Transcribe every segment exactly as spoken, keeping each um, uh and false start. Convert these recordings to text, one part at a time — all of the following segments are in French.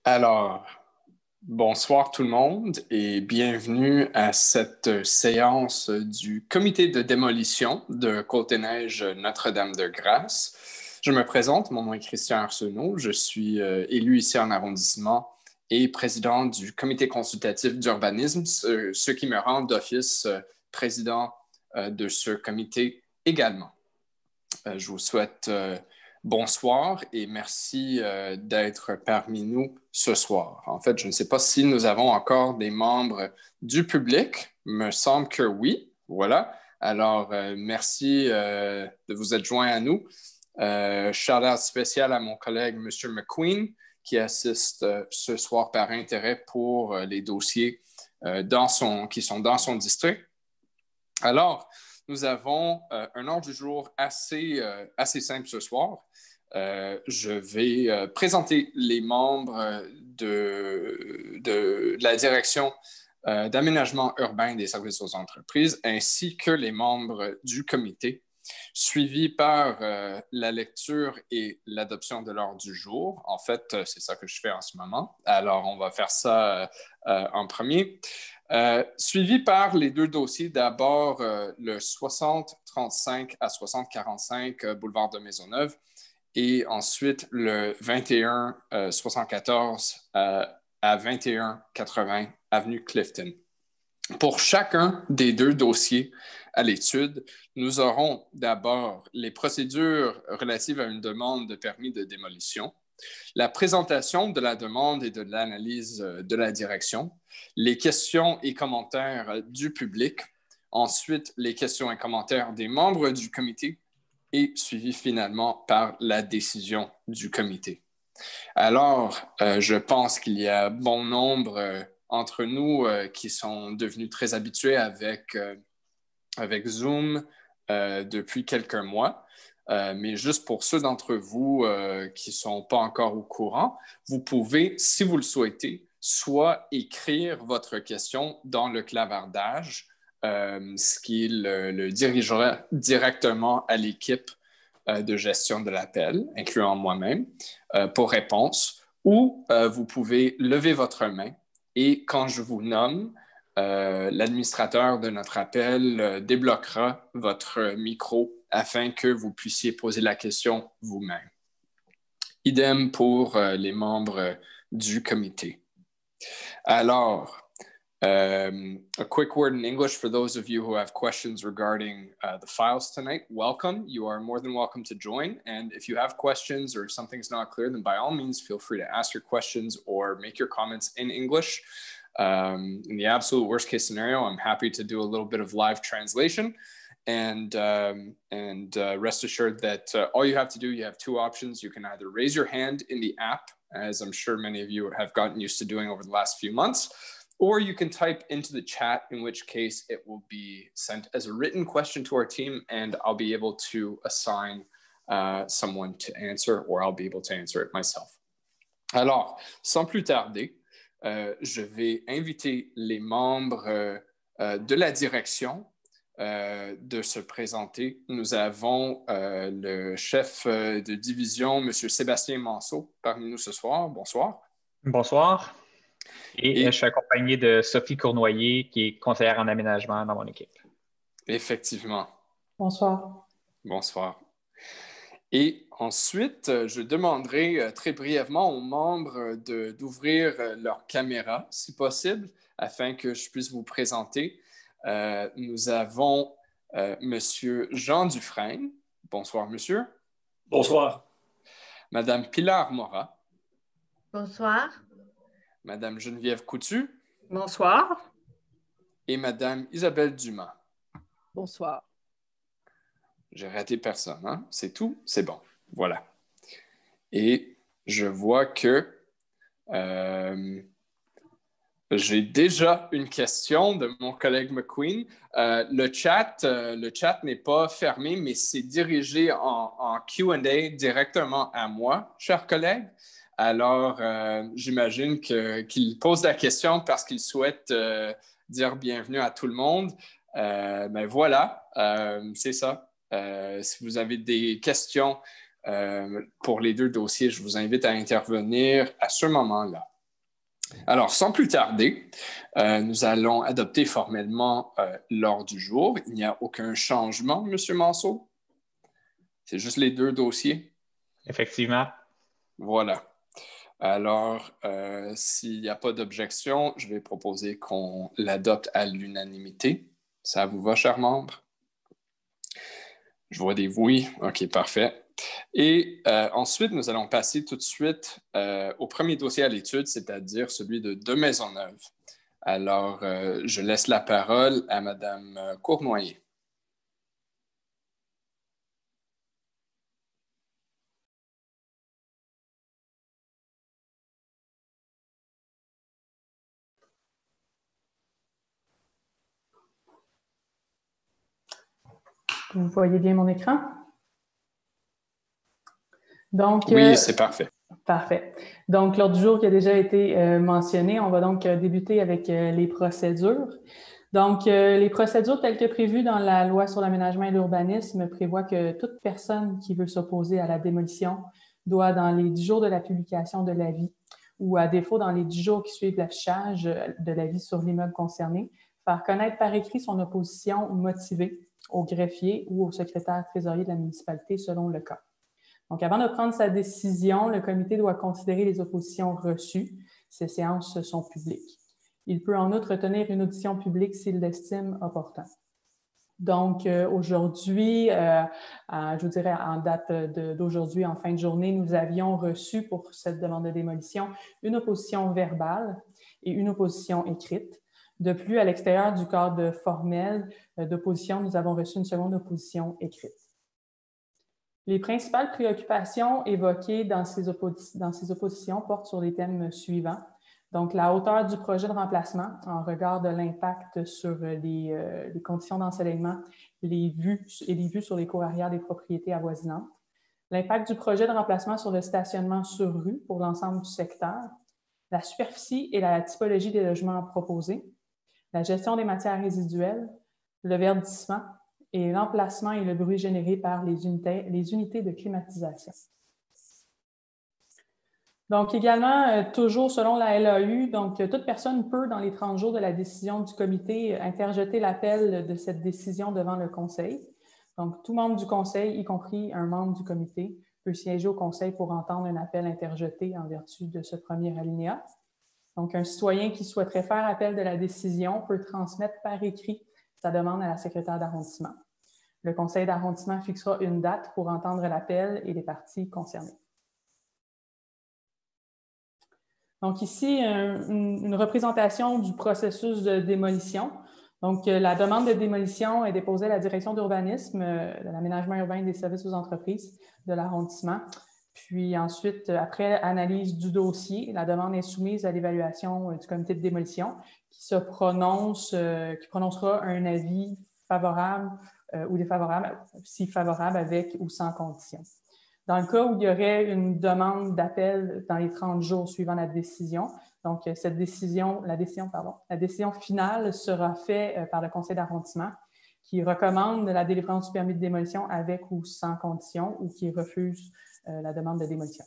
Alors, bonsoir tout le monde et bienvenue à cette séance du comité de démolition de Côte-des-Neiges Notre-Dame-de-Grâce. Je me présente, mon nom est Christian Arsenault, je suis euh, élu ici en arrondissement et président du comité consultatif d'urbanisme, ce, ce qui me rend d'office euh, président euh, de ce comité également. Euh, je vous souhaite euh, bonsoir et merci euh, d'être parmi nous ce soir. En fait, je ne sais pas si nous avons encore des membres du public. Il me semble que oui. Voilà. Alors, euh, merci euh, de vous être joints à nous. Euh, shout-out spécial à mon collègue M. McQueen qui assiste euh, ce soir par intérêt pour euh, les dossiers euh, dans son, qui sont dans son district. Alors, nous avons euh, un ordre du jour assez, euh, assez simple ce soir. Euh, je vais euh, présenter les membres de, de, de la direction euh, d'aménagement urbain des services aux entreprises, ainsi que les membres du comité, suivi par euh, la lecture et l'adoption de l'ordre du jour. En fait, c'est ça que je fais en ce moment. Alors, on va faire ça euh, en premier. Euh, suivi par les deux dossiers, d'abord euh, le soixante trente-cinq à soixante quarante-cinq euh, boulevard de Maisonneuve et ensuite le vingt et un soixante-quatorze euh, à vingt et un quatre-vingts avenue Clifton. Pour chacun des deux dossiers à l'étude, nous aurons d'abord les procédures relatives à une demande de permis de démolition, la présentation de la demande et de l'analyse de la direction, les questions et commentaires du public, ensuite les questions et commentaires des membres du comité et suivi finalement par la décision du comité. Alors, euh, je pense qu'il y a bon nombre euh, entre nous euh, qui sont devenus très habitués avec, euh, avec Zoom euh, depuis quelques mois. Euh, mais juste pour ceux d'entre vous euh, qui ne sont pas encore au courant, vous pouvez, si vous le souhaitez, soit écrire votre question dans le clavardage, euh, ce qui le, le dirigera directement à l'équipe euh, de gestion de l'appel, incluant moi-même, euh, pour réponse, ou euh, vous pouvez lever votre main et quand je vous nomme, euh, l'administrateur de notre appel euh, débloquera votre micro afin que vous puissiez poser la question vous-même. Idem pour euh, les membres du comité. Alors, um, a quick word in English for those of you who have questions regarding uh, the files tonight. Welcome. You are more than welcome to join. And if you have questions or something's not clear, then by all means, feel free to ask your questions or make your comments in English. Um, in the absolute worst case scenario, I'm happy to do a little bit of live translation. And, um, and uh, rest assured that uh, all you have to do, you have two options. You can either raise your hand in the app, as I'm sure many of you have gotten used to doing over the last few months, or you can type into the chat, in which case it will be sent as a written question to our team, and I'll be able to assign uh, someone to answer, or I'll be able to answer it myself. Alors, sans plus tarder, euh, je vais inviter les membres euh, euh, de la direction Euh, de se présenter. Nous avons euh, le chef euh, de division, M. Sébastien Manceau, parmi nous ce soir. Bonsoir. Bonsoir. Et, Et je suis accompagné de Sophie Cournoyer, qui est conseillère en aménagement dans mon équipe. Effectivement. Bonsoir. Bonsoir. Et ensuite, je demanderai très brièvement aux membres de, d'ouvrir leur caméra, si possible, afin que je puisse vous présenter. Euh, nous avons euh, M. Jean Dufresne. Bonsoir, monsieur. Bonsoir. Madame Pilar Morat. Bonsoir. Madame Geneviève Coutu. Bonsoir. Et Madame Isabelle Dumas. Bonsoir. J'ai raté personne, hein? C'est tout? C'est bon. Voilà. Et je vois que euh, j'ai déjà une question de mon collègue McQueen. Euh, le chat, euh, le chat n'est pas fermé, mais c'est dirigé en, en Q and A directement à moi, chers collègues. Alors, euh, j'imagine que, qu'il pose la question parce qu'il souhaite euh, dire bienvenue à tout le monde. Euh, ben voilà, euh, c'est ça. Euh, si vous avez des questions euh, pour les deux dossiers, je vous invite à intervenir à ce moment-là. Alors, sans plus tarder, euh, nous allons adopter formellement euh, l'ordre du jour. Il n'y a aucun changement, M. Manceau? C'est juste les deux dossiers? Effectivement. Voilà. Alors, euh, s'il n'y a pas d'objection, je vais proposer qu'on l'adopte à l'unanimité. Ça vous va, chers membres? Je vois des oui. OK, parfait. Et euh, ensuite, nous allons passer tout de suite euh, au premier dossier à l'étude, c'est-à-dire celui de De Maisonneuve. Alors, euh, je laisse la parole à Mme Cournoyer. Vous voyez bien mon écran? Donc, oui, euh, c'est parfait. Parfait. Donc, l'ordre du jour qui a déjà été euh, mentionné, on va donc euh, débuter avec euh, les procédures. Donc, euh, les procédures telles que prévues dans la loi sur l'aménagement et l'urbanisme prévoient que toute personne qui veut s'opposer à la démolition doit, dans les dix jours de la publication de l'avis ou à défaut dans les dix jours qui suivent l'affichage de l'avis sur l'immeuble concerné, faire connaître par écrit son opposition motivée au greffier ou au secrétaire trésorier de la municipalité selon le cas. Donc, avant de prendre sa décision, le comité doit considérer les oppositions reçues. Ces séances sont publiques. Il peut en outre tenir une audition publique s'il l'estime opportun. Donc, euh, aujourd'hui, euh, euh, je vous dirais en date d'aujourd'hui, en fin de journée, nous avions reçu pour cette demande de démolition une opposition verbale et une opposition écrite. De plus, à l'extérieur du cadre formel d'opposition, nous avons reçu une seconde opposition écrite. Les principales préoccupations évoquées dans ces, opposi dans ces oppositions portent sur les thèmes suivants. Donc, la hauteur du projet de remplacement en regard de l'impact sur les, euh, les conditions d'ensoleillement, les vues et les vues sur les cours arrière des propriétés avoisinantes. L'impact du projet de remplacement sur le stationnement sur rue pour l'ensemble du secteur. La superficie et la typologie des logements proposés. La gestion des matières résiduelles. Le verdissement. Et l'emplacement et le bruit généré par les unités, les unités de climatisation. Donc, également, euh, toujours selon la L A U, donc toute personne peut, dans les trente jours de la décision du comité, interjeter l'appel de cette décision devant le conseil. Donc, tout membre du conseil, y compris un membre du comité, peut siéger au conseil pour entendre un appel interjeté en vertu de ce premier alinéa. Donc, un citoyen qui souhaiterait faire appel de la décision peut transmettre par écrit sa demande à la secrétaire d'arrondissement. Le conseil d'arrondissement fixera une date pour entendre l'appel et les parties concernées. Donc ici, un, une, une représentation du processus de démolition. Donc, la demande de démolition est déposée à la direction d'urbanisme, de l'aménagement urbain et des services aux entreprises de l'arrondissement. Puis ensuite, après analyse du dossier, la demande est soumise à l'évaluation du comité de démolition qui se prononce, euh, qui prononcera un avis favorable euh, ou défavorable, si favorable avec ou sans condition. Dans le cas où il y aurait une demande d'appel dans les trente jours suivant la décision, donc cette décision, la décision, pardon, la décision finale sera faite par le conseil d'arrondissement qui recommande la délivrance du permis de démolition avec ou sans condition ou qui refuse euh, la demande de démolition.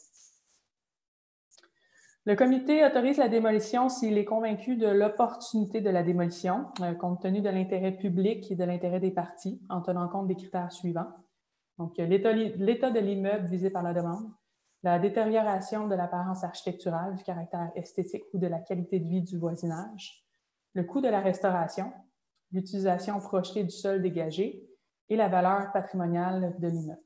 Le comité autorise la démolition s'il est convaincu de l'opportunité de la démolition, euh, compte tenu de l'intérêt public et de l'intérêt des parties, en tenant compte des critères suivants. Donc, l'état de l'immeuble visé par la demande, la détérioration de l'apparence architecturale, du caractère esthétique ou de la qualité de vie du voisinage, le coût de la restauration, l'utilisation projetée du sol dégagé et la valeur patrimoniale de l'immeuble.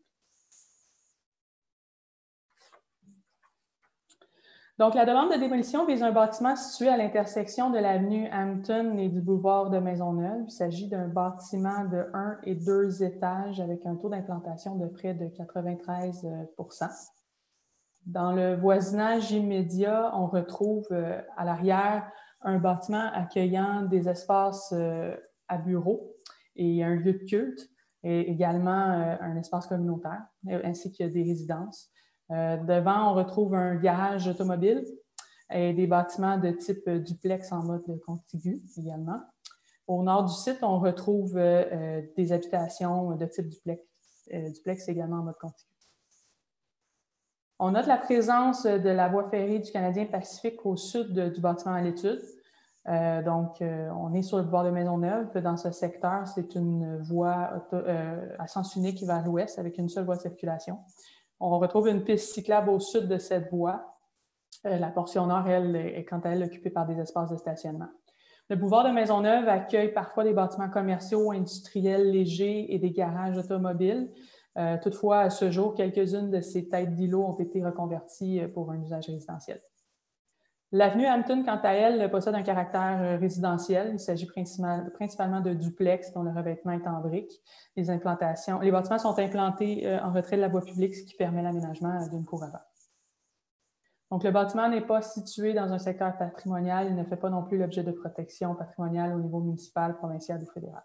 Donc, la demande de démolition vise un bâtiment situé à l'intersection de l'avenue Hampton et du boulevard de Maisonneuve. Il s'agit d'un bâtiment de un et deux étages avec un taux d'implantation de près de quatre-vingt-treize pour cent. Dans le voisinage immédiat, on retrouve euh, à l'arrière un bâtiment accueillant des espaces euh, à bureaux et un lieu de culte, et également euh, un espace communautaire, ainsi que des résidences. Euh, devant, on retrouve un garage automobile et des bâtiments de type duplex en mode contigu également. Au nord du site, on retrouve euh, des habitations de type duplex, euh, duplex également en mode contigu. On note la présence de la voie ferrée du Canadien Pacifique au sud de, du bâtiment à l'étude. Euh, donc, euh, on est sur le bord de Maisonneuve. Dans ce secteur, c'est une voie auto, euh, à sens unique qui va à l'ouest avec une seule voie de circulation. On retrouve une piste cyclable au sud de cette voie. Euh, la portion nord, elle, est quant à elle occupée par des espaces de stationnement. Le boulevard de Maisonneuve accueille parfois des bâtiments commerciaux, industriels, légers et des garages automobiles. Euh, toutefois, à ce jour, quelques-unes de ces têtes d'îlots ont été reconverties pour un usage résidentiel. L'avenue Hampton, quant à elle, possède un caractère résidentiel. Il s'agit principal, principalement de duplex dont le revêtement est en briques. Les implantations, les bâtiments sont implantés en retrait de la voie publique, ce qui permet l'aménagement d'une cour avant. Donc, le bâtiment n'est pas situé dans un secteur patrimonial. Il ne fait pas non plus l'objet de protection patrimoniale au niveau municipal, provincial ou fédéral.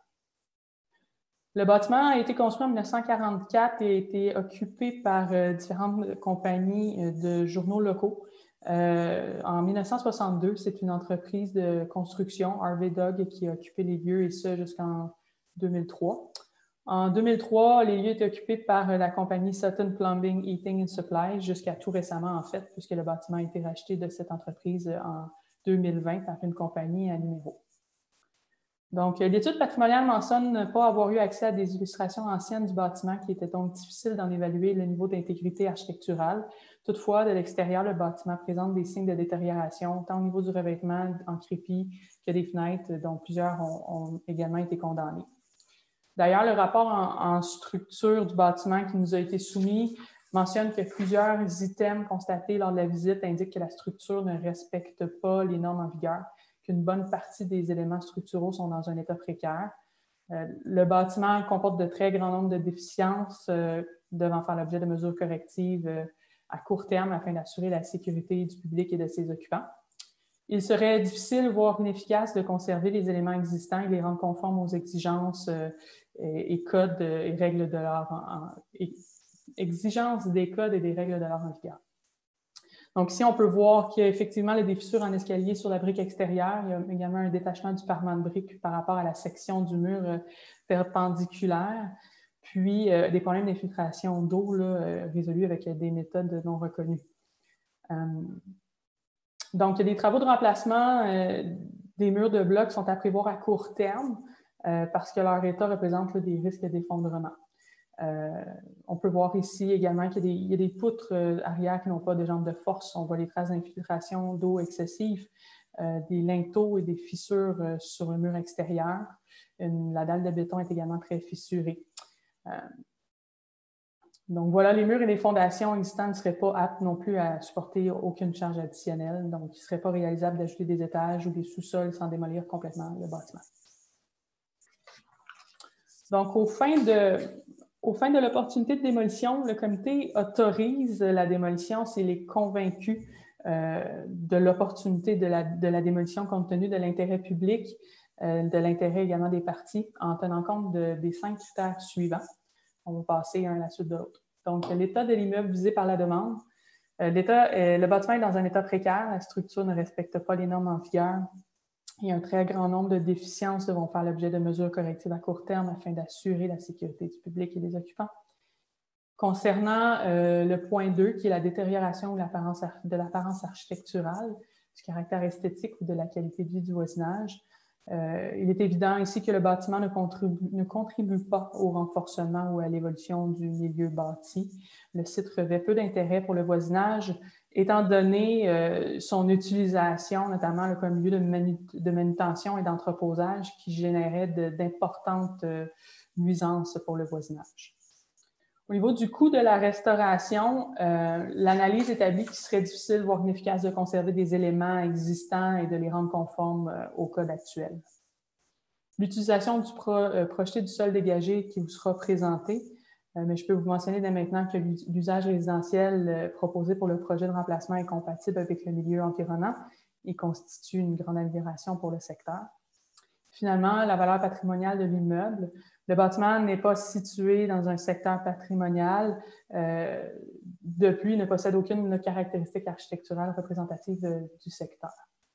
Le bâtiment a été construit en mille neuf cent quarante-quatre et a été occupé par euh, différentes compagnies de journaux locaux. Euh, en mille neuf cent soixante-deux, c'est une entreprise de construction, Harvey Dog, qui a occupé les lieux, et ce jusqu'en deux mille trois. En deux mille trois, les lieux étaient occupés par la compagnie Sutton Plumbing, Heating and Supply, jusqu'à tout récemment, en fait, puisque le bâtiment a été racheté de cette entreprise en deux mille vingt par une compagnie à numéro. Donc, l'étude patrimoniale mentionne ne pas avoir eu accès à des illustrations anciennes du bâtiment, qui était donc difficile d'en évaluer le niveau d'intégrité architecturale. Toutefois, de l'extérieur, le bâtiment présente des signes de détérioration, tant au niveau du revêtement en crépi que des fenêtres, dont plusieurs ont, ont également été condamnées. D'ailleurs, le rapport en, en structure du bâtiment qui nous a été soumis mentionne que plusieurs items constatés lors de la visite indiquent que la structure ne respecte pas les normes en vigueur, qu'une bonne partie des éléments structuraux sont dans un état précaire. Euh, le bâtiment comporte de très grands nombres de déficiences euh, devant faire l'objet de mesures correctives euh, à court terme afin d'assurer la sécurité du public et de ses occupants. Il serait difficile, voire inefficace, de conserver les éléments existants et les rendre conformes aux exigences euh, et, et codes et règles de l'art en, en, et, exigences des codes et des règles de l'art en vigueur. Donc ici, on peut voir qu'il y a effectivement des fissures en escalier sur la brique extérieure. Il y a également un détachement du parement de brique par rapport à la section du mur euh, perpendiculaire, puis euh, des problèmes d'infiltration d'eau euh, résolus avec des méthodes non reconnues. Euh, donc, il y a des travaux de remplacement euh, des murs de blocs sont à prévoir à court terme euh, parce que leur état représente là, des risques d'effondrement. Euh, on peut voir ici également qu'il y a des, il y a des poutres euh, arrière qui n'ont pas de jambes de force. On voit les traces d'infiltration d'eau excessive, euh, des linteaux et des fissures euh, sur le mur extérieur. Une, la dalle de béton est également très fissurée. Euh, donc voilà, les murs et les fondations existants ne seraient pas aptes non plus à supporter aucune charge additionnelle. Donc, il ne serait pas réalisable d'ajouter des étages ou des sous-sols sans démolir complètement le bâtiment. Donc, aux fins de... Aux fins de l'opportunité de démolition, le comité autorise la démolition s'il est convaincu euh, de l'opportunité de la, de la démolition compte tenu de l'intérêt public, euh, de l'intérêt également des parties, en tenant compte de, des cinq critères suivants. On va passer un à la suite de l'autre. Donc, l'état de l'immeuble visé par la demande. Euh, l'état, euh, le bâtiment est dans un état précaire, la structure ne respecte pas les normes en vigueur. Et un très grand nombre de déficiences devront faire l'objet de mesures correctives à court terme afin d'assurer la sécurité du public et des occupants. Concernant euh, le point deux, qui est la détérioration de l'apparence, de l'apparence architecturale, du caractère esthétique ou de la qualité de vie du voisinage, euh, il est évident ici que le bâtiment ne contribue, ne contribue pas au renforcement ou à l'évolution du milieu bâti. Le site revêt peu d'intérêt pour le voisinage, étant donné euh, son utilisation, notamment là, comme lieu de, manu de manutention et d'entreposage qui générait d'importantes euh, nuisances pour le voisinage. Au niveau du coût de la restauration, euh, l'analyse établit qu'il serait difficile, voire inefficace, de conserver des éléments existants et de les rendre conformes euh, au code actuel. L'utilisation du pro, euh, projeté du sol dégagé qui vous sera présenté, euh, mais je peux vous mentionner dès maintenant que l'usage résidentiel euh, proposé pour le projet de remplacement est compatible avec le milieu environnant et constitue une grande amélioration pour le secteur. Finalement, la valeur patrimoniale de l'immeuble. Le bâtiment n'est pas situé dans un secteur patrimonial. Euh, depuis, il ne possède aucune caractéristique architecturale représentative de, du secteur.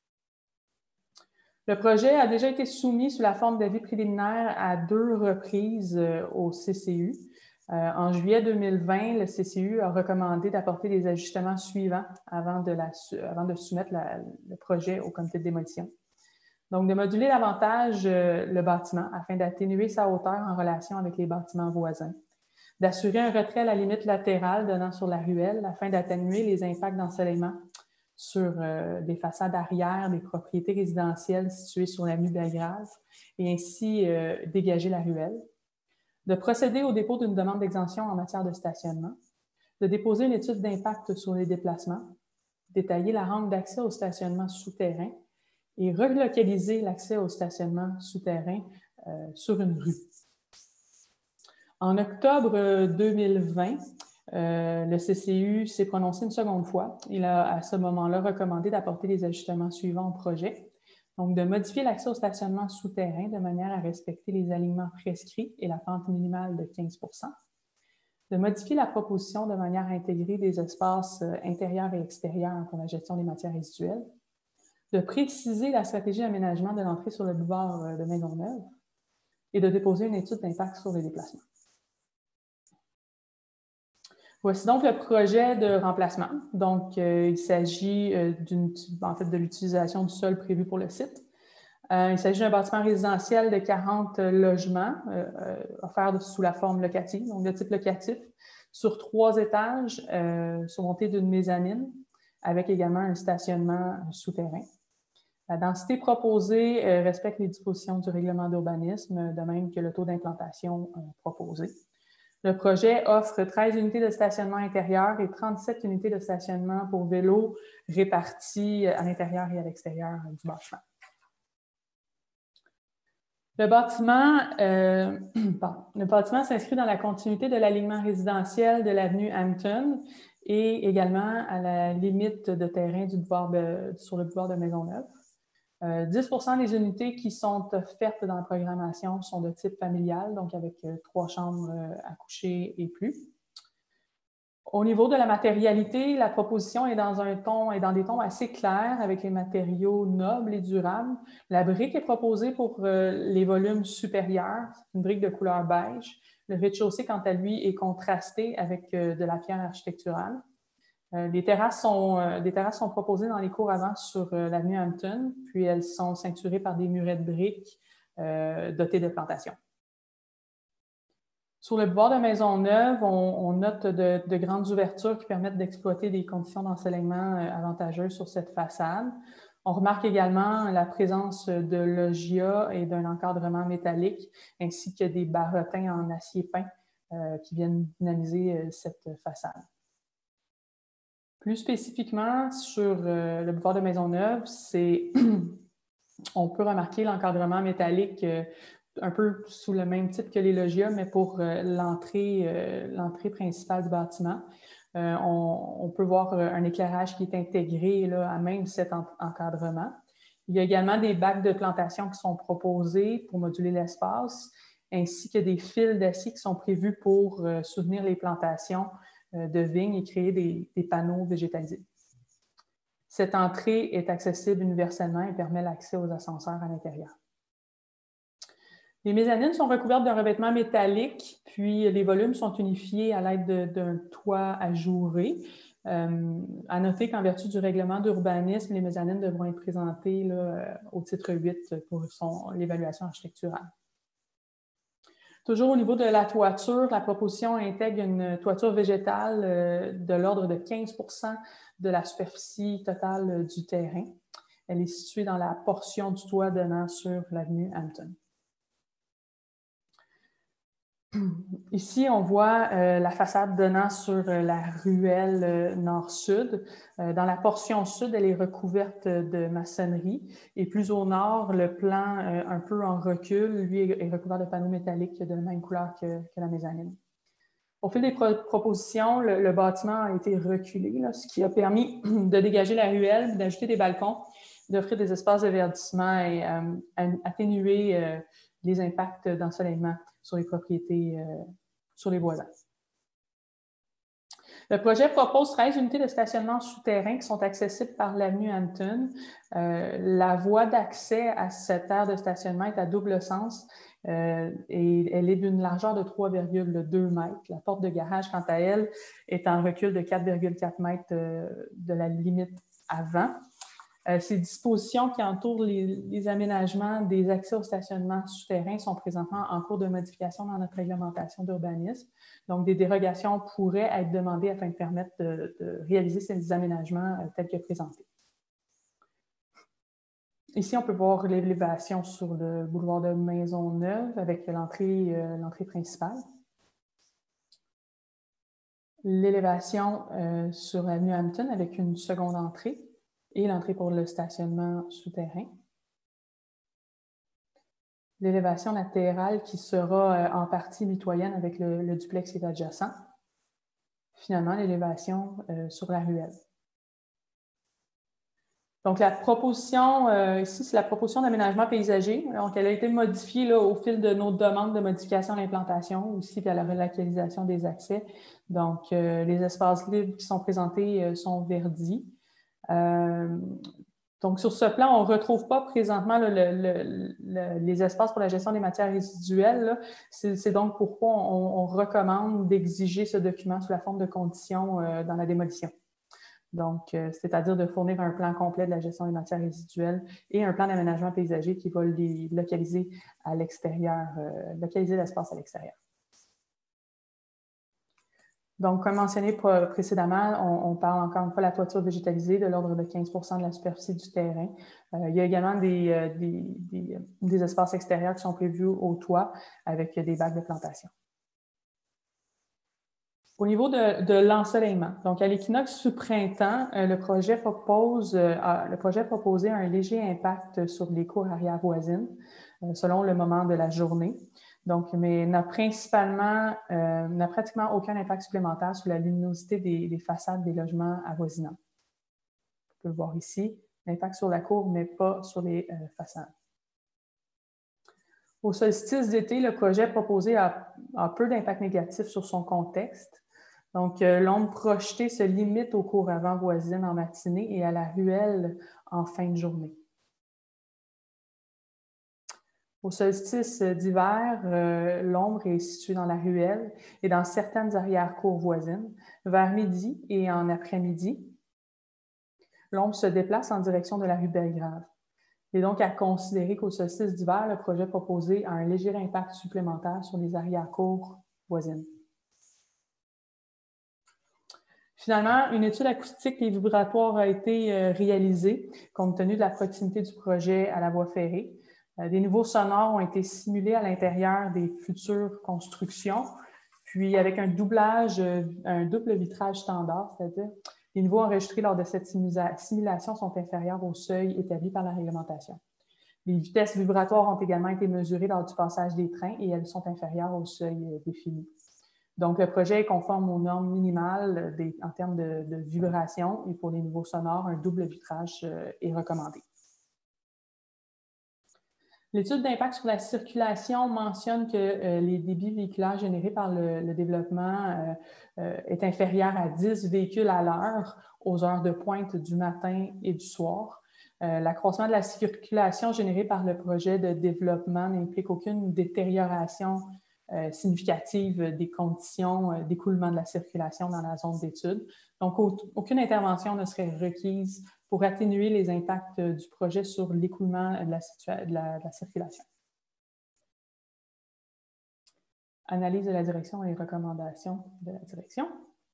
Le projet a déjà été soumis sous la forme d'avis préliminaire à deux reprises euh, au C C U. Euh, en juillet deux mille vingt, le C C U a recommandé d'apporter les ajustements suivants avant de, la, avant de soumettre la, le projet au comité de démolition. Donc, de moduler davantage euh, le bâtiment afin d'atténuer sa hauteur en relation avec les bâtiments voisins, d'assurer un retrait à la limite latérale donnant sur la ruelle afin d'atténuer les impacts d'ensoleillement sur euh, des façades arrière des propriétés résidentielles situées sur l'avenue Belgrave et ainsi euh, dégager la ruelle, de procéder au dépôt d'une demande d'exemption en matière de stationnement, de déposer une étude d'impact sur les déplacements, détailler la rampe d'accès au stationnement souterrain et relocaliser l'accès au stationnement souterrain euh, sur une rue. En octobre deux mille vingt, euh, le C C U s'est prononcé une seconde fois. Il a à ce moment-là recommandé d'apporter les ajustements suivants au projet. Donc, de modifier l'accès au stationnement souterrain de manière à respecter les alignements prescrits et la pente minimale de quinze pour cent. De modifier la proposition de manière à intégrer des espaces intérieurs et extérieurs pour la gestion des matières résiduelles. De préciser la stratégie d'aménagement de l'entrée sur le boulevard de Maisonneuve et de déposer une étude d'impact sur les déplacements. Voici donc le projet de remplacement. Donc, euh, il s'agit euh, en fait, de l'utilisation du sol prévu pour le site. Euh, il s'agit d'un bâtiment résidentiel de quarante logements euh, euh, offerts sous la forme locative, donc de type locatif, sur trois étages, euh, surmonté d'une mezzanine, avec également un stationnement souterrain. La densité proposée euh, respecte les dispositions du règlement d'urbanisme, de même que le taux d'implantation euh, proposé. Le projet offre treize unités de stationnement intérieur et trente-sept unités de stationnement pour vélos réparties à l'intérieur et à l'extérieur du bâtiment. Le bâtiment, euh, le bâtiment s'inscrit dans la continuité de l'alignement résidentiel de l'avenue Hampton et également à la limite de terrain du boulevard de, sur le boulevard de Maisonneuve. Euh, dix pour cent des unités qui sont offertes dans la programmation sont de type familial, donc avec euh, trois chambres euh, à coucher et plus. Au niveau de la matérialité, la proposition est dans un ton est dans des tons assez clairs avec les matériaux nobles et durables. La brique est proposée pour euh, les volumes supérieurs, une brique de couleur beige. Le rez-de-chaussée, quant à lui, est contrasté avec euh, de la pierre architecturale. Euh, les terrasses sont, euh, des terrasses sont proposées dans les cours avant sur euh, l'avenue Hampton, puis elles sont ceinturées par des murets de briques euh, dotées de plantations. Sur le boulevard de Maisonneuve, on, on note de, de grandes ouvertures qui permettent d'exploiter des conditions d'ensoleillement euh, avantageuses sur cette façade. On remarque également la présence de loggia et d'un encadrement métallique, ainsi que des barretins en acier peint euh, qui viennent dynamiser euh, cette façade. Plus spécifiquement, sur euh, le boulevard de Maisonneuve, c'est on peut remarquer l'encadrement métallique euh, un peu sous le même titre que les loggias, mais pour euh, l'entrée euh, l'entrée principale du bâtiment. Euh, on, on peut voir euh, un éclairage qui est intégré là, à même cet en encadrement. Il y a également des bacs de plantation qui sont proposés pour moduler l'espace, ainsi que des fils d'acier qui sont prévus pour euh, soutenir les plantations euh, de vignes et créer des, des panneaux végétalisés. Cette entrée est accessible universellement et permet l'accès aux ascenseurs à l'intérieur. Les mezzanines sont recouvertes d'un revêtement métallique, puis les volumes sont unifiés à l'aide d'un toit ajouré. Euh, à noter qu'en vertu du règlement d'urbanisme, les mezzanines devront être présentées là, au titre huit pour l'évaluation architecturale. Toujours au niveau de la toiture, la proposition intègre une toiture végétale euh, de l'ordre de quinze pour cent de la superficie totale du terrain. Elle est située dans la portion du toit donnant sur l'avenue Hampton. Ici, on voit euh, la façade donnant sur euh, la ruelle euh, nord-sud. Euh, dans la portion sud, elle est recouverte de maçonnerie. Et plus au nord, le plan euh, un peu en recul, lui, est recouvert de panneaux métalliques de la même couleur que, que la mezzanine. Au fil des pro propositions, le, le bâtiment a été reculé, là, ce qui a permis de dégager la ruelle, d'ajouter des balcons, d'offrir des espaces de verdissement et euh, atténuer euh, les impacts d'ensoleillement sur les propriétés, euh, sur les voisins. Le projet propose treize unités de stationnement souterrain qui sont accessibles par l'avenue Hampton. Euh, la voie d'accès à cette aire de stationnement est à double sens euh, et elle est d'une largeur de trois virgule deux mètres. La porte de garage, quant à elle, est en recul de quatre virgule quatre mètres euh, de la limite avant. Euh, ces dispositions qui entourent les, les aménagements des accès au stationnement souterrain sont présentement en cours de modification dans notre réglementation d'urbanisme. Donc, des dérogations pourraient être demandées afin de permettre de, de réaliser ces aménagements euh, tels que présentés. Ici, on peut voir l'élévation sur le boulevard de Maisonneuve avec l'entrée euh, l'entrée principale. L'élévation euh, sur l'avenue Hampton avec une seconde entrée et l'entrée pour le stationnement souterrain. L'élévation latérale qui sera euh, en partie mitoyenne avec le, le duplex qui est adjacent. Finalement, l'élévation euh, sur la ruelle. Donc, la proposition, euh, ici, c'est la proposition d'aménagement paysager. Donc, elle a été modifiée là, au fil de nos demandes de modification à l'implantation, aussi à la relocalisation des accès. Donc, euh, les espaces libres qui sont présentés euh, sont verdis. Euh, donc, sur ce plan, on ne retrouve pas présentement là, le, le, le, les espaces pour la gestion des matières résiduelles. C'est donc pourquoi on, on recommande d'exiger ce document sous la forme de conditions euh, dans la démolition. Donc, euh, c'est-à-dire de fournir un plan complet de la gestion des matières résiduelles et un plan d'aménagement paysager qui va les localiser à l'extérieur, euh, localiser l'espace à l'extérieur. Donc, comme mentionné précédemment, on, on parle encore une fois de la toiture végétalisée de l'ordre de quinze pour cent de la superficie du terrain. Euh, il y a également des, euh, des, des, des espaces extérieurs qui sont prévus au toit avec des bacs de plantation. Au niveau de, de l'ensoleillement, donc à l'équinoxe sous printemps, euh, le projet propose, euh, le projet proposait un léger impact sur les cours arrière voisines euh, selon le moment de la journée. Donc, mais n'a principalement, euh, n'a pratiquement aucun impact supplémentaire sur la luminosité des, des façades des logements avoisinants. On peut le voir ici, l'impact sur la cour, mais pas sur les euh, façades. Au solstice d'été, le projet proposé a, a peu d'impact négatif sur son contexte. Donc, euh, l'ombre projetée se limite aux cours avant voisines en matinée et à la ruelle en fin de journée. Au solstice d'hiver, euh, l'ombre est située dans la ruelle et dans certaines arrière-cours voisines. Vers midi et en après-midi, l'ombre se déplace en direction de la rue Belgrave. Il est donc à considérer qu'au solstice d'hiver, le projet proposé a un léger impact supplémentaire sur les arrière-cours voisines. Finalement, une étude acoustique et vibratoire a été euh, réalisée compte tenu de la proximité du projet à la voie ferrée. Euh, des niveaux sonores ont été simulés à l'intérieur des futures constructions, puis avec un doublage, euh, un double vitrage standard, c'est-à-dire les niveaux enregistrés lors de cette simulation sont inférieurs au seuil établi par la réglementation. Les vitesses vibratoires ont également été mesurées lors du passage des trains et elles sont inférieures au seuil euh, défini. Donc, le projet est conforme aux normes minimales des, en termes de, de vibration et pour les niveaux sonores, un double vitrage euh, est recommandé. L'étude d'impact sur la circulation mentionne que euh, les débits véhiculaires générés par le, le développement euh, euh, est inférieur à dix véhicules à l'heure aux heures de pointe du matin et du soir. Euh, l'accroissement de la circulation générée par le projet de développement n'implique aucune détérioration euh, significative des conditions euh, d'écoulement de la circulation dans la zone d'étude. Donc, aucune intervention ne serait requise pour atténuer les impacts du projet sur l'écoulement de, de, de la circulation. Analyse de la direction et recommandations de la direction.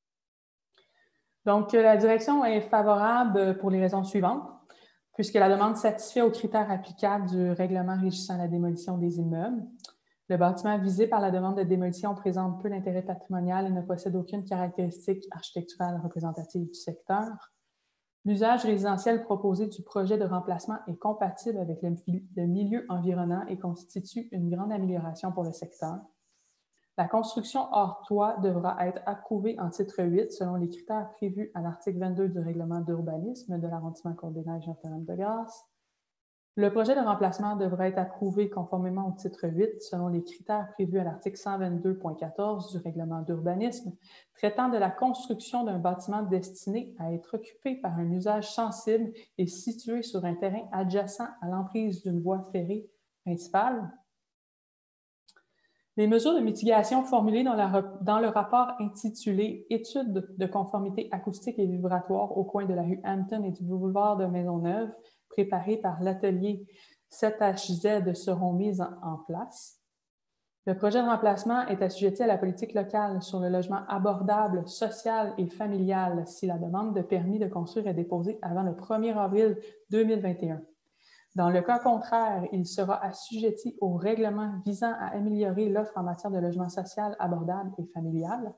Donc, la direction est favorable pour les raisons suivantes, puisque la demande satisfait aux critères applicables du règlement régissant la démolition des immeubles. Le bâtiment visé par la demande de démolition présente peu d'intérêt patrimonial et ne possède aucune caractéristique architecturale représentative du secteur. L'usage résidentiel proposé du projet de remplacement est compatible avec le, le milieu environnant et constitue une grande amélioration pour le secteur. La construction hors toit devra être approuvée en titre huit selon les critères prévus à l'article vingt-deux du règlement d'urbanisme de l'arrondissement Côte-des-Neiges-Notre-Dame-de-Grâce. Le projet de remplacement devra être approuvé conformément au titre huit selon les critères prévus à l'article cent vingt-deux point quatorze du règlement d'urbanisme traitant de la construction d'un bâtiment destiné à être occupé par un usage sensible et situé sur un terrain adjacent à l'emprise d'une voie ferrée principale. Les mesures de mitigation formulées dans, la, dans le rapport intitulé « Études de conformité acoustique et vibratoire au coin de la rue Hampton et du boulevard de Maisonneuve » préparé par l'atelier sept H Z seront mises en, en place. Le projet de remplacement est assujetti à la politique locale sur le logement abordable, social et familial si la demande de permis de construire est déposée avant le premier avril deux mille vingt et un. Dans le cas contraire, il sera assujetti au règlement visant à améliorer l'offre en matière de logement social, abordable et familial.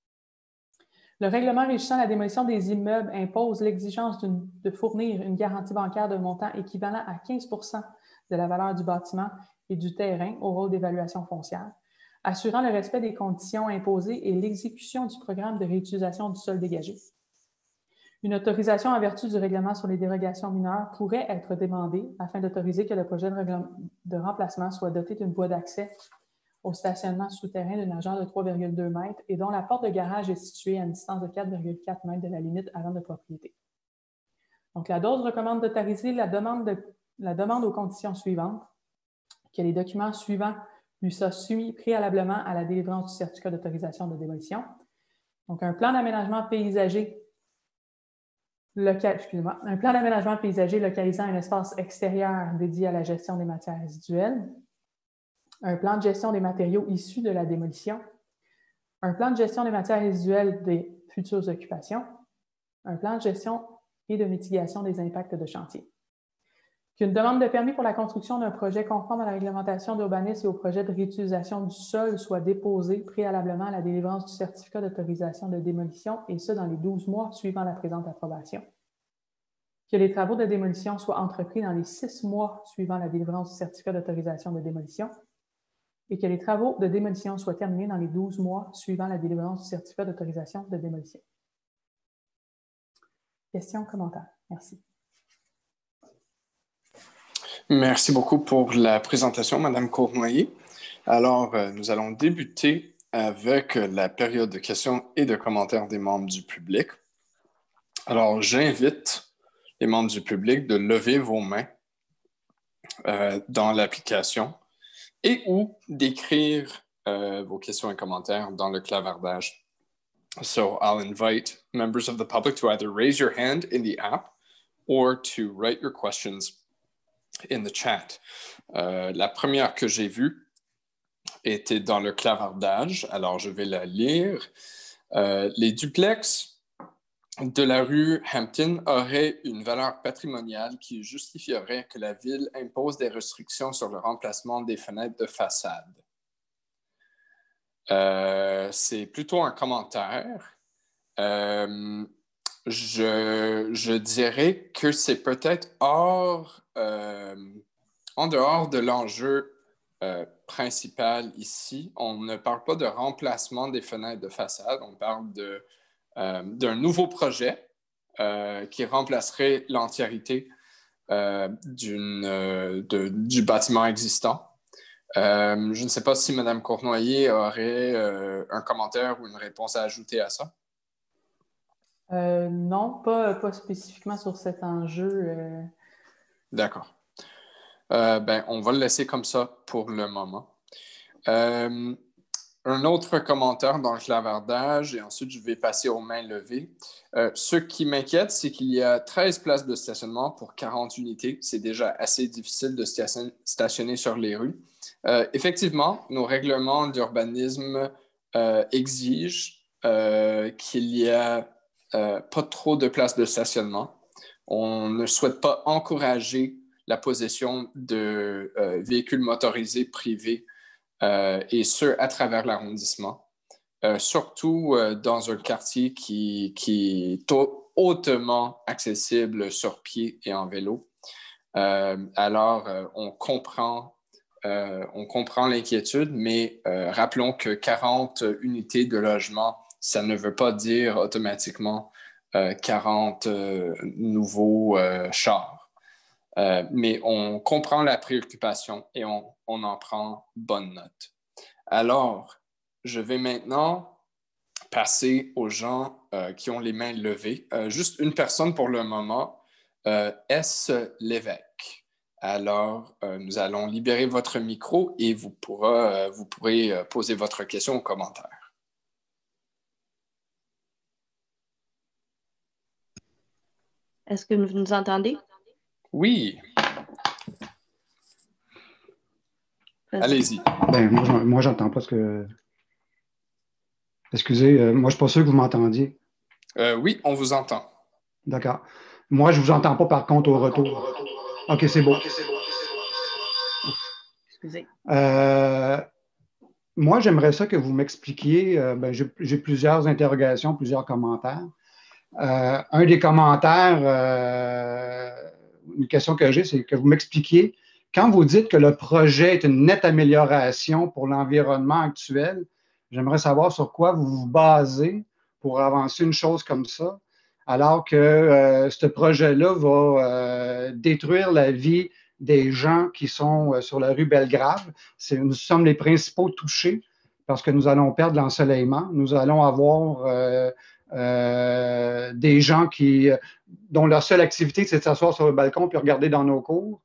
Le règlement régissant la démolition des immeubles impose l'exigence de fournir une garantie bancaire de montant équivalent à quinze pour cent de la valeur du bâtiment et du terrain au rôle d'évaluation foncière, assurant le respect des conditions imposées et l'exécution du programme de réutilisation du sol dégagé. Une autorisation en vertu du règlement sur les dérogations mineures pourrait être demandée afin d'autoriser que le projet de, de remplacement soit doté d'une voie d'accès au stationnement souterrain d'une largeur de trois virgule deux mètres et dont la porte de garage est située à une distance de quatre virgule quatre mètres de la limite avant de propriété. Donc, la D O S recommande d'autoriser la demande, de, la demande aux conditions suivantes, que les documents suivants lui soient soumis préalablement à la délivrance du certificat d'autorisation de démolition. Donc, un plan d'aménagement paysager, local, excusez-moi, un plan d'aménagement paysager localisant un espace extérieur dédié à la gestion des matières résiduelles, un plan de gestion des matériaux issus de la démolition, un plan de gestion des matières résiduelles des futures occupations, un plan de gestion et de mitigation des impacts de chantier. Qu'une demande de permis pour la construction d'un projet conforme à la réglementation d'urbanisme et au projet de réutilisation du sol soit déposée préalablement à la délivrance du certificat d'autorisation de démolition, et ce, dans les douze mois suivant la présente approbation. Que les travaux de démolition soient entrepris dans les six mois suivant la délivrance du certificat d'autorisation de démolition, et que les travaux de démolition soient terminés dans les douze mois suivant la délivrance du certificat d'autorisation de démolition. Questions, commentaires? Merci. Merci beaucoup pour la présentation, Madame Cournoyer. Alors, euh, nous allons débuter avec la période de questions et de commentaires des membres du public. Alors, j'invite les membres du public de lever vos mains euh, dans l'application et ou d'écrire euh, vos questions et commentaires dans le clavardage. So I'll invite members of the public to either raise your hand in the app or to write your questions in the chat. Euh, la première que j'ai vue était dans le clavardage, alors je vais la lire. Euh, les duplex de la rue Hampton auraient une valeur patrimoniale qui justifierait que la ville impose des restrictions sur le remplacement des fenêtres de façade. Euh, c'est plutôt un commentaire. Euh, je, je dirais que c'est peut-être hors, euh, en dehors de l'enjeu euh, principal ici. On ne parle pas de remplacement des fenêtres de façade, on parle de, euh, d'un nouveau projet euh, qui remplacerait l'entièreté euh, d'une, euh, de, du bâtiment existant. Euh, je ne sais pas si Mme Cournoyer aurait euh, un commentaire ou une réponse à ajouter à ça. Euh, non, pas, pas spécifiquement sur cet enjeu. Euh... D'accord. Euh, ben, on va le laisser comme ça pour le moment. Euh, un autre commentaire dans le clavardage, et ensuite je vais passer aux mains levées. Euh, ce qui m'inquiète, c'est qu'il y a treize places de stationnement pour quarante unités. C'est déjà assez difficile de stationner sur les rues. Euh, effectivement, nos règlements d'urbanisme euh, exigent euh, qu'il y ait euh, pas trop de places de stationnement. On ne souhaite pas encourager la possession de euh, véhicules motorisés privés euh, et ce, à travers l'arrondissement, euh, surtout euh, dans un quartier qui, qui est hautement accessible sur pied et en vélo. Euh, alors, euh, on comprend Euh, on comprend l'inquiétude, mais euh, rappelons que quarante unités de logement, ça ne veut pas dire automatiquement euh, quarante euh, nouveaux euh, chars. Euh, mais on comprend la préoccupation et on, on en prend bonne note. Alors, je vais maintenant passer aux gens euh, qui ont les mains levées. Euh, juste une personne pour le moment, euh, S. Lévesque. Alors, euh, nous allons libérer votre micro et vous, pourra, euh, vous pourrez euh, poser votre question ou commentaire. Est-ce que vous nous entendez? Oui. Allez-y. Ben, moi, moi j'entends pas ce que... Excusez, euh, moi, je ne suis pas sûr que vous m'entendiez. Euh, oui, on vous entend. D'accord. Moi, je ne vous entends pas, par contre, au retour. OK, c'est beau. Excusez. Euh, moi, j'aimerais ça que vous m'expliquiez. Euh, ben, j'ai plusieurs interrogations, plusieurs commentaires. Euh, un des commentaires, euh, une question que j'ai, c'est que vous m'expliquiez, quand vous dites que le projet est une nette amélioration pour l'environnement actuel, j'aimerais savoir sur quoi vous vous basez pour avancer une chose comme ça, alors que euh, ce projet-là va euh, détruire la vie des gens qui sont euh, sur la rue Bellegrave. Nous sommes les principaux touchés parce que nous allons perdre l'ensoleillement. Nous allons avoir euh, euh, des gens qui, dont leur seule activité, c'est de s'asseoir sur le balcon puis regarder dans nos cours.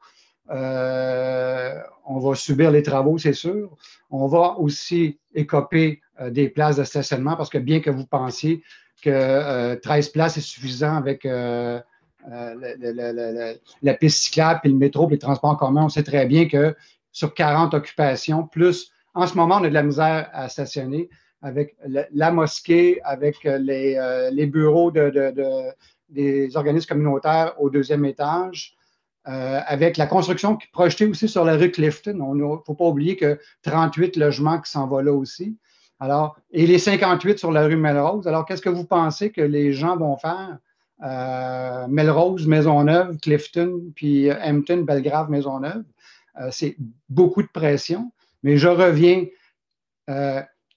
Euh, on va subir les travaux, c'est sûr. On va aussi écoper euh, des places de stationnement parce que bien que vous pensiez que euh, treize places est suffisant avec euh, euh, le, le, le, la piste cyclable et le métro et les transports en commun, on sait très bien que sur quarante occupations, plus en ce moment, on a de la misère à stationner avec la, la mosquée, avec les, euh, les bureaux de, de, de, des organismes communautaires au deuxième étage. Euh, avec la construction qui est projetée aussi sur la rue Clifton. Il ne faut pas oublier que trente-huit logements qui s'en vont là aussi. Alors, et les cinquante-huit sur la rue Melrose. Alors, qu'est-ce que vous pensez que les gens vont faire? Euh, Melrose, Maisonneuve, Clifton, puis Hampton, Bellegrave, Maisonneuve. Euh, c'est beaucoup de pression. Mais je reviens. Euh,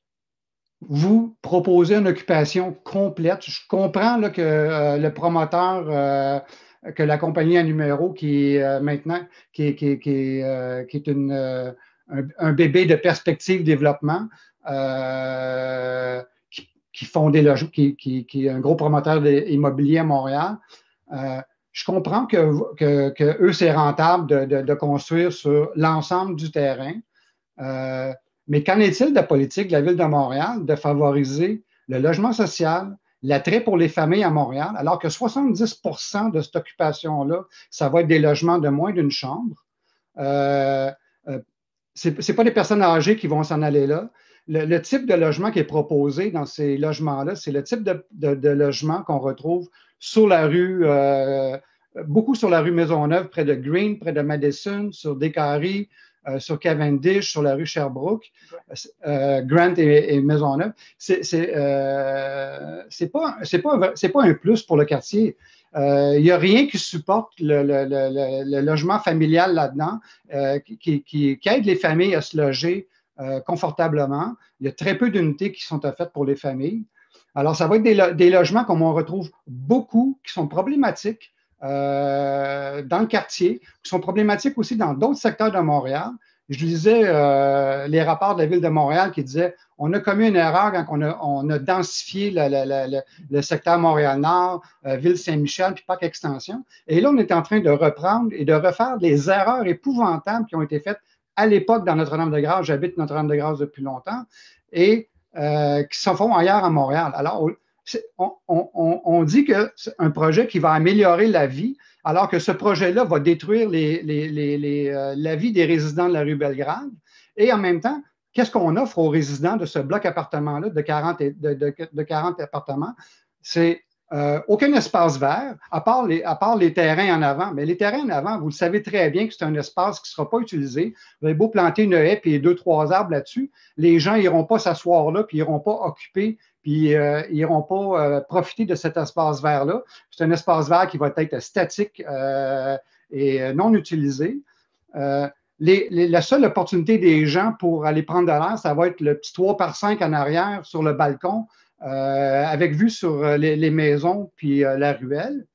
vous proposez une occupation complète. Je comprends là, que euh, le promoteur... Euh, que la compagnie à numéro qui est euh, maintenant, qui est, qui, qui, euh, qui est une, euh, un, un bébé de perspective développement, euh, qui, qui font des logements, qui, qui, qui est un gros promoteur immobilier à Montréal. Euh, je comprends que, que, que eux, c'est rentable de, de, de construire sur l'ensemble du terrain. Euh, mais qu'en est-il de la politique de la Ville de Montréal de favoriser le logement social, l'attrait pour les familles à Montréal, alors que soixante-dix pour cent de cette occupation-là, ça va être des logements de moins d'une chambre. Euh, euh, ce n'est pas des personnes âgées qui vont s'en aller là. Le, le type de logement qui est proposé dans ces logements-là, c'est le type de, de, de logement qu'on retrouve sur la rue, euh, beaucoup sur la rue Maisonneuve, près de Green, près de Madison, sur Descaries, Euh, sur Cavendish, sur la rue Sherbrooke, euh, Grant et, et Maisonneuve. C'est euh, pas, pas, pas un plus pour le quartier. Il euh, n'y a rien qui supporte le, le, le, le logement familial là-dedans, euh, qui, qui, qui aide les familles à se loger euh, confortablement. Il y a très peu d'unités qui sont faites pour les familles. Alors, ça va être des, lo des logements comme on retrouve beaucoup, qui sont problématiques. Euh, dans le quartier, qui sont problématiques aussi dans d'autres secteurs de Montréal. Je lisais euh, les rapports de la Ville de Montréal qui disaient on a commis une erreur quand on a, on a densifié le, le, le, le secteur Montréal-Nord, euh, Ville-Saint-Michel, puis Parc Extension. Et là, on est en train de reprendre et de refaire les erreurs épouvantables qui ont été faites à l'époque dans Notre-Dame-de-Grâce. J'habite Notre-Dame-de-Grâce depuis longtemps et euh, qui se font ailleurs à Montréal. Alors, On, on, on dit que c'est un projet qui va améliorer la vie, alors que ce projet-là va détruire les, les, les, les, euh, la vie des résidents de la rue Bellegrave. Et en même temps, qu'est-ce qu'on offre aux résidents de ce bloc appartement-là, de quarante, de, de, de quarante appartements? C'est euh, aucun espace vert, à part, les, à part les terrains en avant. Mais les terrains en avant, vous le savez très bien que c'est un espace qui ne sera pas utilisé. Vous avez beau planter une haie et deux, trois arbres là-dessus, les gens n'iront pas s'asseoir là, puis ils n'iront pas occuper puis euh, ils n'iront pas euh, profiter de cet espace vert-là. C'est un espace vert qui va être statique euh, et non utilisé. Euh, les, les, la seule opportunité des gens pour aller prendre de l'air, ça va être le petit trois par cinq en arrière sur le balcon, euh, avec vue sur les, les maisons puis euh, la ruelle.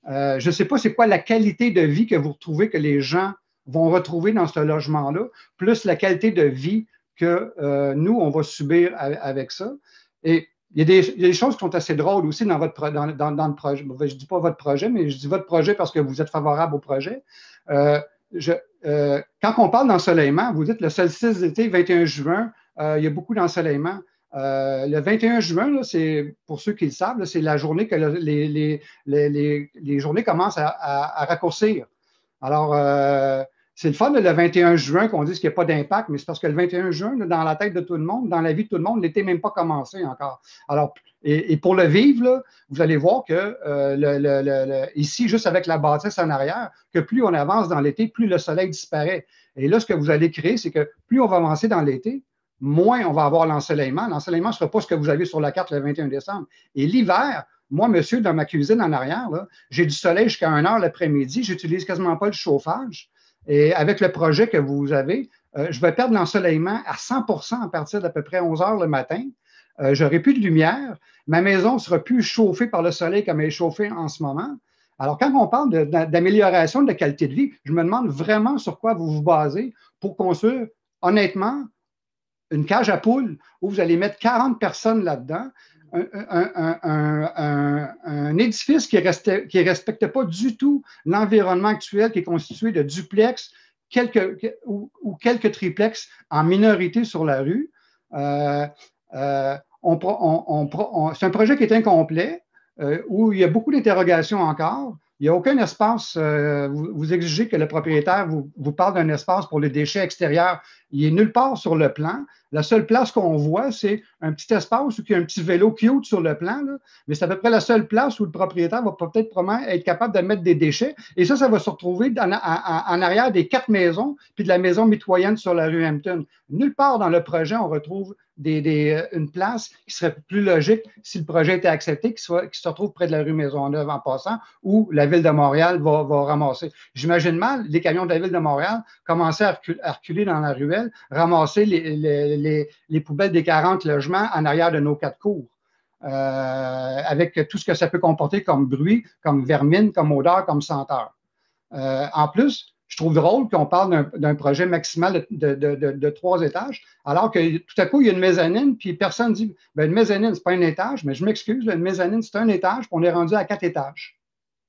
Euh, je ne sais pas c'est quoi la qualité de vie que vous retrouvez, que les gens vont retrouver dans ce logement-là, plus la qualité de vie que euh, nous, on va subir a, avec ça. Et il y, a des, il y a des choses qui sont assez drôles aussi dans, votre, dans, dans, dans le projet. Je ne dis pas votre projet, mais je dis votre projet parce que vous êtes favorable au projet. Euh, je, euh, quand on parle d'ensoleillement, vous dites le solstice d'été, vingt et un juin, euh, il y a beaucoup d'ensoleillement. Euh, le vingt et un juin, c'est, pour ceux qui le savent, c'est la journée que le, les, les, les, les journées commencent à, à, à raccourcir. Alors, euh, c'est le fun le vingt et un juin qu'on dise qu'il n'y a pas d'impact, mais c'est parce que le vingt et un juin, là, dans la tête de tout le monde, dans la vie de tout le monde, l'été n'est même pas commencé encore. Alors, et, et pour le vivre, là, vous allez voir que euh, le, le, le, ici, juste avec la bâtisse en arrière, que plus on avance dans l'été, plus le soleil disparaît. Et là, ce que vous allez créer, c'est que plus on va avancer dans l'été, moins on va avoir l'ensoleillement. L'ensoleillement ne sera pas ce que vous avez sur la carte le vingt et un décembre. Et l'hiver, moi, monsieur, dans ma cuisine en arrière, j'ai du soleil jusqu'à une heure l'après-midi. Je n'utilise quasiment pas le chauffage. Et avec le projet que vous avez, euh, je vais perdre l'ensoleillement à cent pour cent à partir d'à peu près onze heures le matin. Euh, je n'aurai plus de lumière. Ma maison ne sera plus chauffée par le soleil comme elle est chauffée en ce moment. Alors, quand on parle de, d'amélioration de la qualité de vie, je me demande vraiment sur quoi vous vous basez pour construire, honnêtement, une cage à poules où vous allez mettre quarante personnes là-dedans, un, un, un, un, un édifice qui ne qui respecte pas du tout l'environnement actuel qui est constitué de duplex quelques, ou, ou quelques triplex en minorité sur la rue. Euh, euh, on, on, on, on, c'est un projet qui est incomplet, euh, où il y a beaucoup d'interrogations encore. Il n'y a aucun espace, euh, vous, vous exigez que le propriétaire vous, vous parle d'un espace pour les déchets extérieurs. Il n'est nulle part sur le plan. La seule place qu'on voit, c'est un petit espace où il y a un petit vélo cute sur le plan, là. Mais c'est à peu près la seule place où le propriétaire va peut-être probablement être capable de mettre des déchets. Et ça, ça va se retrouver en, en, en arrière des quatre maisons, puis de la maison mitoyenne sur la rue Hampton. Nulle part dans le projet, on retrouve des, des, une place qui serait plus logique si le projet était accepté, qui, soit, qui se retrouve près de la rue Maisonneuve en passant, où la Ville de Montréal va, va ramasser. J'imagine mal les camions de la Ville de Montréal commencer à reculer, à reculer dans la ruelle, ramasser les, les, les, les poubelles des quarante logements en arrière de nos quatre cours, euh, avec tout ce que ça peut comporter comme bruit, comme vermine, comme odeur, comme senteur. Euh, en plus, je trouve drôle qu'on parle d'un, d'un projet maximal de, de, de, de trois étages, alors que tout à coup, il y a une mezzanine, puis personne dit, ben, une mezzanine, ce n'est pas un étage, mais je m'excuse, une mezzanine, c'est un étage, puis on est rendu à quatre étages.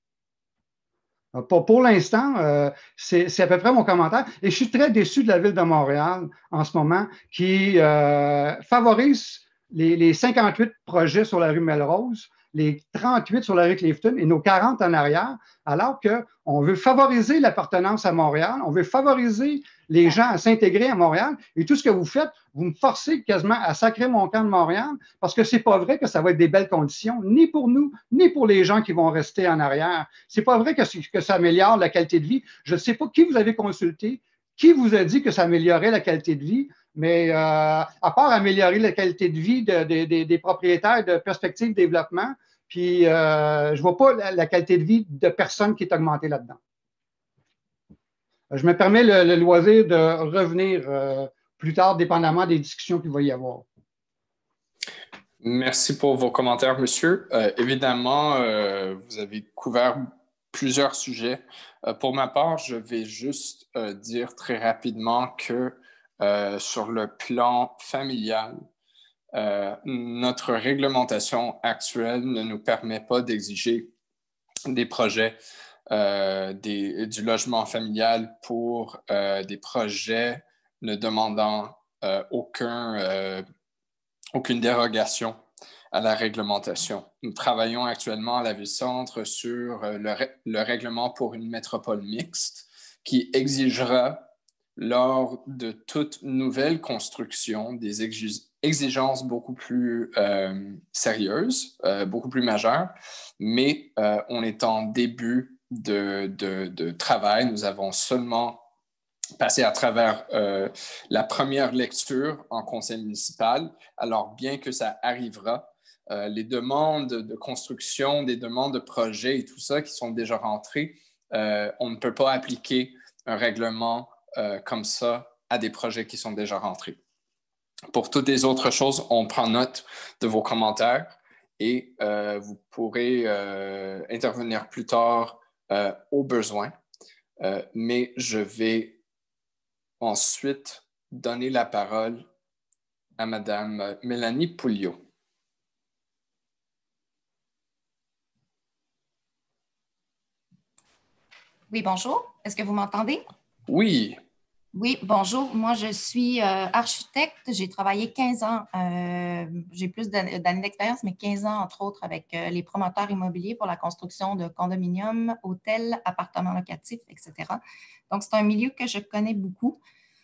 Pour, pour l'instant, euh, c'est, c'est à peu près mon commentaire. Et je suis très déçu de la Ville de Montréal en ce moment qui euh, favorise les, les cinquante-huit projets sur la rue Melrose, les trente-huit sur la rue Clifton et nos quarante en arrière, alors qu'on veut favoriser l'appartenance à Montréal, on veut favoriser les gens à s'intégrer à Montréal. Et tout ce que vous faites, vous me forcez quasiment à sacrer mon camp de Montréal parce que c'est pas vrai que ça va être des belles conditions, ni pour nous, ni pour les gens qui vont rester en arrière. C'est pas vrai que, que ça améliore la qualité de vie. Je ne sais pas qui vous avez consulté, qui vous a dit que ça améliorait la qualité de vie, mais euh, à part améliorer la qualité de vie de, de, de, des propriétaires de perspective de développement, puis euh, je ne vois pas la, la qualité de vie de personne qui est augmentée là-dedans. Je me permets le, le loisir de revenir euh, plus tard, dépendamment des discussions qu'il va y avoir. Merci pour vos commentaires, monsieur. Euh, évidemment, euh, vous avez couvert plusieurs sujets. Euh, pour ma part, je vais juste euh, dire très rapidement que euh, sur le plan familial, euh, notre réglementation actuelle ne nous permet pas d'exiger des projets Euh, des, du logement familial pour euh, des projets ne demandant euh, aucun, euh, aucune dérogation à la réglementation. Nous travaillons actuellement à la Ville-Centre sur euh, le, le règlement pour une métropole mixte qui exigera lors de toute nouvelle construction des exig- exigences beaucoup plus euh, sérieuses, euh, beaucoup plus majeures, mais euh, on est en début De, de, de travail. Nous avons seulement passé à travers euh, la première lecture en conseil municipal. Alors, bien que ça arrivera, euh, les demandes de construction, des demandes de projets et tout ça qui sont déjà rentrées, euh, on ne peut pas appliquer un règlement euh, comme ça à des projets qui sont déjà rentrés. Pour toutes les autres choses, on prend note de vos commentaires et euh, vous pourrez euh, intervenir plus tard euh, au besoin. Euh, mais je vais ensuite donner la parole à Madame Mélanie Pouliot. Oui, bonjour. Est-ce que vous m'entendez? Oui. Oui, bonjour. Moi, je suis euh, architecte. J'ai travaillé quinze ans. Euh, j'ai plus d'années d'expérience, mais quinze ans, entre autres, avec euh, les promoteurs immobiliers pour la construction de condominiums, hôtels, appartements locatifs, et cetera. Donc, c'est un milieu que je connais beaucoup.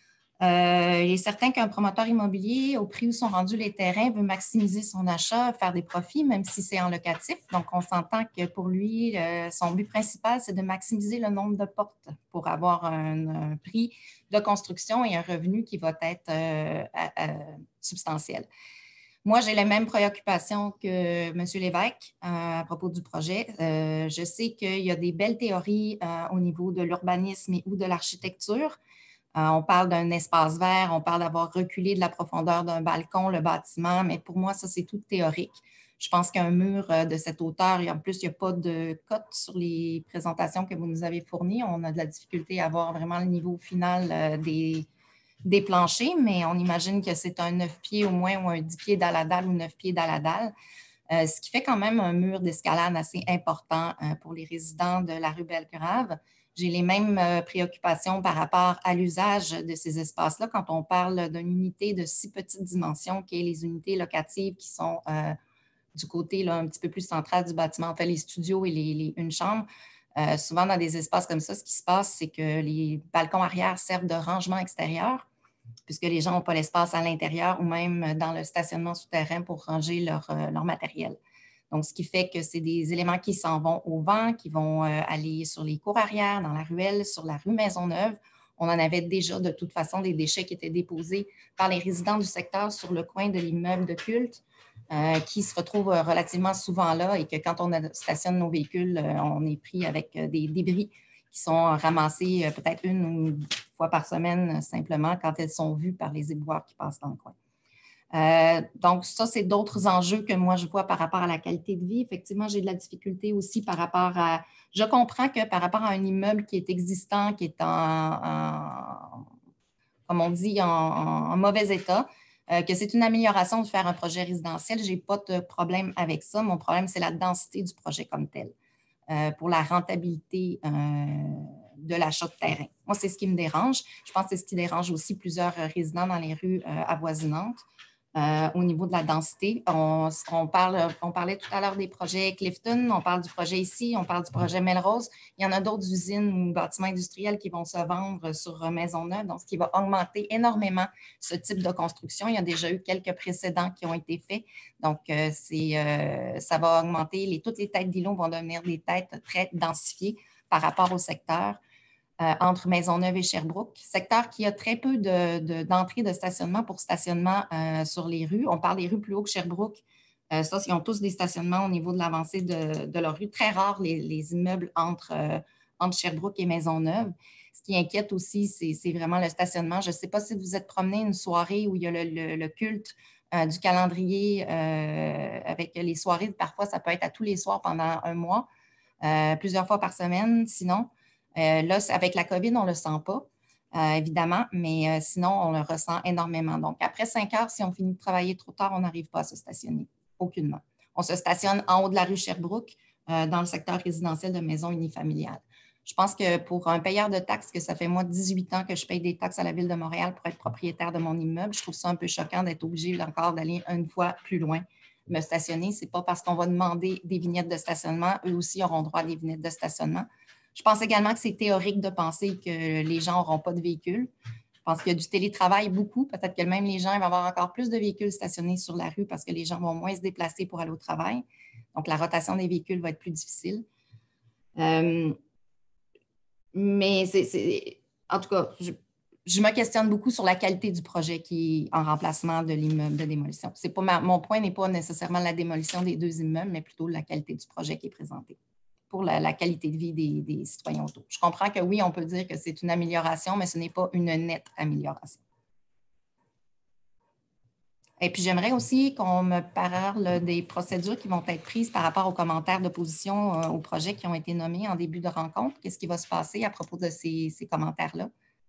Euh, il est certain qu'un promoteur immobilier, au prix où sont rendus les terrains, veut maximiser son achat, faire des profits, même si c'est en locatif. Donc, on s'entend que pour lui, euh, son but principal, c'est de maximiser le nombre de portes pour avoir un, un prix de construction et un revenu qui va être euh, à, à, substantiel. Moi, j'ai les mêmes préoccupations que M. Lévesque euh, à propos du projet. Euh, je sais qu'il y a des belles théories euh, au niveau de l'urbanisme et ou de l'architecture. Euh, on parle d'un espace vert, on parle d'avoir reculé de la profondeur d'un balcon, le bâtiment, mais pour moi, ça, c'est tout théorique. Je pense qu'un mur euh, de cette hauteur, et en plus, il n'y a pas de cote sur les présentations que vous nous avez fournies. On a de la difficulté à voir vraiment le niveau final euh, des, des planchers, mais on imagine que c'est un neuf pieds au moins ou un dix pieds dalle-à-dalle ou neuf pieds dalle-à-dalle. Euh, ce qui fait quand même un mur d'escalade assez important euh, pour les résidents de la rue Belgrave. J'ai les mêmes euh, préoccupations par rapport à l'usage de ces espaces-là quand on parle d'une unité de si petite dimension qu'est les unités locatives qui sont euh, du côté là, un petit peu plus central du bâtiment, en fait, les studios et les, les une chambre. Euh, souvent, dans des espaces comme ça, ce qui se passe, c'est que les balcons arrière servent de rangement extérieur, puisque les gens n'ont pas l'espace à l'intérieur ou même dans le stationnement souterrain pour ranger leur, euh, leur matériel. Donc, ce qui fait que c'est des éléments qui s'en vont au vent, qui vont euh, aller sur les cours arrière, dans la ruelle, sur la rue Maisonneuve. On en avait déjà de toute façon des déchets qui étaient déposés par les résidents du secteur sur le coin de l'immeuble de culte, euh, qui se retrouvent relativement souvent là et que quand on stationne nos véhicules, euh, on est pris avec des débris qui sont ramassés euh, peut-être une ou deux fois par semaine simplement quand elles sont vues par les éboueurs qui passent dans le coin. Euh, donc, ça, c'est d'autres enjeux que moi, je vois par rapport à la qualité de vie. Effectivement, j'ai de la difficulté aussi par rapport à… Je comprends que par rapport à un immeuble qui est existant, qui est en, en comme on dit, en, en mauvais état, euh, que c'est une amélioration de faire un projet résidentiel. Je n'ai pas de problème avec ça. Mon problème, c'est la densité du projet comme tel, euh, pour la rentabilité euh, de l'achat de terrain. Moi, c'est ce qui me dérange. Je pense que c'est ce qui dérange aussi plusieurs résidents dans les rues euh, avoisinantes. Euh, au niveau de la densité, on, on, parle, on parlait tout à l'heure des projets Clifton, on parle du projet ici, on parle du projet Melrose. Il y en a d'autres usines ou bâtiments industriels qui vont se vendre sur Maisonneuve, donc ce qui va augmenter énormément ce type de construction. Il y a déjà eu quelques précédents qui ont été faits, donc euh, c'est, euh, ça va augmenter. Les, toutes les têtes d'îlots vont devenir des têtes très densifiées par rapport au secteur. Euh, entre Maisonneuve et Sherbrooke, secteur qui a très peu de, de, d'entrées de stationnement pour stationnement euh, sur les rues. On parle des rues plus haut que Sherbrooke. Euh, ça, ils ont tous des stationnements au niveau de l'avancée de, de leur rue. Très rare les, les immeubles entre, euh, entre Sherbrooke et Maisonneuve. Ce qui inquiète aussi, c'est, c'est vraiment le stationnement. Je ne sais pas si vous êtes promené une soirée où il y a le, le, le culte euh, du calendrier euh, avec les soirées. Parfois, ça peut être à tous les soirs pendant un mois, euh, plusieurs fois par semaine, sinon. Euh, là, avec la COVID, on ne le sent pas, euh, évidemment, mais euh, sinon, on le ressent énormément. Donc, après cinq heures, si on finit de travailler trop tard, on n'arrive pas à se stationner, aucunement. On se stationne en haut de la rue Sherbrooke, euh, dans le secteur résidentiel de maisons unifamiliales. Je pense que pour un payeur de taxes, que ça fait moi dix-huit ans que je paye des taxes à la Ville de Montréal pour être propriétaire de mon immeuble, je trouve ça un peu choquant d'être obligé encore d'aller une fois plus loin me stationner. Ce n'est pas parce qu'on va demander des vignettes de stationnement, eux aussi auront droit à des vignettes de stationnement. Je pense également que c'est théorique de penser que les gens n'auront pas de véhicules. Je pense qu'il y a du télétravail beaucoup. Peut-être que même les gens vont avoir encore plus de véhicules stationnés sur la rue parce que les gens vont moins se déplacer pour aller au travail. Donc, la rotation des véhicules va être plus difficile. Euh, mais c'est, c'est, en tout cas, je, je me questionne beaucoup sur la qualité du projet qui est en remplacement de l'immeuble de démolition. C'est pas ma, mon point n'est pas nécessairement la démolition des deux immeubles, mais plutôt la qualité du projet qui est présenté pour la, la qualité de vie des, des citoyens autour. Je comprends que oui, on peut dire que c'est une amélioration, mais ce n'est pas une nette amélioration. Et puis, j'aimerais aussi qu'on me parle des procédures qui vont être prises par rapport aux commentaires d'opposition euh, aux projets qui ont été nommés en début de rencontre. Qu'est-ce qui va se passer à propos de ces, ces commentaires-là?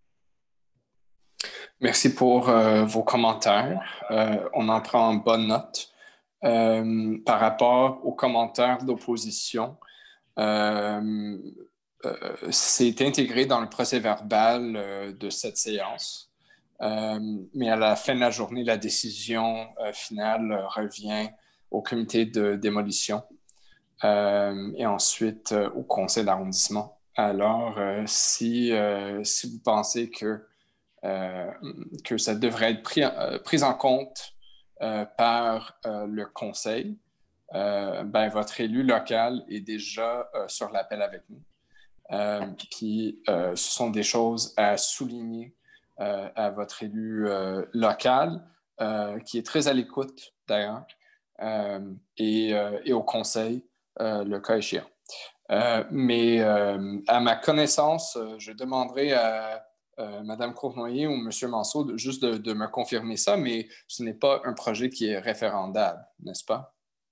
Merci pour euh, vos commentaires. Euh, on en prend en bonne note. Euh, par rapport aux commentaires d'opposition, euh, euh, c'est intégré dans le procès-verbal euh, de cette séance. Euh, mais à la fin de la journée, la décision euh, finale euh, revient au comité de démolition euh, et ensuite euh, au conseil d'arrondissement. Alors, euh, si, euh, si vous pensez que, euh, que ça devrait être pris, euh, pris en compte euh, par euh, le conseil, euh, ben, votre élu local est déjà euh, sur l'appel avec nous. Euh, puis, euh, ce sont des choses à souligner euh, à votre élu euh, local, euh, qui est très à l'écoute d'ailleurs, euh, et, euh, et au conseil, euh, le cas échéant. Euh, mais euh, à ma connaissance, euh, je demanderai à euh, Mme Cournoyer ou M. Manceau de, juste de, de me confirmer ça, mais ce n'est pas un projet qui est référendable, n'est-ce pas?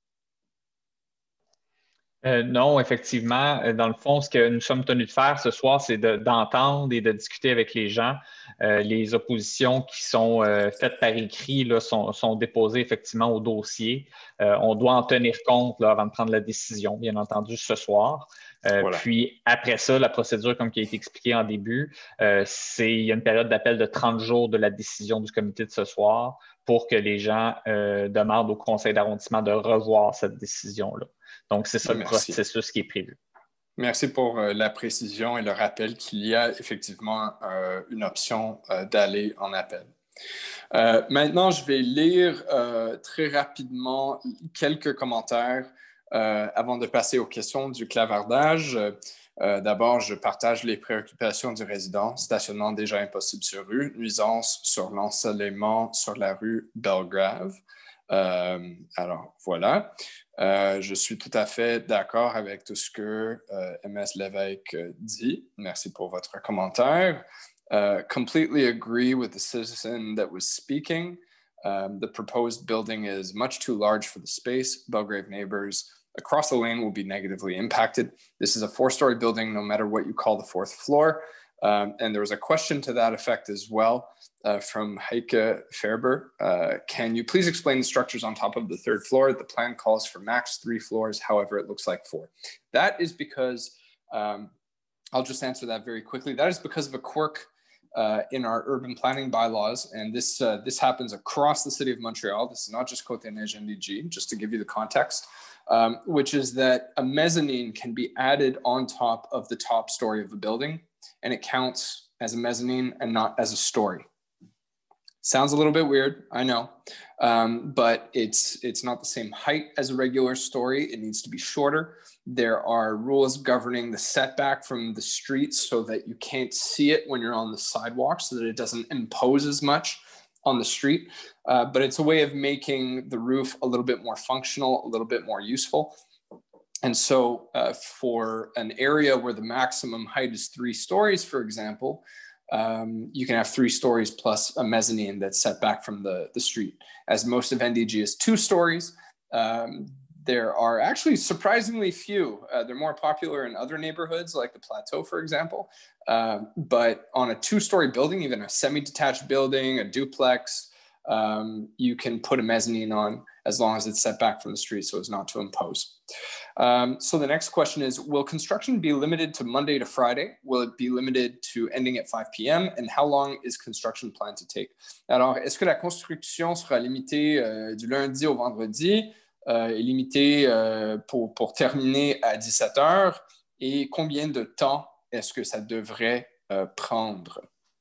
Euh, non, effectivement. Euh, Dans le fond, ce que nous sommes tenus de faire ce soir, c'est de- d'entendre et de discuter avec les gens. Euh, les oppositions qui sont euh, faites par écrit là, sont, sont déposées effectivement au dossier. Euh, on doit en tenir compte là, avant de prendre la décision, bien entendu, ce soir. Euh, Voilà. Puis après ça, la procédure, comme qui a été expliqué en début, euh, c'est il y a une période d'appel de trente jours de la décision du comité de ce soir pour que les gens euh, demandent au conseil d'arrondissement de revoir cette décision-là. Donc, c'est ça le Merci. processus qui est prévu. Merci pour euh, la précision et le rappel qu'il y a effectivement euh, une option euh, d'aller en appel. Euh, maintenant, je vais lire euh, très rapidement quelques commentaires euh, avant de passer aux questions du clavardage. Euh, D'abord, je partage les préoccupations du résident. Stationnement déjà impossible sur rue, nuisance sur l'ensoleillement sur la rue Belgrave. Euh, alors, voilà. Euh, je suis tout à fait d'accord avec tout ce que euh, M S Lévesque dit. Merci pour votre commentaire. Uh, completely agree with the citizen that was speaking. Um, the proposed building is much too large for the space. Belgrave neighbors across the lane will be negatively impacted. This is a four-story building, no matter what you call the fourth floor. Um, and there was a question to that effect as well uh, from Heike Ferber. Uh, can you please explain the structures on top of the third floor? The plan calls for max three floors. However, it looks like four. That is because, um, I'll just answer that very quickly. That is because of a quirk Uh, in our urban planning bylaws, and this uh, this happens across the city of Montreal. This is not just Côte-des-Neiges N D G, just to give you the context, um, which is that a mezzanine can be added on top of the top story of the building, and it counts as a mezzanine and not as a story. Sounds a little bit weird, I know, um, but it's it's not the same height as a regular story. It needs to be shorter. There are rules governing the setback from the street so that you can't see it when you're on the sidewalk, so that it doesn't impose as much on the street. Uh, but it's a way of making the roof a little bit more functional, a little bit more useful. And so uh, for an area where the maximum height is three stories, for example, Um, you can have three stories plus a mezzanine that's set back from the, the street. As most of N D G is two stories, um, there are actually surprisingly few. Uh, they're more popular in other neighborhoods like the Plateau, for example. Um, but on a two-story building, even a semi-detached building, a duplex, um, you can put a mezzanine on as long as it's set back from the street so as not to impose. Um, so the next question is, will construction be limited to Monday to Friday? Will it be limited to ending at five p m? And how long is construction planned to take? Alors, est-ce que la construction sera limitée euh, du lundi au vendredi euh, et limitée euh, pour, pour terminer à dix-sept heures? Et combien de temps est-ce que ça devrait euh, prendre,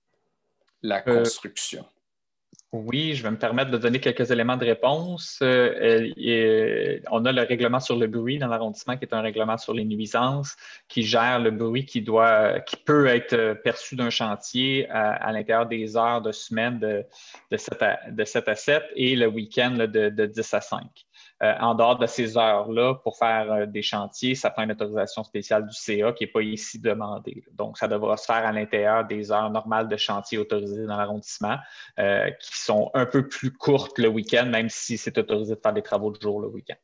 la construction? Euh... Oui, je vais me permettre de donner quelques éléments de réponse. Euh, et, on a le règlement sur le bruit dans l'arrondissement, qui est un règlement sur les nuisances, qui gère le bruit qui doit, qui peut être perçu d'un chantier à, à l'intérieur des heures de semaine de, de, sept à, de sept à sept et le week-end de, de dix à cinq. euh, en dehors de ces heures-là pour faire euh, des chantiers, ça prend une autorisation spéciale du C A qui n'est pas ici demandée. Donc, ça devra se faire à l'intérieur des heures normales de chantier autorisées dans l'arrondissement, euh, qui sont un peu plus courtes le week-end, même si c'est autorisé de faire des travaux de jour le week-end.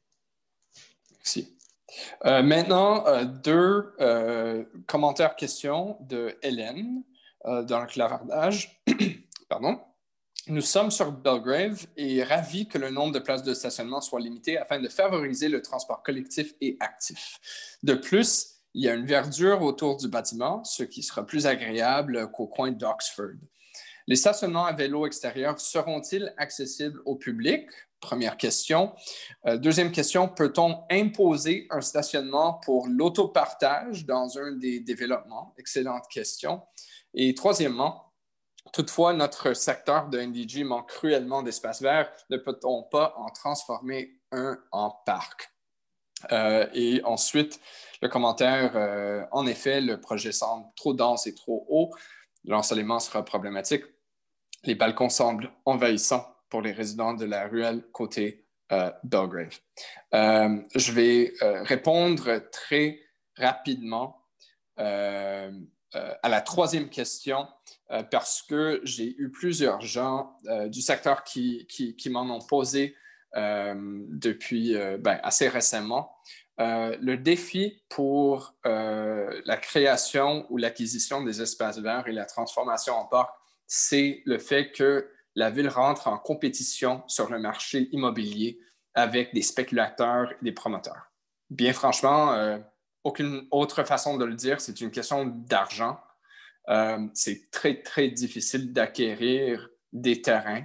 Merci. Euh, maintenant, euh, deux euh, commentaires, questions de Hélène euh, dans le clavardage. Pardon. Nous sommes sur Belgrave et ravis que le nombre de places de stationnement soit limité afin de favoriser le transport collectif et actif. De plus, il y a une verdure autour du bâtiment, ce qui sera plus agréable qu'au coin d'Oxford. Les stationnements à vélo extérieurs seront-ils accessibles au public? Première question. Euh, deuxième question, peut-on imposer un stationnement pour l'autopartage dans un des développements? Excellente question. Et troisièmement, toutefois, notre secteur de N D G manque cruellement d'espace vert. Ne peut-on pas en transformer un en parc? Euh, et ensuite, le commentaire, euh, en effet, le projet semble trop dense et trop haut. L'ensoleillement sera problématique. Les balcons semblent envahissants pour les résidents de la ruelle côté euh, Belgrave. Euh, je vais euh, répondre très rapidement euh, euh, à la troisième question euh, parce que j'ai eu plusieurs gens euh, du secteur qui, qui, qui m'en ont posé euh, depuis euh, ben, assez récemment. Euh, le défi pour euh, la création ou l'acquisition des espaces verts et la transformation en parc, c'est le fait que la ville rentre en compétition sur le marché immobilier avec des spéculateurs et des promoteurs. Bien franchement, euh, aucune autre façon de le dire, c'est une question d'argent. Euh, c'est très, très difficile d'acquérir des terrains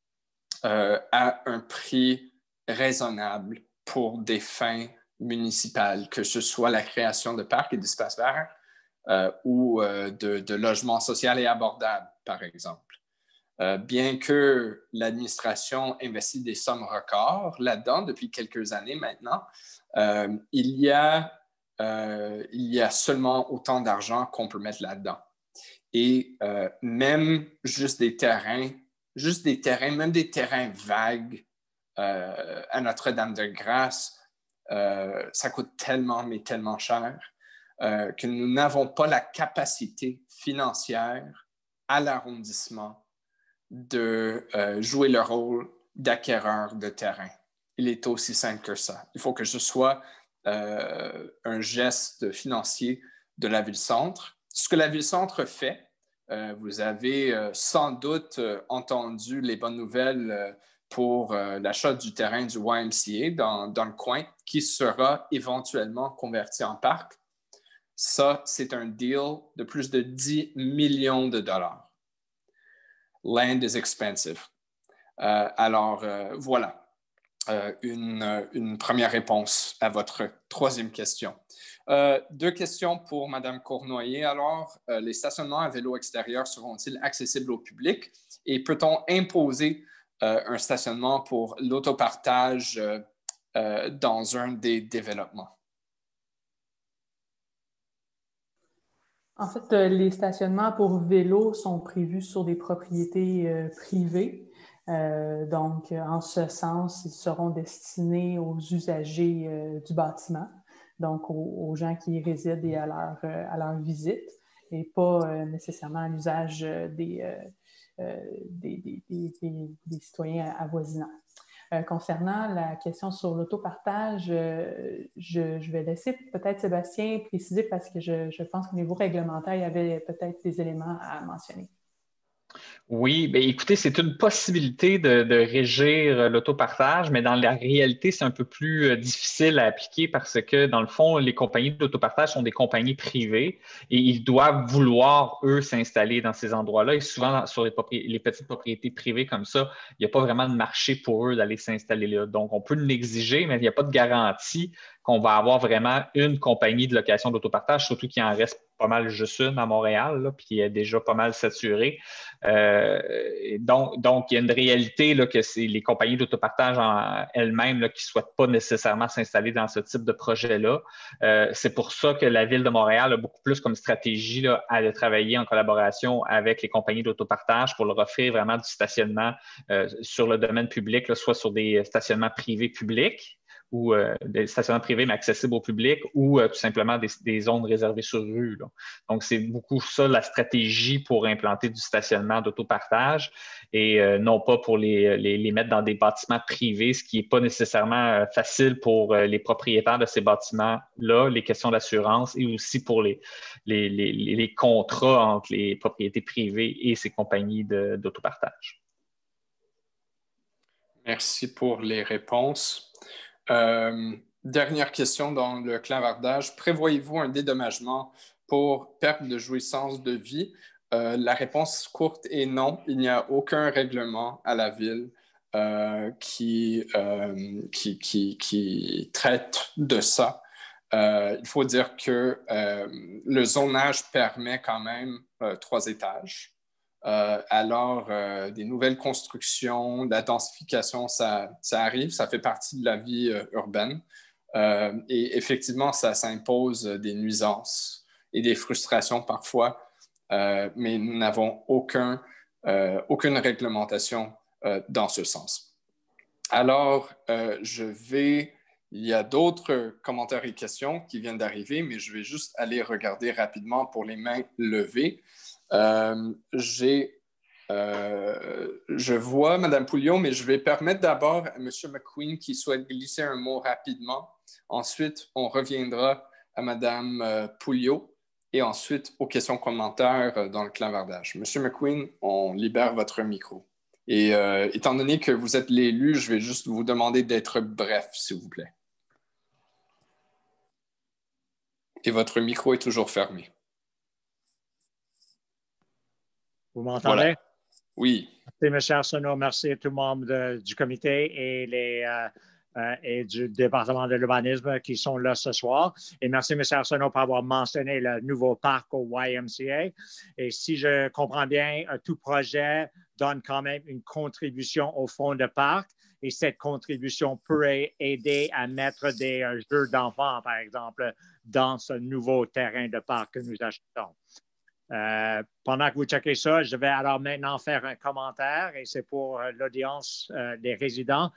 euh, à un prix raisonnable pour des fins municipales, que ce soit la création de parcs et d'espaces verts euh, ou euh, de, de logements sociaux et abordables, par exemple. Euh, bien que l'administration investit des sommes records là-dedans depuis quelques années maintenant, euh, il y a, euh, il y a seulement autant d'argent qu'on peut mettre là-dedans. Et euh, même juste des terrains, juste des terrains, même des terrains vagues euh, à Notre-Dame-de-Grâce, euh, ça coûte tellement, mais tellement cher euh, que nous n'avons pas la capacité financière à l'arrondissement de euh, jouer le rôle d'acquéreur de terrain. Il est aussi simple que ça. Il faut que ce soit euh, un geste financier de la Ville-Centre. Ce que la Ville-Centre fait, euh, vous avez euh, sans doute euh, entendu les bonnes nouvelles euh, pour euh, l'achat du terrain du Y M C A dans, dans le coin, qui sera éventuellement converti en parc. Ça, c'est un deal de plus de dix millions de dollars. Land is expensive. Euh, alors, euh, voilà euh, une, une première réponse à votre troisième question. Euh, deux questions pour Mme Cournoyer. Alors, euh, les stationnements à vélo extérieur seront-ils accessibles au public et peut-on imposer euh, un stationnement pour l'autopartage euh, euh, dans un des développements? En fait, euh, les stationnements pour vélos sont prévus sur des propriétés euh, privées. Euh, donc, en ce sens, ils seront destinés aux usagers euh, du bâtiment, donc aux, aux gens qui y résident et à leur, euh, à leur visite, et pas euh, nécessairement à l'usage des, euh, euh, des, des, des, des, des citoyens avoisinants. Euh, concernant la question sur l'autopartage, euh, je, je vais laisser peut-être Sébastien préciser parce que je, je pense qu'au niveau réglementaire, il y avait peut-être des éléments à mentionner. Oui, bien écoutez, c'est une possibilité de, de régir l'autopartage, mais dans la réalité, c'est un peu plus difficile à appliquer parce que, dans le fond, les compagnies d'autopartage sont des compagnies privées et ils doivent vouloir, eux, s'installer dans ces endroits-là. Et souvent, sur les, les petites propriétés privées comme ça, il n'y a pas vraiment de marché pour eux d'aller s'installer là. Donc, on peut l'exiger, mais il n'y a pas de garantie qu'on va avoir vraiment une compagnie de location d'autopartage, surtout qu'il en reste pas mal juste une à Montréal, là, puis qui est déjà pas mal saturée. Euh, donc, donc, il y a une réalité là, que c'est les compagnies d'autopartage en elles-mêmes là, qui ne souhaitent pas nécessairement s'installer dans ce type de projet-là. Euh, c'est pour ça que la Ville de Montréal a beaucoup plus comme stratégie là, à de travailler en collaboration avec les compagnies d'autopartage pour leur offrir vraiment du stationnement euh, sur le domaine public, là, soit sur des stationnements privés publics, ou euh, des stationnements privés, mais accessibles au public, ou euh, tout simplement des, des zones réservées sur rue, là. Donc, c'est beaucoup ça la stratégie pour implanter du stationnement d'autopartage et euh, non pas pour les, les, les mettre dans des bâtiments privés, ce qui n'est pas nécessairement facile pour euh, les propriétaires de ces bâtiments-là, les questions d'assurance et aussi pour les, les, les, les contrats entre les propriétés privées et ces compagnies d'autopartage. Merci pour les réponses. Euh, dernière question dans le clavardage. Prévoyez-vous un dédommagement pour perte de jouissance de vie? Euh, la réponse courte est non. Il n'y a aucun règlement à la ville euh, qui, euh, qui, qui, qui traite de ça. Euh, il faut dire que euh, le zonage permet quand même euh, trois étages. Euh, alors, euh, des nouvelles constructions, de la densification, ça, ça arrive, ça fait partie de la vie euh, urbaine. Euh, et effectivement, ça, ça impose des nuisances et des frustrations parfois, euh, mais nous n'avons aucun, euh, aucune réglementation euh, dans ce sens. Alors, euh, je vais... Il y a d'autres commentaires et questions qui viennent d'arriver, mais je vais juste aller regarder rapidement pour les mains levées. Euh, j'ai, euh, je vois Mme Pouliot, mais je vais permettre d'abord à M. McQueen qui souhaite glisser un mot rapidement. Ensuite, on reviendra à Mme euh, Pouliot et ensuite aux questions-commentaires dans le clavardage. M. McQueen, on libère votre micro. Et euh, étant donné que vous êtes l'élu, je vais juste vous demander d'être bref, s'il vous plaît. Et votre micro est toujours fermé. Vous m'entendez? Voilà. Oui. Merci, M. Arsenault. Merci à tout le membre de, du comité et, les, euh, euh, et du département de l'urbanisme qui sont là ce soir. Et merci, M. Arsenault, pour avoir mentionné le nouveau parc au Y M C A. Et si je comprends bien, tout projet donne quand même une contribution au fonds de parc. Et cette contribution peut aider à mettre des euh, jeux d'enfants, par exemple, dans ce nouveau terrain de parc que nous achetons. Euh, pendant que vous checkez ça, je vais alors maintenant faire un commentaire et c'est pour euh, l'audience euh, des résidents.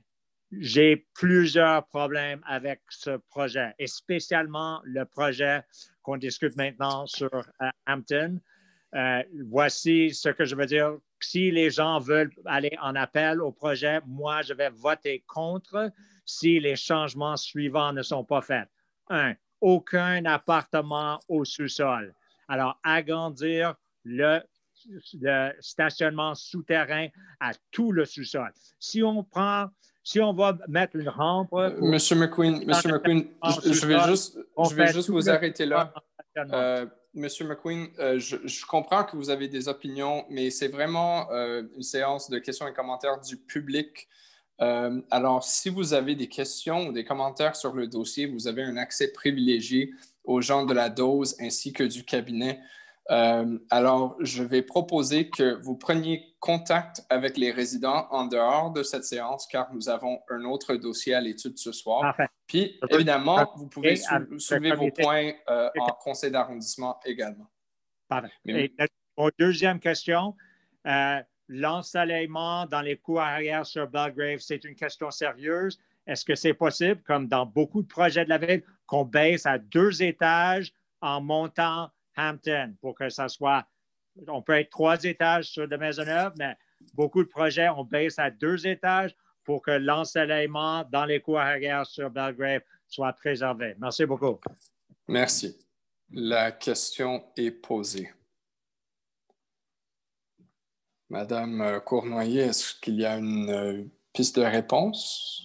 J'ai plusieurs problèmes avec ce projet et spécialement le projet qu'on discute maintenant sur euh, Hampton. Euh, voici ce que je veux dire. Si les gens veulent aller en appel au projet, moi, je vais voter contre si les changements suivants ne sont pas faits. Un, aucun appartement au sous-sol. Alors, agrandir le, le stationnement souterrain à tout le sous-sol. Si on prend, si on va mettre une rampe... Pour... Monsieur McQueen, Monsieur McQueen, je, je vais juste, je vais juste vous arrêter là. Euh, Monsieur McQueen, euh, je, je comprends que vous avez des opinions, mais c'est vraiment euh, une séance de questions et commentaires du public. Euh, alors, si vous avez des questions ou des commentaires sur le dossier, vous avez un accès privilégié aux gens de la dose ainsi que du cabinet. Euh, alors, je vais proposer que vous preniez contact avec les résidents en dehors de cette séance, car nous avons un autre dossier à l'étude ce soir. Parfait. Puis, évidemment, vous pouvez sou soulever vos points euh, en conseil d'arrondissement également. Parfait. Mais... Et la deuxième question, euh, l'ensoleillement dans les cours arrière sur Belgrave, c'est une question sérieuse. Est-ce que c'est possible, comme dans beaucoup de projets de la ville, qu'on baisse à deux étages en montant Hampton pour que ça soit, on peut être trois étages sur de Maisonneuve, mais beaucoup de projets, on baisse à deux étages pour que l'ensoleillement dans les cours arrière sur Belgrave soit préservé. Merci beaucoup. Merci. La question est posée. Madame Cournoyer, est-ce qu'il y a une piste de réponse?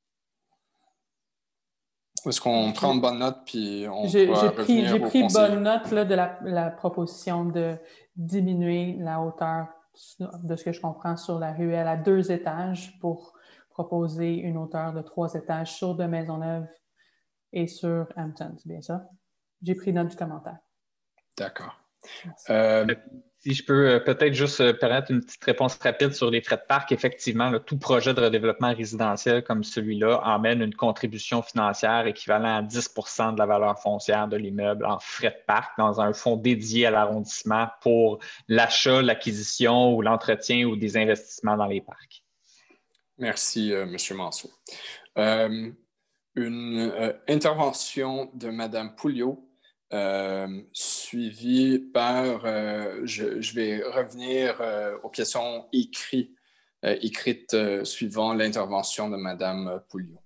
Est-ce qu'on prend bonne note puis on J'ai pourra pris, revenir J'ai au pris conseil? bonne note là, de la, la proposition de diminuer la hauteur, de ce que je comprends, sur la ruelle à deux étages pour proposer une hauteur de trois étages sur de Maisonneuve et sur Hampton. C'est bien ça? J'ai pris note du commentaire. D'accord. Euh, Si je peux euh, peut-être juste euh, permettre une petite réponse rapide sur les frais de parc. Effectivement, là, tout projet de redéveloppement résidentiel comme celui-là emmène une contribution financière équivalente à dix pour cent de la valeur foncière de l'immeuble en frais de parc dans un fonds dédié à l'arrondissement pour l'achat, l'acquisition ou l'entretien ou des investissements dans les parcs. Merci, euh, M. Manceau. Euh, une euh, intervention de Mme Pouliot, euh, suivie par, euh, je, je vais revenir euh, aux questions écrites, euh, écrites euh, suivant l'intervention de Mme Pouliot.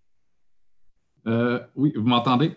Euh, oui, vous m'entendez?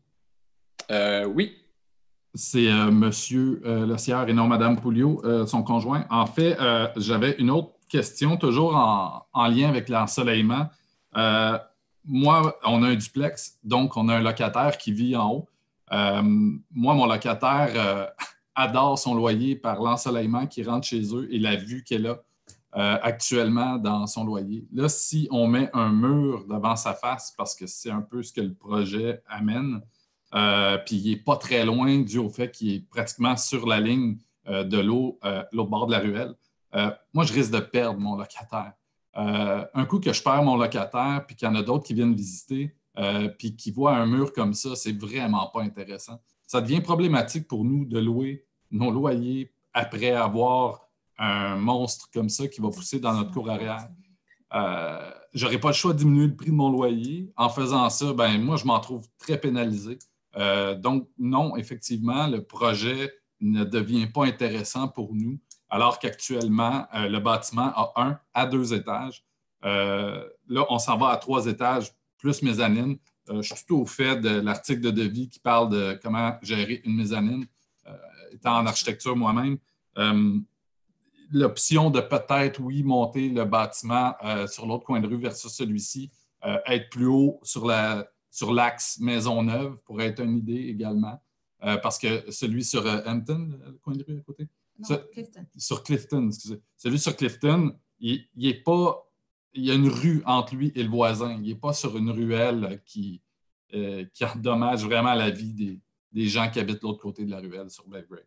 Euh, oui. C'est euh, Monsieur euh, Lecière et non Madame Pouliot, euh, son conjoint. En fait, euh, j'avais une autre question, toujours en, en lien avec l'ensoleillement. Euh, moi, on a un duplex, donc on a un locataire qui vit en haut. Euh, moi, mon locataire euh, adore son loyer par l'ensoleillement qui rentre chez eux et la vue qu'elle a euh, actuellement dans son loyer. Là, si on met un mur devant sa face, parce que c'est un peu ce que le projet amène, Euh, puis il n'est pas très loin dû au fait qu'il est pratiquement sur la ligne euh, de l'eau, euh, l'autre bord de la ruelle. Euh, moi, je risque de perdre mon locataire. Euh, un coup que je perds mon locataire, puis qu'il y en a d'autres qui viennent visiter, euh, puis qui voient un mur comme ça, c'est vraiment pas intéressant. Ça devient problématique pour nous de louer nos loyers après avoir un monstre comme ça qui va pousser dans notre cour arrière. Euh, je n'aurai pas le choix de diminuer le prix de mon loyer. En faisant ça, ben, moi, je m'en trouve très pénalisé. Euh, donc, non, effectivement, le projet ne devient pas intéressant pour nous, alors qu'actuellement, euh, le bâtiment a un à deux étages. Euh, là, on s'en va à trois étages, plus mezzanine. Euh, je suis tout au fait de l'article de devis qui parle de comment gérer une mezzanine, euh, étant en architecture moi-même. Euh, L'option de peut-être, oui, monter le bâtiment euh, sur l'autre coin de rue versus celui-ci, euh, être plus haut sur la sur l'axe Maisonneuve pourrait être une idée également, euh, parce que celui sur euh, Hampton, le coin de rue à côté? Non, sur Clifton. Sur Clifton, excusez. Celui sur Clifton, il, il est pas... Il y a une rue entre lui et le voisin. Il n'est pas sur une ruelle qui, euh, qui endommage vraiment la vie des, des gens qui habitent de l'autre côté de la ruelle sur Blackgrave.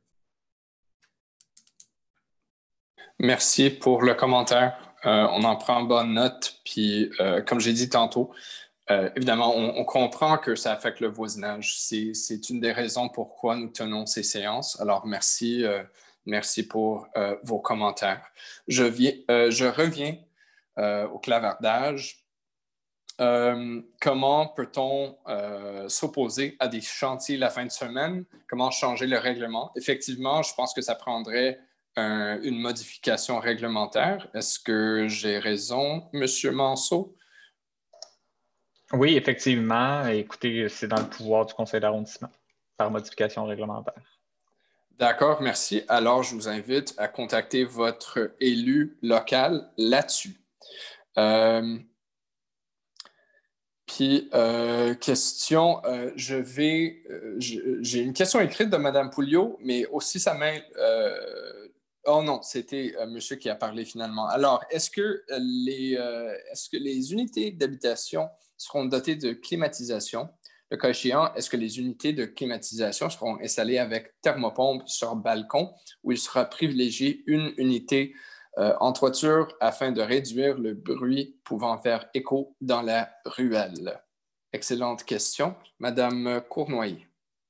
Merci pour le commentaire. Euh, on en prend bonne note. Puis, euh, comme j'ai dit tantôt, Euh, évidemment, on, on comprend que ça affecte le voisinage. C'est, c'est une des raisons pourquoi nous tenons ces séances. Alors, merci, euh, merci pour euh, vos commentaires. Je, viens, euh, je reviens euh, au clavardage. Euh, comment peut-on euh, s'opposer à des chantiers la fin de semaine? Comment changer le règlement? Effectivement, je pense que ça prendrait un, une modification réglementaire. Est-ce que j'ai raison, M. Manceau? Oui, effectivement. Écoutez, c'est dans le pouvoir du conseil d'arrondissement par modification réglementaire. D'accord, merci. Alors, je vous invite à contacter votre élu local là-dessus. Euh, puis, euh, question, euh, je vais, euh, j'ai une question écrite de Mme Pouliot, mais aussi ça m'aide. Euh, oh non, c'était euh, monsieur qui a parlé finalement. Alors, est-ce que les, euh, est-ce que les unités d'habitation seront dotées de climatisation? Le cas échéant, est-ce que les unités de climatisation seront installées avec thermopompe sur balcon ou il sera privilégié une unité euh, en toiture afin de réduire le bruit pouvant faire écho dans la ruelle? Excellente question. Madame Cournoyer.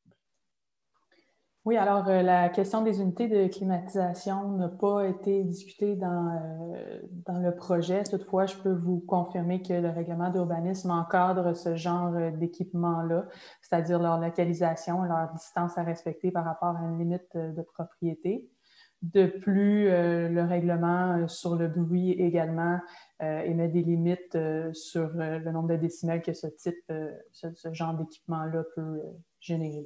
Oui, alors euh, la question des unités de climatisation n'a pas été discutée dans, euh, dans le projet. Toutefois, je peux vous confirmer que le règlement d'urbanisme encadre ce genre d'équipement-là, c'est-à-dire leur localisation, leur distance à respecter par rapport à une limite de propriété. De plus, euh, le règlement sur le bruit également euh, émet des limites euh, sur euh, le nombre de décimètres que ce type, euh, ce, ce genre d'équipement-là peut euh, générer.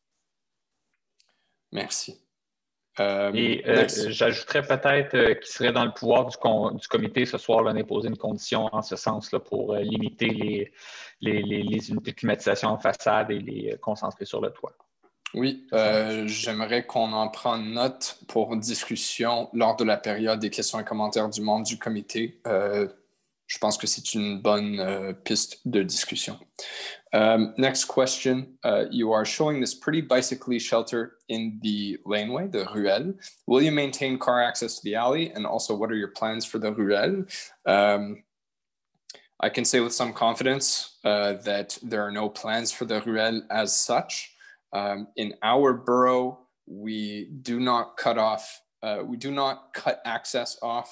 Merci. Euh, Et euh, j'ajouterais peut-être euh, qu'il serait dans le pouvoir du, com du comité ce soir d'imposer une condition en ce sens là, pour euh, limiter les, les, les, les unités de climatisation en façade et les concentrer sur le toit. Oui, euh, j'aimerais qu'on en prenne note pour discussion lors de la période des questions et commentaires du membre du comité. Euh, je pense que c'est une bonne euh, piste de discussion. Um, next question. Uh, you are showing this pretty bicycle shelter in the laneway, the ruelle. Will you maintain car access to the alley? And also, what are your plans for the ruelle? Um, I can say with some confidence uh, that there are no plans for the ruelle as such. Um, in our borough, we do not cut off, uh, we do not cut access off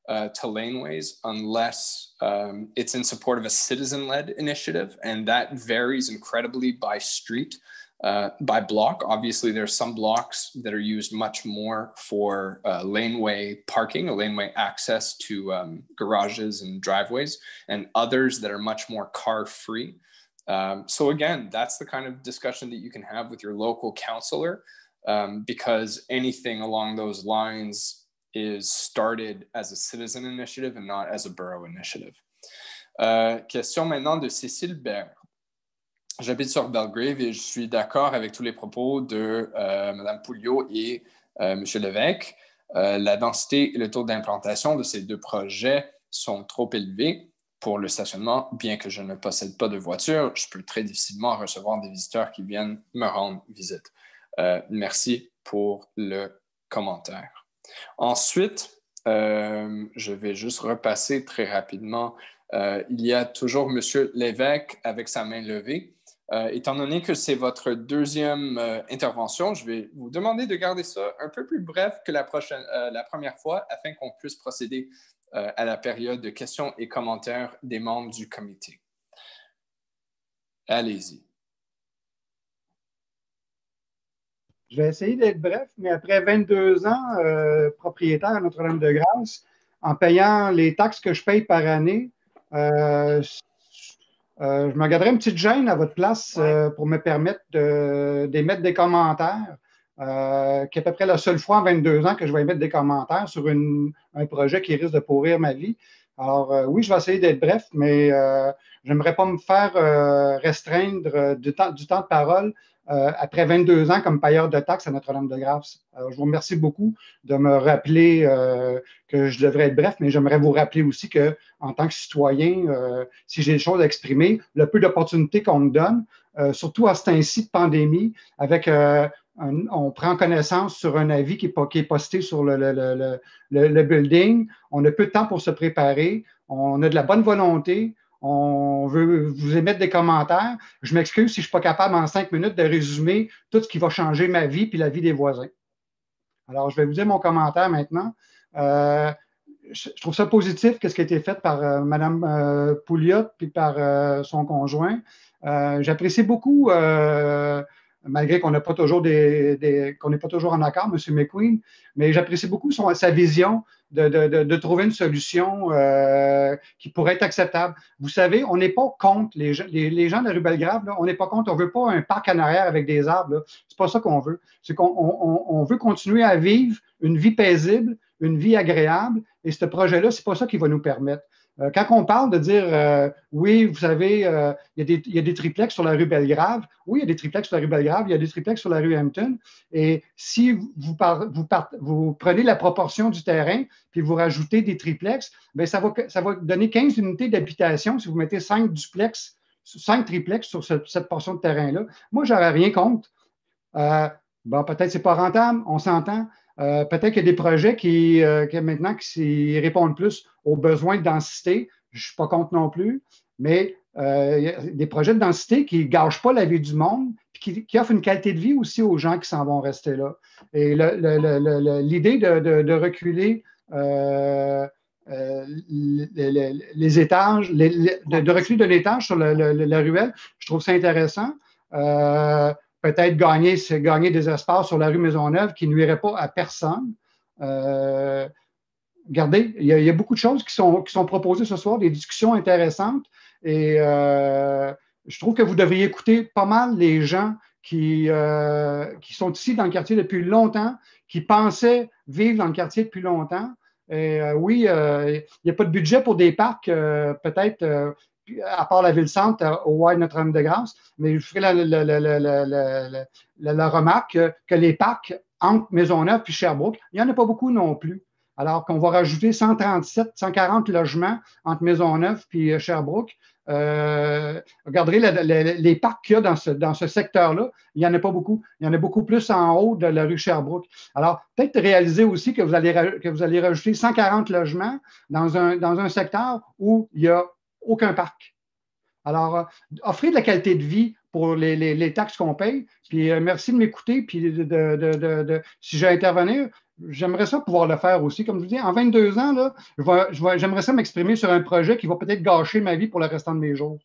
uh, to laneways unless um, it's in support of a citizen-led initiative, and that varies incredibly by street, uh, by block. Obviously, there are some blocks that are used much more for uh, laneway parking, or laneway access to um, garages and driveways, and others that are much more car-free. Um, so again, that's the kind of discussion that you can have with your local councillor, um, because anything along those lines is started as a citizen initiative and not as a borough initiative. Euh, question maintenant de Cécile Baird. J'habite sur Belgrave et je suis d'accord avec tous les propos de euh, Mme Pouliot et euh, M. Lévesque. Euh, la densité et le taux d'implantation de ces deux projets sont trop élevés pour le stationnement. Bien que je ne possède pas de voiture, je peux très difficilement recevoir des visiteurs qui viennent me rendre visite. Euh, merci pour le commentaire. Ensuite, euh, je vais juste repasser très rapidement. Euh, il y a toujours M. Lévesque avec sa main levée. Euh, étant donné que c'est votre deuxième euh, intervention, je vais vous demander de garder ça un peu plus bref que la, prochaine, euh, la première fois afin qu'on puisse procéder euh, à la période de questions et commentaires des membres du comité. Allez-y. Je vais essayer d'être bref, mais après vingt-deux ans, euh, propriétaire à Notre-Dame-de-Grâce, en payant les taxes que je paye par année, euh, euh, je me garderais une petite gêne à votre place euh, pour me permettre d'émettre de, des commentaires, euh, qui est à peu près la seule fois en vingt-deux ans que je vais émettre des commentaires sur une, un projet qui risque de pourrir ma vie. Alors, euh, oui, je vais essayer d'être bref, mais euh, je n'aimerais pas me faire euh, restreindre du temps, du temps de parole Euh, après vingt-deux ans comme payeur de taxes à Notre-Dame-de-Grâce. Alors, je vous remercie beaucoup de me rappeler euh, que je devrais être bref, mais j'aimerais vous rappeler aussi qu'en tant que citoyen, euh, si j'ai des choses à exprimer, le peu d'opportunités qu'on me donne, euh, surtout à ce temps-ci de pandémie, avec euh, un, on prend connaissance sur un avis qui est, qui est posté sur le, le, le, le, le building, on a peu de temps pour se préparer, on a de la bonne volonté, on veut vous émettre des commentaires. Je m'excuse si je ne suis pas capable en cinq minutes de résumer tout ce qui va changer ma vie et la vie des voisins. Alors, je vais vous dire mon commentaire maintenant. Euh, je, je trouve ça positif, ce qui a été fait par euh, Mme euh, Pouliot et par euh, son conjoint. Euh, J'apprécie beaucoup, euh, malgré qu'on n'a pas toujours des, des qu'on n'est pas toujours en accord, M. McQueen, mais j'apprécie beaucoup son, sa vision De, de, de trouver une solution euh, qui pourrait être acceptable. Vous savez, on n'est pas contre, les, les, les gens de la rue Belgrave, là, on n'est pas contre, on ne veut pas un parc en arrière avec des arbres. Ce n'est pas ça qu'on veut. C'est qu'on on, on veut continuer à vivre une vie paisible, une vie agréable, et ce projet-là, ce n'est pas ça qui va nous permettre. Euh, quand on parle de dire, euh, oui, vous savez, euh, il, y a des, il y a des triplex sur la rue Belgrave, oui, il y a des triplex sur la rue Belgrave, il y a des triplex sur la rue Hampton, et si vous, par, vous, part, vous prenez la proportion du terrain, puis vous rajoutez des triplex, bien, ça va, ça va donner quinze unités d'habitation si vous mettez cinq duplex, cinq triplex sur ce, cette portion de terrain-là. Moi, je n'aurais rien contre. Euh, bon, peut-être que ce n'est pas rentable, on s'entend. Euh, peut-être qu'il y a des projets qui, euh, qui maintenant, qui répondent plus aux besoins de densité. Je ne suis pas contre non plus, mais euh, il y a des projets de densité qui ne gâchent pas la vie du monde, puis qui, qui offrent une qualité de vie aussi aux gens qui s'en vont rester là. Et l'idée de, de, de reculer euh, euh, les, les, les étages, les, les, de, de reculer d'un étage sur le, le, la ruelle, je trouve ça intéressant. Euh, Peut-être gagner, gagner des espaces sur la rue Maisonneuve qui ne nuiraient pas à personne. Euh, regardez, il y, a, il y a beaucoup de choses qui sont, qui sont proposées ce soir, des discussions intéressantes. Et euh, je trouve que vous devriez écouter pas mal les gens qui, euh, qui sont ici dans le quartier depuis longtemps, qui pensaient vivre dans le quartier depuis longtemps. Et euh, oui, euh, il n'y a pas de budget pour des parcs, euh, peut-être. Euh, à part la ville-centre au Y Notre-Dame-de-Grâce, mais je ferai la, la, la, la, la, la, la, la remarque que, que les parcs entre Maisonneuve et Sherbrooke, il n'y en a pas beaucoup non plus. Alors qu'on va rajouter cent trente-sept, cent quarante logements entre Maisonneuve et Sherbrooke. Euh, regardez la, la, les parcs qu'il y a dans ce, dans ce secteur-là, il n'y en a pas beaucoup. Il y en a beaucoup plus en haut de la rue Sherbrooke. Alors, peut-être réaliser aussi que vous allez, que vous allez rajouter cent quarante logements dans un, dans un secteur où il y a aucun parc. Alors, euh, offrez de la qualité de vie pour les, les, les taxes qu'on paye. Puis, euh, merci de m'écouter. Puis, de, de, de, de, de, si j'ai à intervenir, j'aimerais ça pouvoir le faire aussi. Comme je vous dis, en vingt-deux ans, là, je vais, je vais, j'aimerais ça m'exprimer sur un projet qui va peut-être gâcher ma vie pour le restant de mes jours.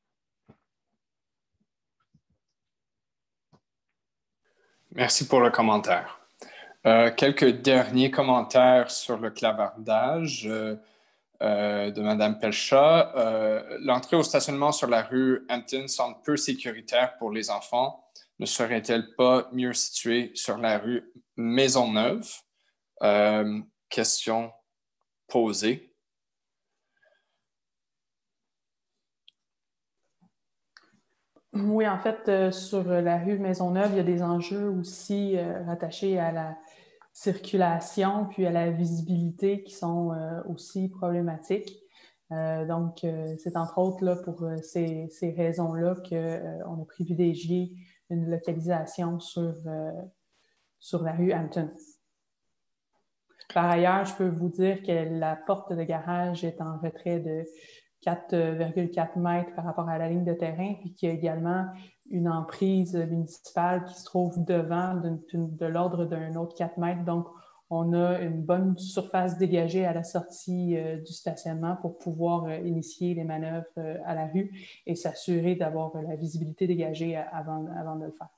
Merci pour le commentaire. Euh, quelques derniers commentaires sur le clavardage euh, euh, de Mme Pelcha. Euh, L'entrée au stationnement sur la rue Hampton semble peu sécuritaire pour les enfants. Ne serait-elle pas mieux située sur la rue Maisonneuve? Euh, question posée. Oui, en fait, euh, sur la rue Maisonneuve, il y a des enjeux aussi euh, rattachés à la circulation puis à la visibilité qui sont euh, aussi problématiques. Euh, donc, euh, c'est entre autres là, pour euh, ces, ces raisons-là qu'on euh, a privilégié une localisation sur, euh, sur la rue Hampton. Par ailleurs, je peux vous dire que la porte de garage est en retrait de quatre virgule quatre mètres par rapport à la ligne de terrain, puis qu'il y a également une emprise municipale qui se trouve devant de, de l'ordre d'un autre quatre mètres. Donc, on a une bonne surface dégagée à la sortie euh, du stationnement pour pouvoir euh, initier les manœuvres euh, à la rue et s'assurer d'avoir euh, la visibilité dégagée avant, avant de le faire.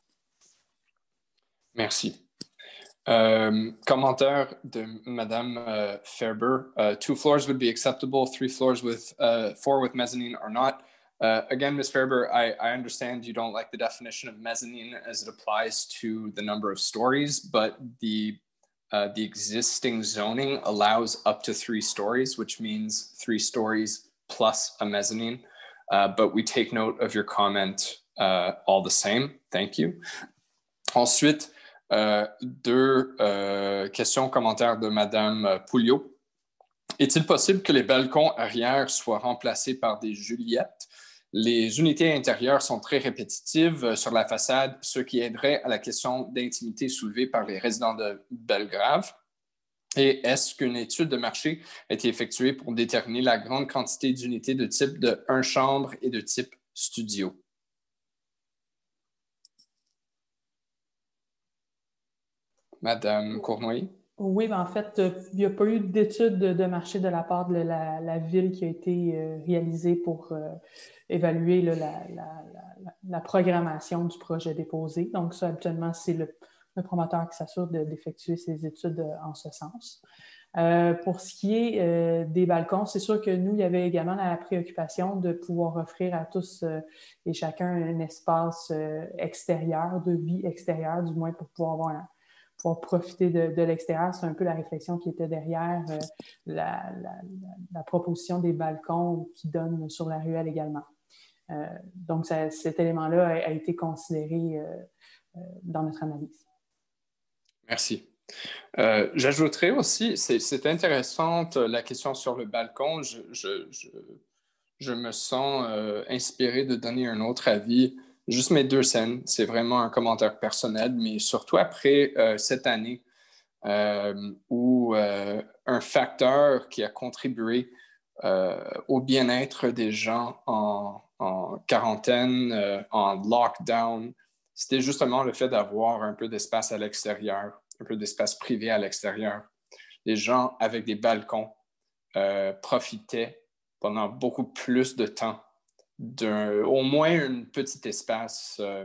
Merci. Euh, commentaire de Madame uh, Ferber. Uh, two floors would be acceptable. Three floors with uh, four with mezzanine are not. Uh, again, Miz Ferber, I, I understand you don't like the definition of mezzanine as it applies to the number of stories, but the uh, the existing zoning allows up to three stories, which means three stories plus a mezzanine. Uh, but we take note of your comment uh, all the same. Thank you. Ensuite, Euh, deux euh, questions, commentaires de Mme Pouliot. Est-il possible que les balcons arrière soient remplacés par des Juliettes? Les unités intérieures sont très répétitives sur la façade, ce qui aiderait à la question d'intimité soulevée par les résidents de Belgrave. Et est-ce qu'une étude de marché a été effectuée pour déterminer la grande quantité d'unités de type de un chambre et de type studio? Madame Cournoyer? Oui, ben en fait, il n'y a pas eu d'étude de marché de la part de la, la ville qui a été euh, réalisée pour euh, évaluer là, la, la, la, la programmation du projet déposé. Donc, ça, habituellement, c'est le, le promoteur qui s'assure d'effectuer ces études en ce sens. Euh, pour ce qui est euh, des balcons, c'est sûr que nous, il y avait également la préoccupation de pouvoir offrir à tous euh, et chacun un espace euh, extérieur, de vie extérieure, du moins pour pouvoir avoir un pouvoir profiter de, de l'extérieur. C'est un peu la réflexion qui était derrière euh, la, la, la proposition des balcons qui donnent sur la ruelle également. Euh, donc, ça, cet élément-là a, a été considéré euh, euh, dans notre analyse. Merci. Euh, J'ajouterais aussi, c'est intéressante la question sur le balcon. Je, je, je, je me sens euh, inspiré de donner un autre avis. Juste mes deux scènes, c'est vraiment un commentaire personnel, mais surtout après euh, cette année euh, où euh, un facteur qui a contribué euh, au bien-être des gens en, en quarantaine, euh, en lockdown, c'était justement le fait d'avoir un peu d'espace à l'extérieur, un peu d'espace privé à l'extérieur. Les gens avec des balcons euh, profitaient pendant beaucoup plus de temps au moins un petit espace euh,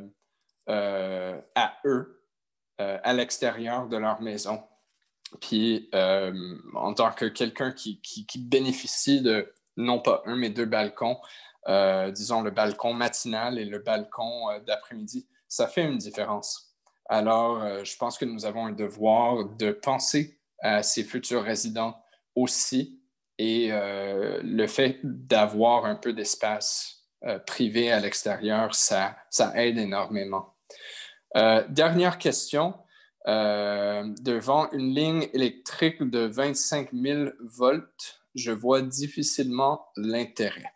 euh, à eux, euh, à l'extérieur de leur maison. Puis, euh, en tant que quelqu'un qui, qui, qui bénéficie de non pas un, mais deux balcons, euh, disons le balcon matinal et le balcon euh, d'après-midi, ça fait une différence. Alors, euh, je pense que nous avons un devoir de penser à ces futurs résidents aussi et euh, le fait d'avoir un peu d'espace Euh, privé à l'extérieur, ça, ça aide énormément. Euh, dernière question. Euh, devant une ligne électrique de vingt-cinq mille volts, je vois difficilement l'intérêt.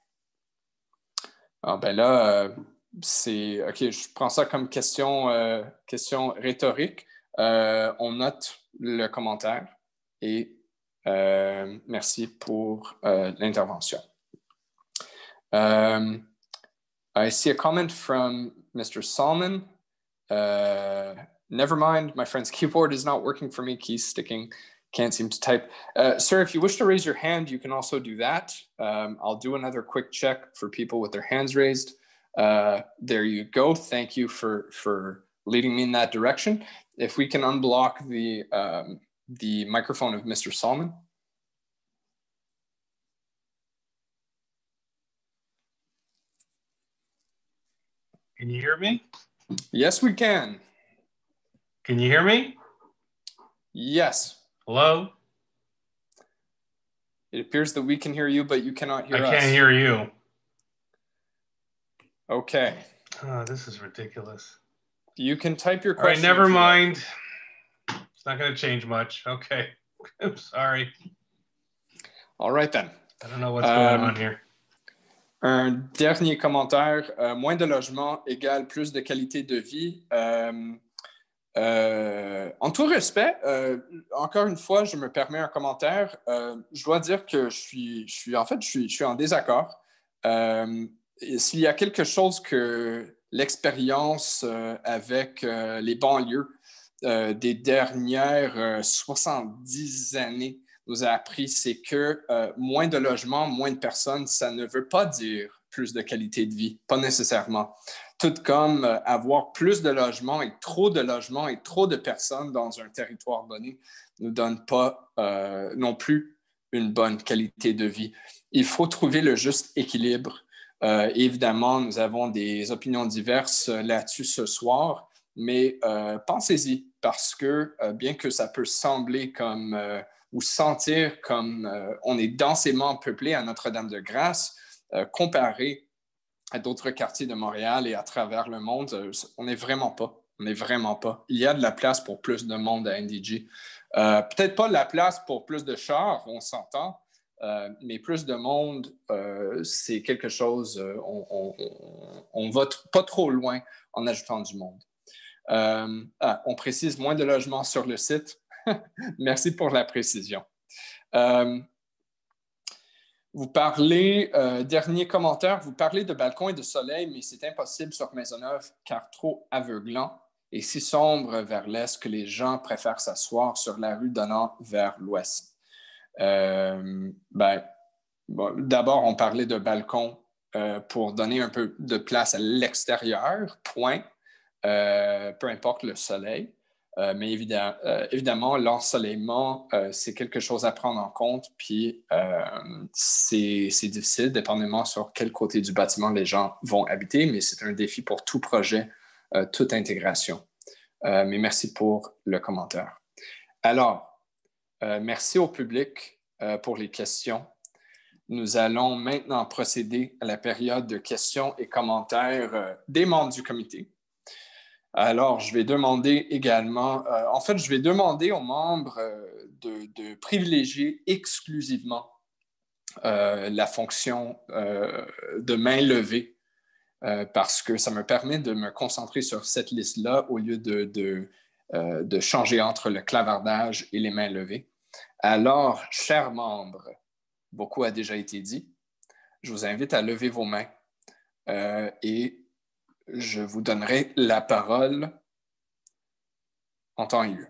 Ah ben là, euh, c'est... OK, je prends ça comme question, euh, question rhétorique. Euh, on note le commentaire et euh, merci pour euh, l'intervention. Euh, I see a comment from Mister Salmon. Uh, never mind, my friend's keyboard is not working for me, keys sticking, can't seem to type. Uh, sir, if you wish to raise your hand, you can also do that. Um, I'll do another quick check for people with their hands raised. Uh, there you go. Thank you for, for leading me in that direction. If we can unblock the, um, the microphone of Mister Salmon. Can you hear me? Yes, we can. Can you hear me? Yes. Hello? It appears that we can hear you, but you cannot hear I us. I can't hear you. Okay. Oh, this is ridiculous. You can type your All right, question. never mind. Like. It's not going to change much. Okay. I'm sorry. All right, then. I don't know what's going um, on here. Un dernier commentaire. Euh, moins de logements égale plus de qualité de vie. Euh, euh, en tout respect, euh, encore une fois, je me permets un commentaire. Euh, je dois dire que je suis, je suis en fait, je suis, je suis en désaccord. Euh, s'il y a quelque chose que l'expérience euh, avec euh, les banlieues euh, des dernières euh, soixante-dix années nous a appris, c'est que euh, moins de logements, moins de personnes, ça ne veut pas dire plus de qualité de vie, pas nécessairement. Tout comme euh, avoir plus de logements et trop de logements et trop de personnes dans un territoire donné ne donne pas euh, non plus une bonne qualité de vie. Il faut trouver le juste équilibre. Euh, évidemment, nous avons des opinions diverses là-dessus ce soir, mais euh, pensez-y, parce que euh, bien que ça peut sembler comme... Euh, ou sentir comme euh, on est densément peuplé à Notre-Dame-de-Grâce, euh, comparé à d'autres quartiers de Montréal et à travers le monde, euh, on n'est vraiment pas. On n'est vraiment pas. Il y a de la place pour plus de monde à N D G. Euh, peut-être pas de la place pour plus de chars, on s'entend, euh, mais plus de monde, euh, c'est quelque chose, euh, on, on, on, on va pas trop loin en ajoutant du monde. Euh, ah, on précise moins de logements sur le site. Merci pour la précision. Euh, vous parlez, euh, dernier commentaire, vous parlez de balcon et de soleil, mais c'est impossible sur Maisonneuve car trop aveuglant et si sombre vers l'est que les gens préfèrent s'asseoir sur la rue donnant vers l'ouest. Euh, ben, bon, d'abord, on parlait de balcon euh, pour donner un peu de place à l'extérieur, point, euh, peu importe le soleil. Euh, mais évidemment, euh, évidemment l'ensoleillement, euh, c'est quelque chose à prendre en compte, puis euh, c'est, c'est difficile, dépendamment sur quel côté du bâtiment les gens vont habiter, mais c'est un défi pour tout projet, euh, toute intégration. Euh, mais merci pour le commentaire. Alors, euh, merci au public euh, pour les questions. Nous allons maintenant procéder à la période de questions et commentaires euh, des membres du comité. Alors, je vais demander également, euh, en fait, je vais demander aux membres euh, de, de privilégier exclusivement euh, la fonction euh, de main levée euh, parce que ça me permet de me concentrer sur cette liste-là au lieu de, de, euh, de changer entre le clavardage et les mains levées. Alors, chers membres, beaucoup a déjà été dit. Je vous invite à lever vos mains euh, et je vous donnerai la parole en temps et lieu.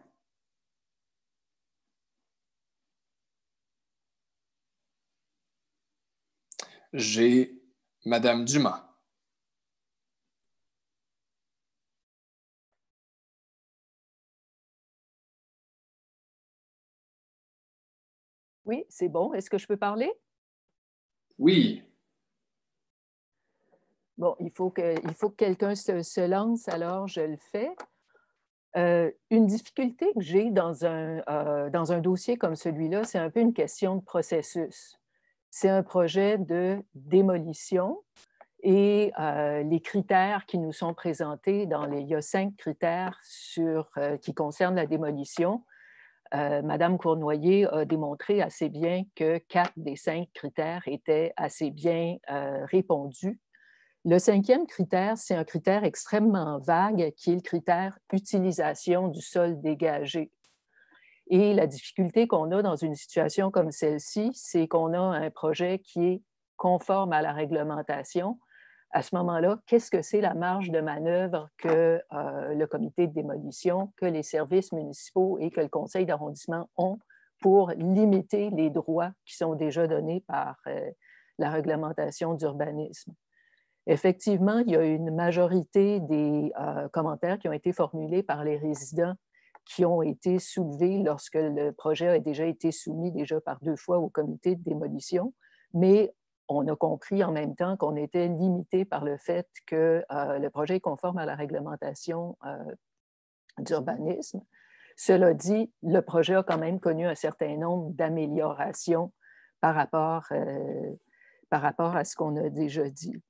J'ai Madame Dumas. Oui, c'est bon. Est-ce que je peux parler? Oui. Bon, il faut que, il faut que quelqu'un se, se lance, alors je le fais. Euh, une difficulté que j'ai dans un, euh, dans un dossier comme celui-là, c'est un peu une question de processus. C'est un projet de démolition et euh, les critères qui nous sont présentés, dans les, il y a cinq critères sur, euh, qui concernent la démolition. Euh, Madame Cournoyer a démontré assez bien que quatre des cinq critères étaient assez bien euh, répondus. Le cinquième critère, c'est un critère extrêmement vague qui est le critère utilisation du sol dégagé. Et la difficulté qu'on a dans une situation comme celle-ci, c'est qu'on a un projet qui est conforme à la réglementation À ce moment-là, qu'est-ce que c'est la marge de manœuvre que euh, le comité de démolition, que les services municipaux et que le conseil d'arrondissement ont pour limiter les droits qui sont déjà donnés par euh, la réglementation d'urbanisme? Effectivement, il y a une majorité des euh, commentaires qui ont été formulés par les résidents qui ont été soulevés lorsque le projet a déjà été soumis déjà par deux fois au comité de démolition, mais on a compris en même temps qu'on était limité par le fait que euh, le projet est conforme à la réglementation euh, d'urbanisme. Cela dit, le projet a quand même connu un certain nombre d'améliorations par rapport, euh, par rapport à ce qu'on a déjà dit.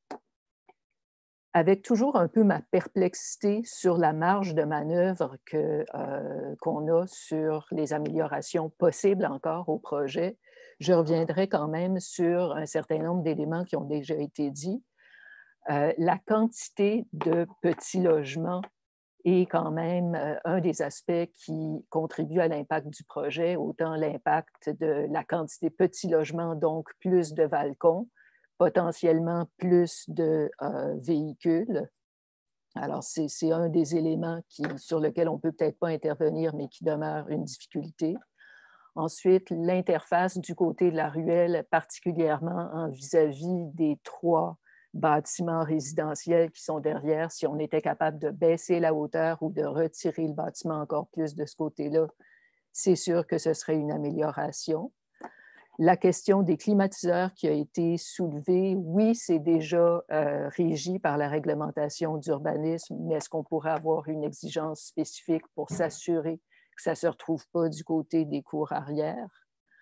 Avec toujours un peu ma perplexité sur la marge de manœuvre que, euh, qu'on a sur les améliorations possibles encore au projet, je reviendrai quand même sur un certain nombre d'éléments qui ont déjà été dits. Euh, la quantité de petits logements est quand même euh, un des aspects qui contribue à l'impact du projet, autant l'impact de la quantité de petits logements, donc plus de balcons, potentiellement plus de euh, véhicules. Alors, c'est, c'est un des éléments qui, sur lequel on ne peut peut-être pas intervenir, mais qui demeure une difficulté. Ensuite, l'interface du côté de la ruelle, particulièrement en vis-à-vis des trois bâtiments résidentiels qui sont derrière, si on était capable de baisser la hauteur ou de retirer le bâtiment encore plus de ce côté-là, c'est sûr que ce serait une amélioration. La question des climatiseurs qui a été soulevée, oui, c'est déjà euh, régi par la réglementation d'urbanisme, mais est-ce qu'on pourrait avoir une exigence spécifique pour s'assurer que ça ne se retrouve pas du côté des cours arrière?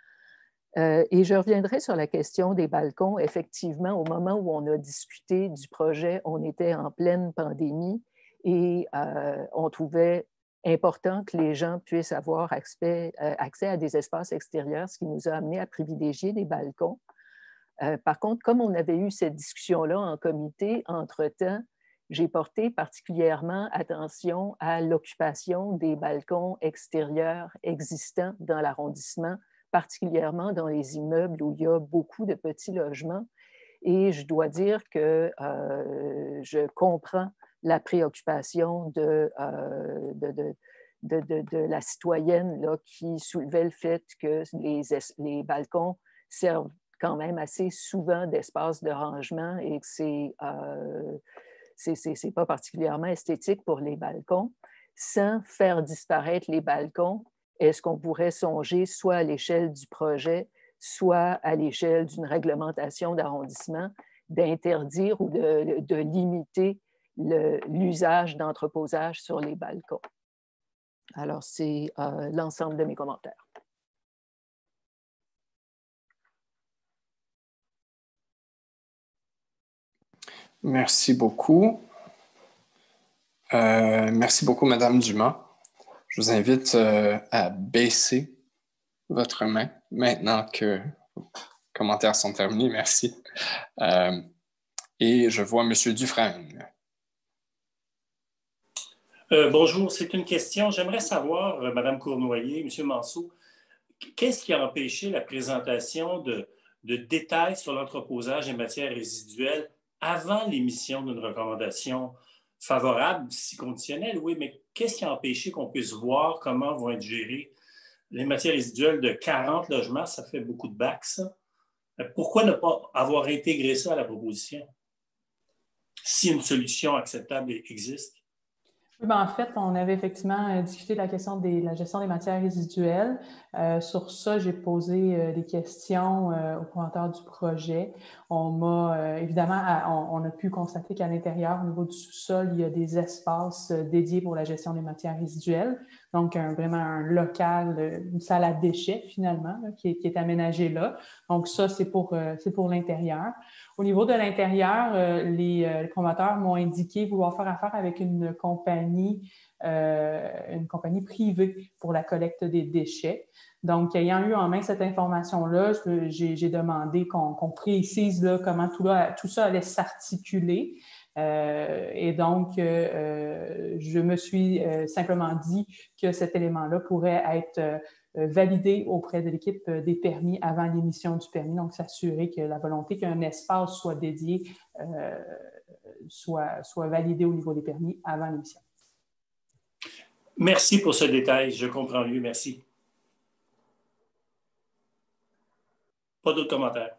Euh, et je reviendrai sur la question des balcons. Effectivement, au moment où on a discuté du projet, on était en pleine pandémie et euh, on trouvait important que les gens puissent avoir accès, euh, accès à des espaces extérieurs, ce qui nous a amené à privilégier des balcons. Euh, par contre, comme on avait eu cette discussion-là en comité, entre-temps, j'ai porté particulièrement attention à l'occupation des balcons extérieurs existants dans l'arrondissement, particulièrement dans les immeubles où il y a beaucoup de petits logements. Et je dois dire que euh, je comprends la préoccupation de, euh, de, de, de, de, de la citoyenne là, qui soulevait le fait que les, les balcons servent quand même assez souvent d'espace de rangement et que c'est euh, c'est, c'est, c'est pas particulièrement esthétique pour les balcons. Sans faire disparaître les balcons, est-ce qu'on pourrait songer soit à l'échelle du projet, soit à l'échelle d'une réglementation d'arrondissement, d'interdire ou de, de limiter le, l'usage d'entreposage sur les balcons? Alors, c'est euh, l'ensemble de mes commentaires. Merci beaucoup. Euh, merci beaucoup, Madame Dumas. Je vous invite euh, à baisser votre main maintenant que vos commentaires sont terminés. Merci. Euh, et je vois Monsieur Dufresne. Euh, bonjour, c'est une question. J'aimerais savoir, euh, Madame Cournoyer, Monsieur Manceau, qu'est-ce qui a empêché la présentation de, de détails sur l'entreposage des matières résiduelles avant l'émission d'une recommandation favorable, si conditionnelle, oui, mais qu'est-ce qui a empêché qu'on puisse voir comment vont être gérées les matières résiduelles de quarante logements? Ça fait beaucoup de bacs, ça. Pourquoi ne pas avoir intégré ça à la proposition si une solution acceptable existe? Oui, ben en fait, on avait effectivement discuté de la question de la gestion des matières résiduelles. Euh, sur ça, j'ai posé euh, des questions euh, aux promoteurs du projet. On m'a, euh, évidemment, à, on, on a pu constater qu'à l'intérieur, au niveau du sous-sol, il y a des espaces euh, dédiés pour la gestion des matières résiduelles. Donc, un, vraiment un local, euh, une salle à déchets, finalement, là, qui, est, qui est aménagée là. Donc, ça, c'est pour, euh, c'est pour l'intérieur. Au niveau de l'intérieur, euh, les, euh, les promoteurs m'ont indiqué vouloir faire affaire avec une compagnie, euh, une compagnie privée pour la collecte des déchets. Donc, ayant eu en main cette information-là, j'ai, j'ai demandé qu'on, qu'on précise là, comment tout, là, tout ça allait s'articuler. Euh, et donc, euh, je me suis euh, simplement dit que cet élément-là pourrait être euh, valider auprès de l'équipe euh, des permis avant l'émission du permis, donc s'assurer que la volonté qu'un espace soit dédié euh, soit, soit validée au niveau des permis avant l'émission. Merci pour ce détail, je comprends mieux, merci. Pas d'autres commentaires.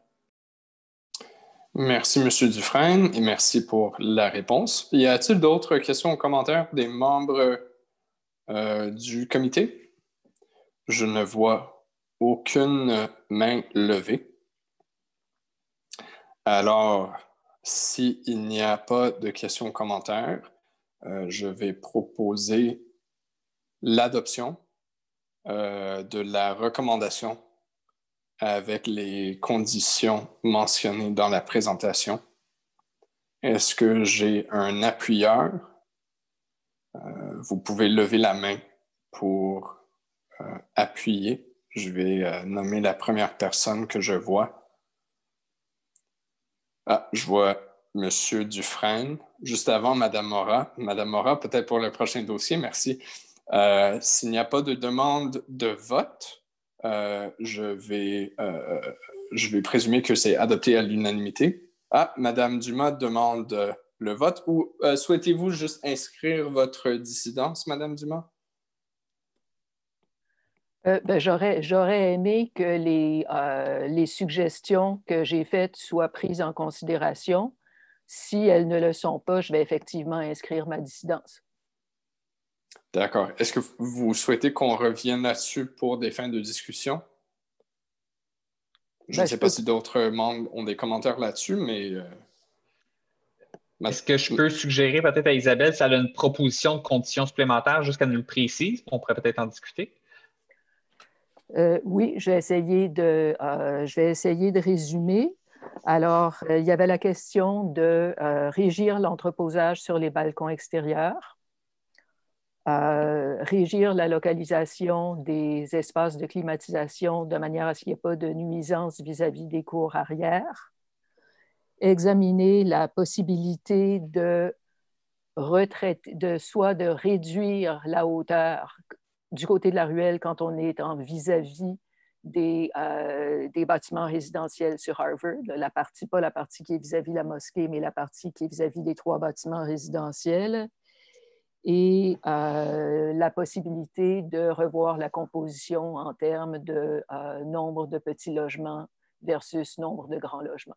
Merci, M. Dufresne, et merci pour la réponse. Y a-t-il d'autres questions ou commentaires des membres euh, du comité? Je ne vois aucune main levée. Alors, s'il n'y a pas de questions ou commentaires, euh, je vais proposer l'adoption euh, de la recommandation avec les conditions mentionnées dans la présentation. Est-ce que j'ai un appuyeur? Euh, vous pouvez lever la main pour euh, appuyer. Je vais euh, nommer la première personne que je vois. Ah, je vois M. Dufresne. Juste avant, Mme Morat. Mme Morat, peut-être pour le prochain dossier, merci. Euh, s'il n'y a pas de demande de vote, Euh, je, vais, euh, je vais présumer que c'est adopté à l'unanimité. Ah, Mme Dumas demande euh, le vote. Ou euh, souhaitez-vous juste inscrire votre dissidence, Mme Dumas? Euh, ben, j'aurais, j'aurais aimé que les, euh, les suggestions que j'ai faites soient prises en considération. Si elles ne le sont pas, je vais effectivement inscrire ma dissidence. D'accord. Est-ce que vous souhaitez qu'on revienne là-dessus pour des fins de discussion? Je Ben, ne sais je pas peux... si d'autres membres ont des commentaires là-dessus, mais... Euh... Est-ce que je peux suggérer peut-être à Isabelle si elle a une proposition de conditions supplémentaires jusqu'à nous le précise? On pourrait peut-être en discuter. Euh, oui, je vais essayer de, euh, je vais essayer de résumer. Alors, euh, il y avait la question de euh, régir l'entreposage sur les balcons extérieurs, euh, régir la localisation des espaces de climatisation de manière à ce qu'il n'y ait pas de nuisance vis-à-vis des cours arrière, examiner la possibilité de retraiter, de soit de réduire la hauteur du côté de la ruelle quand on est en vis-à-vis des, euh, des bâtiments résidentiels sur Harvard, la partie, pas la partie qui est vis-à-vis la mosquée, mais la partie qui est vis-à-vis des trois bâtiments résidentiels, et euh, la possibilité de revoir la composition en termes de euh, nombre de petits logements versus nombre de grands logements.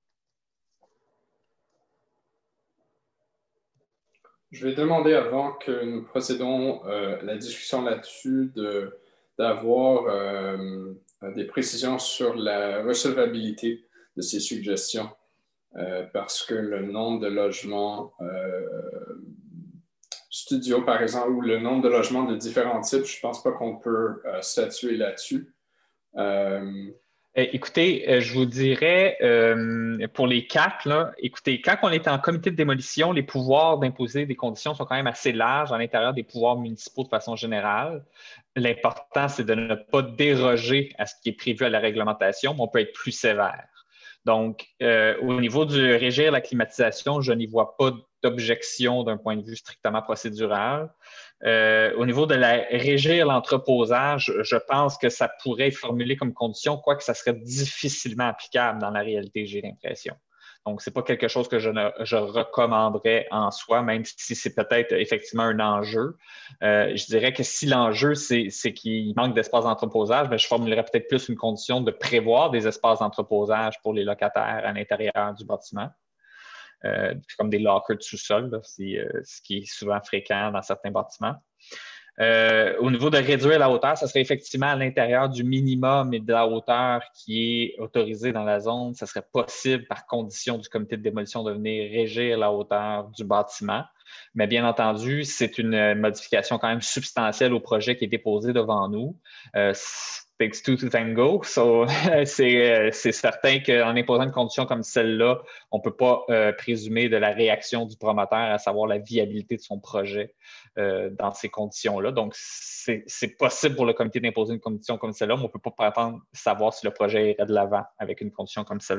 Je vais demander, avant que nous procédons euh, à la discussion là-dessus, de, d'avoir euh, des précisions sur la recevabilité de ces suggestions, euh, parce que le nombre de logements euh, studios, par exemple, ou le nombre de logements de différents types, je ne pense pas qu'on peut euh, statuer là-dessus. Euh, Écoutez, je vous dirais, euh, pour les quatre, là, écoutez, quand on est en comité de démolition, les pouvoirs d'imposer des conditions sont quand même assez larges à l'intérieur des pouvoirs municipaux de façon générale. L'important, c'est de ne pas déroger à ce qui est prévu à la réglementation, mais on peut être plus sévère. Donc, euh, au niveau du régir la climatisation, je n'y vois pas d'objection d'un point de vue strictement procédural. Euh, au niveau de la régir l'entreposage, je pense que ça pourrait être formulé comme condition, quoique ça serait difficilement applicable dans la réalité, j'ai l'impression. Donc, ce n'est pas quelque chose que je, ne, je recommanderais en soi, même si c'est peut-être effectivement un enjeu. Euh, je dirais que si l'enjeu, c'est, c'est qu'il manque d'espace d'entreposage, bien, je formulerais peut-être plus une condition de prévoir des espaces d'entreposage pour les locataires à l'intérieur du bâtiment. Euh, comme des lockers de sous-sol, là, c'est, euh, ce qui est souvent fréquent dans certains bâtiments. Euh, au niveau de réduire la hauteur, ça serait effectivement à l'intérieur du minimum et de la hauteur qui est autorisée dans la zone. Ça serait possible, par condition du comité de démolition, de venir régir la hauteur du bâtiment. Mais bien entendu, c'est une modification quand même substantielle au projet qui est déposé devant nous. Euh, takes two to tango. So, c'est, c'est certain qu'en imposant une condition comme celle-là, on ne peut pas euh, présumer de la réaction du promoteur, à savoir la viabilité de son projet euh, dans ces conditions-là. Donc, c'est, c'est possible pour le comité d'imposer une condition comme celle-là, mais on ne peut pas prétendre savoir si le projet irait de l'avant avec une condition comme celle-là.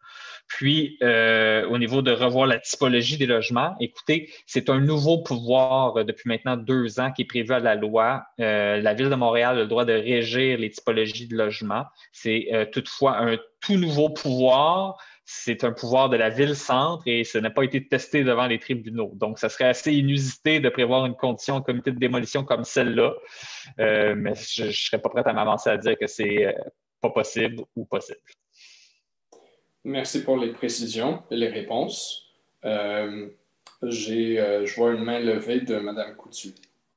Puis, euh, au niveau de revoir la typologie des logements, écoutez, c'est un nouveau pouvoir euh, depuis maintenant deux ans qui est prévu à la loi. Euh, la Ville de Montréal a le droit de régir les typologies de logements. C'est euh, toutefois un tout nouveau pouvoir. C'est un pouvoir de la ville-centre et ça n'a pas été testé devant les tribunaux. Donc, ça serait assez inusité de prévoir une condition au comité de démolition comme celle-là. Euh, mais je ne serais pas prête à m'avancer à dire que c'est euh, pas possible ou possible. Merci pour les précisions et les réponses. Euh, j'ai, euh, je vois une main levée de Mme Coutu.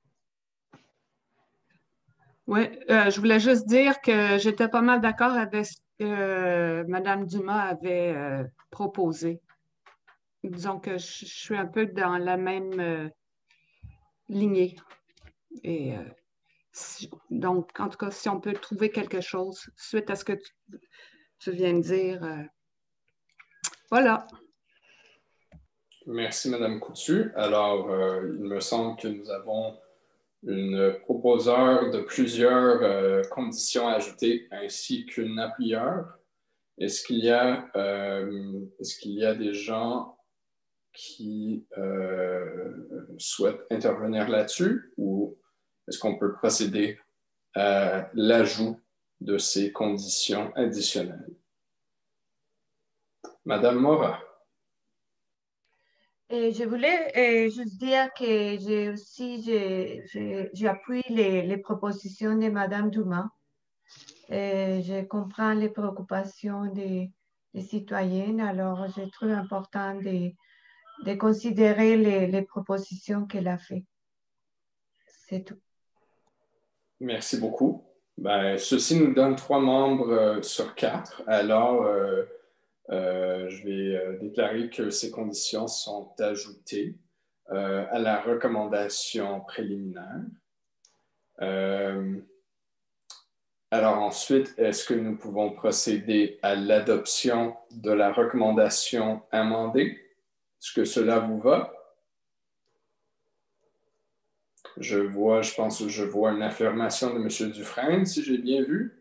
Oui, euh, je voulais juste dire que j'étais pas mal d'accord avec ce que Mme Dumas avait euh, proposé. Disons que je, je suis un peu dans la même euh, lignée. Et, euh, si, donc, en tout cas, si on peut trouver quelque chose suite à ce que tu, tu viens de dire, euh, voilà. Merci, Mme Coutu. Alors, euh, il me semble que nous avons une proposeur de plusieurs euh, conditions ajoutées ainsi qu'une appuyeur. Est-ce qu'il y a, euh, est-ce qu'il y a des gens qui euh, souhaitent intervenir là-dessus ou est-ce qu'on peut procéder à l'ajout de ces conditions additionnelles? Madame Morin. Et je voulais euh, juste dire que j'ai aussi, j'appuie les, les propositions de Madame Dumas. Et je comprends les préoccupations des, des citoyens, alors je trouve important de, de considérer les, les propositions qu'elle a faites. C'est tout. Merci beaucoup. Ben, ceci nous donne trois membres euh, sur quatre. Alors, euh, euh, je vais euh, déclarer que ces conditions sont ajoutées euh, à la recommandation préliminaire. Euh, alors ensuite, est-ce que nous pouvons procéder à l'adoption de la recommandation amendée? Est-ce que cela vous va? Je vois, je pense que je vois une affirmation de M. Dufresne, si j'ai bien vu.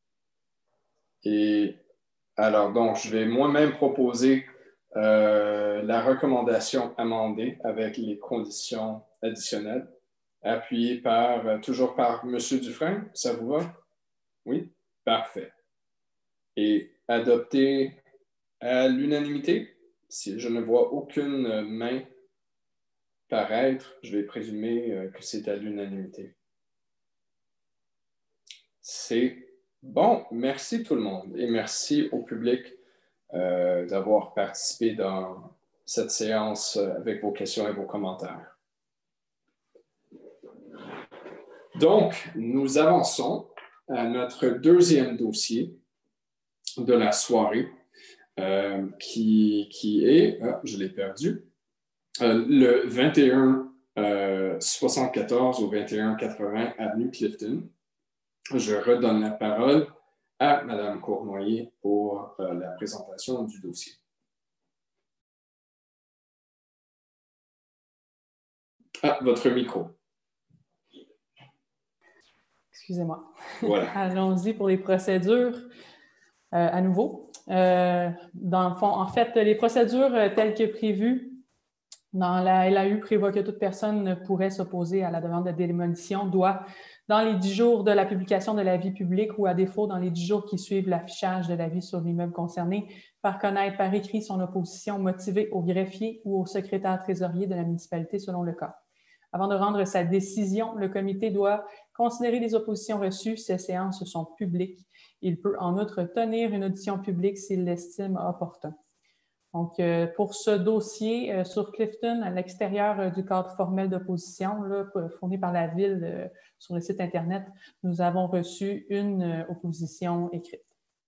Et alors, donc, je vais moi-même proposer euh, la recommandation amendée avec les conditions additionnelles, appuyée par, euh, toujours par M. Dufresne. Ça vous va? Oui? Parfait. Et adoptée à l'unanimité? Si je ne vois aucune main paraître, je vais présumer que c'est à l'unanimité. C'est bon. Merci tout le monde et merci au public euh, d'avoir participé dans cette séance avec vos questions et vos commentaires. Donc, nous avançons à notre deuxième dossier de la soirée euh, qui, qui est, ah, je l'ai perdu, Euh, le vingt et un soixante-quatorze au vingt et un quatre-vingts avenue Clifton. Je redonne la parole à Mme Cournoyer pour euh, la présentation du dossier. Ah, votre micro. Excusez-moi. Voilà. Allons-y pour les procédures euh, à nouveau. Euh, dans le fond, en fait, les procédures euh, telles que prévues dans la L A U prévoit que toute personne ne pourrait s'opposer à la demande de démolition doit, dans les dix jours de la publication de l'avis public ou à défaut dans les dix jours qui suivent l'affichage de l'avis sur l'immeuble concerné, faire connaître par écrit son opposition motivée au greffier ou au secrétaire trésorier de la municipalité selon le cas. Avant de rendre sa décision, le comité doit considérer les oppositions reçues. Ces séances sont publiques. Il peut en outre tenir une audition publique s'il l'estime opportun. Donc, euh, pour ce dossier euh, sur Clifton, à l'extérieur euh, du cadre formel d'opposition fourni par la Ville euh, sur le site Internet, nous avons reçu une euh, opposition écrite.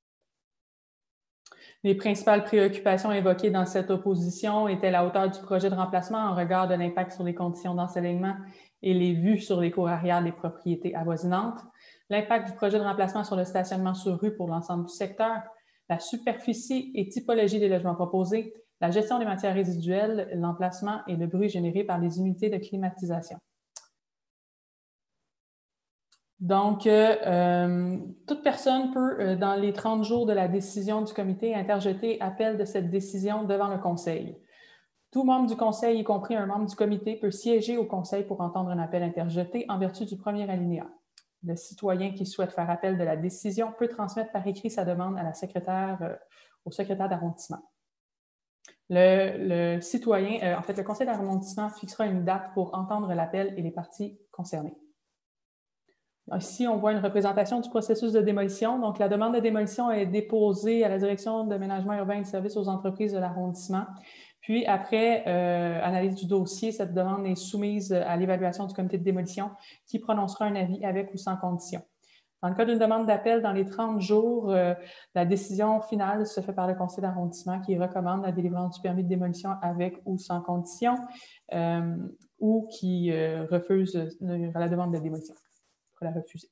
Les principales préoccupations évoquées dans cette opposition étaient la hauteur du projet de remplacement en regard de l'impact sur les conditions d'ensoleillement et les vues sur les cours arrière des propriétés avoisinantes, l'impact du projet de remplacement sur le stationnement sur rue pour l'ensemble du secteur, la superficie et typologie des logements proposés, la gestion des matières résiduelles, l'emplacement et le bruit généré par les unités de climatisation. Donc, euh, euh, toute personne peut, euh, dans les trente jours de la décision du comité, interjeter appel de cette décision devant le conseil. Tout membre du conseil, y compris un membre du comité, peut siéger au conseil pour entendre un appel interjeté en vertu du premier alinéa. Le citoyen qui souhaite faire appel de la décision peut transmettre par écrit sa demande à la secrétaire, euh, au secrétaire d'arrondissement. Le, le citoyen, euh, en fait, le conseil d'arrondissement fixera une date pour entendre l'appel et les parties concernées. Ici, on voit une représentation du processus de démolition. Donc, la demande de démolition est déposée à la direction d'aménagement urbain et de services aux entreprises de l'arrondissement. Puis, après euh, analyse du dossier, cette demande est soumise à l'évaluation du comité de démolition qui prononcera un avis avec ou sans condition. Dans le cas d'une demande d'appel, dans les trente jours, euh, la décision finale se fait par le conseil d'arrondissement qui recommande la délivrance du permis de démolition avec ou sans condition euh, ou qui euh, refuse la demande de démolition. La refuser.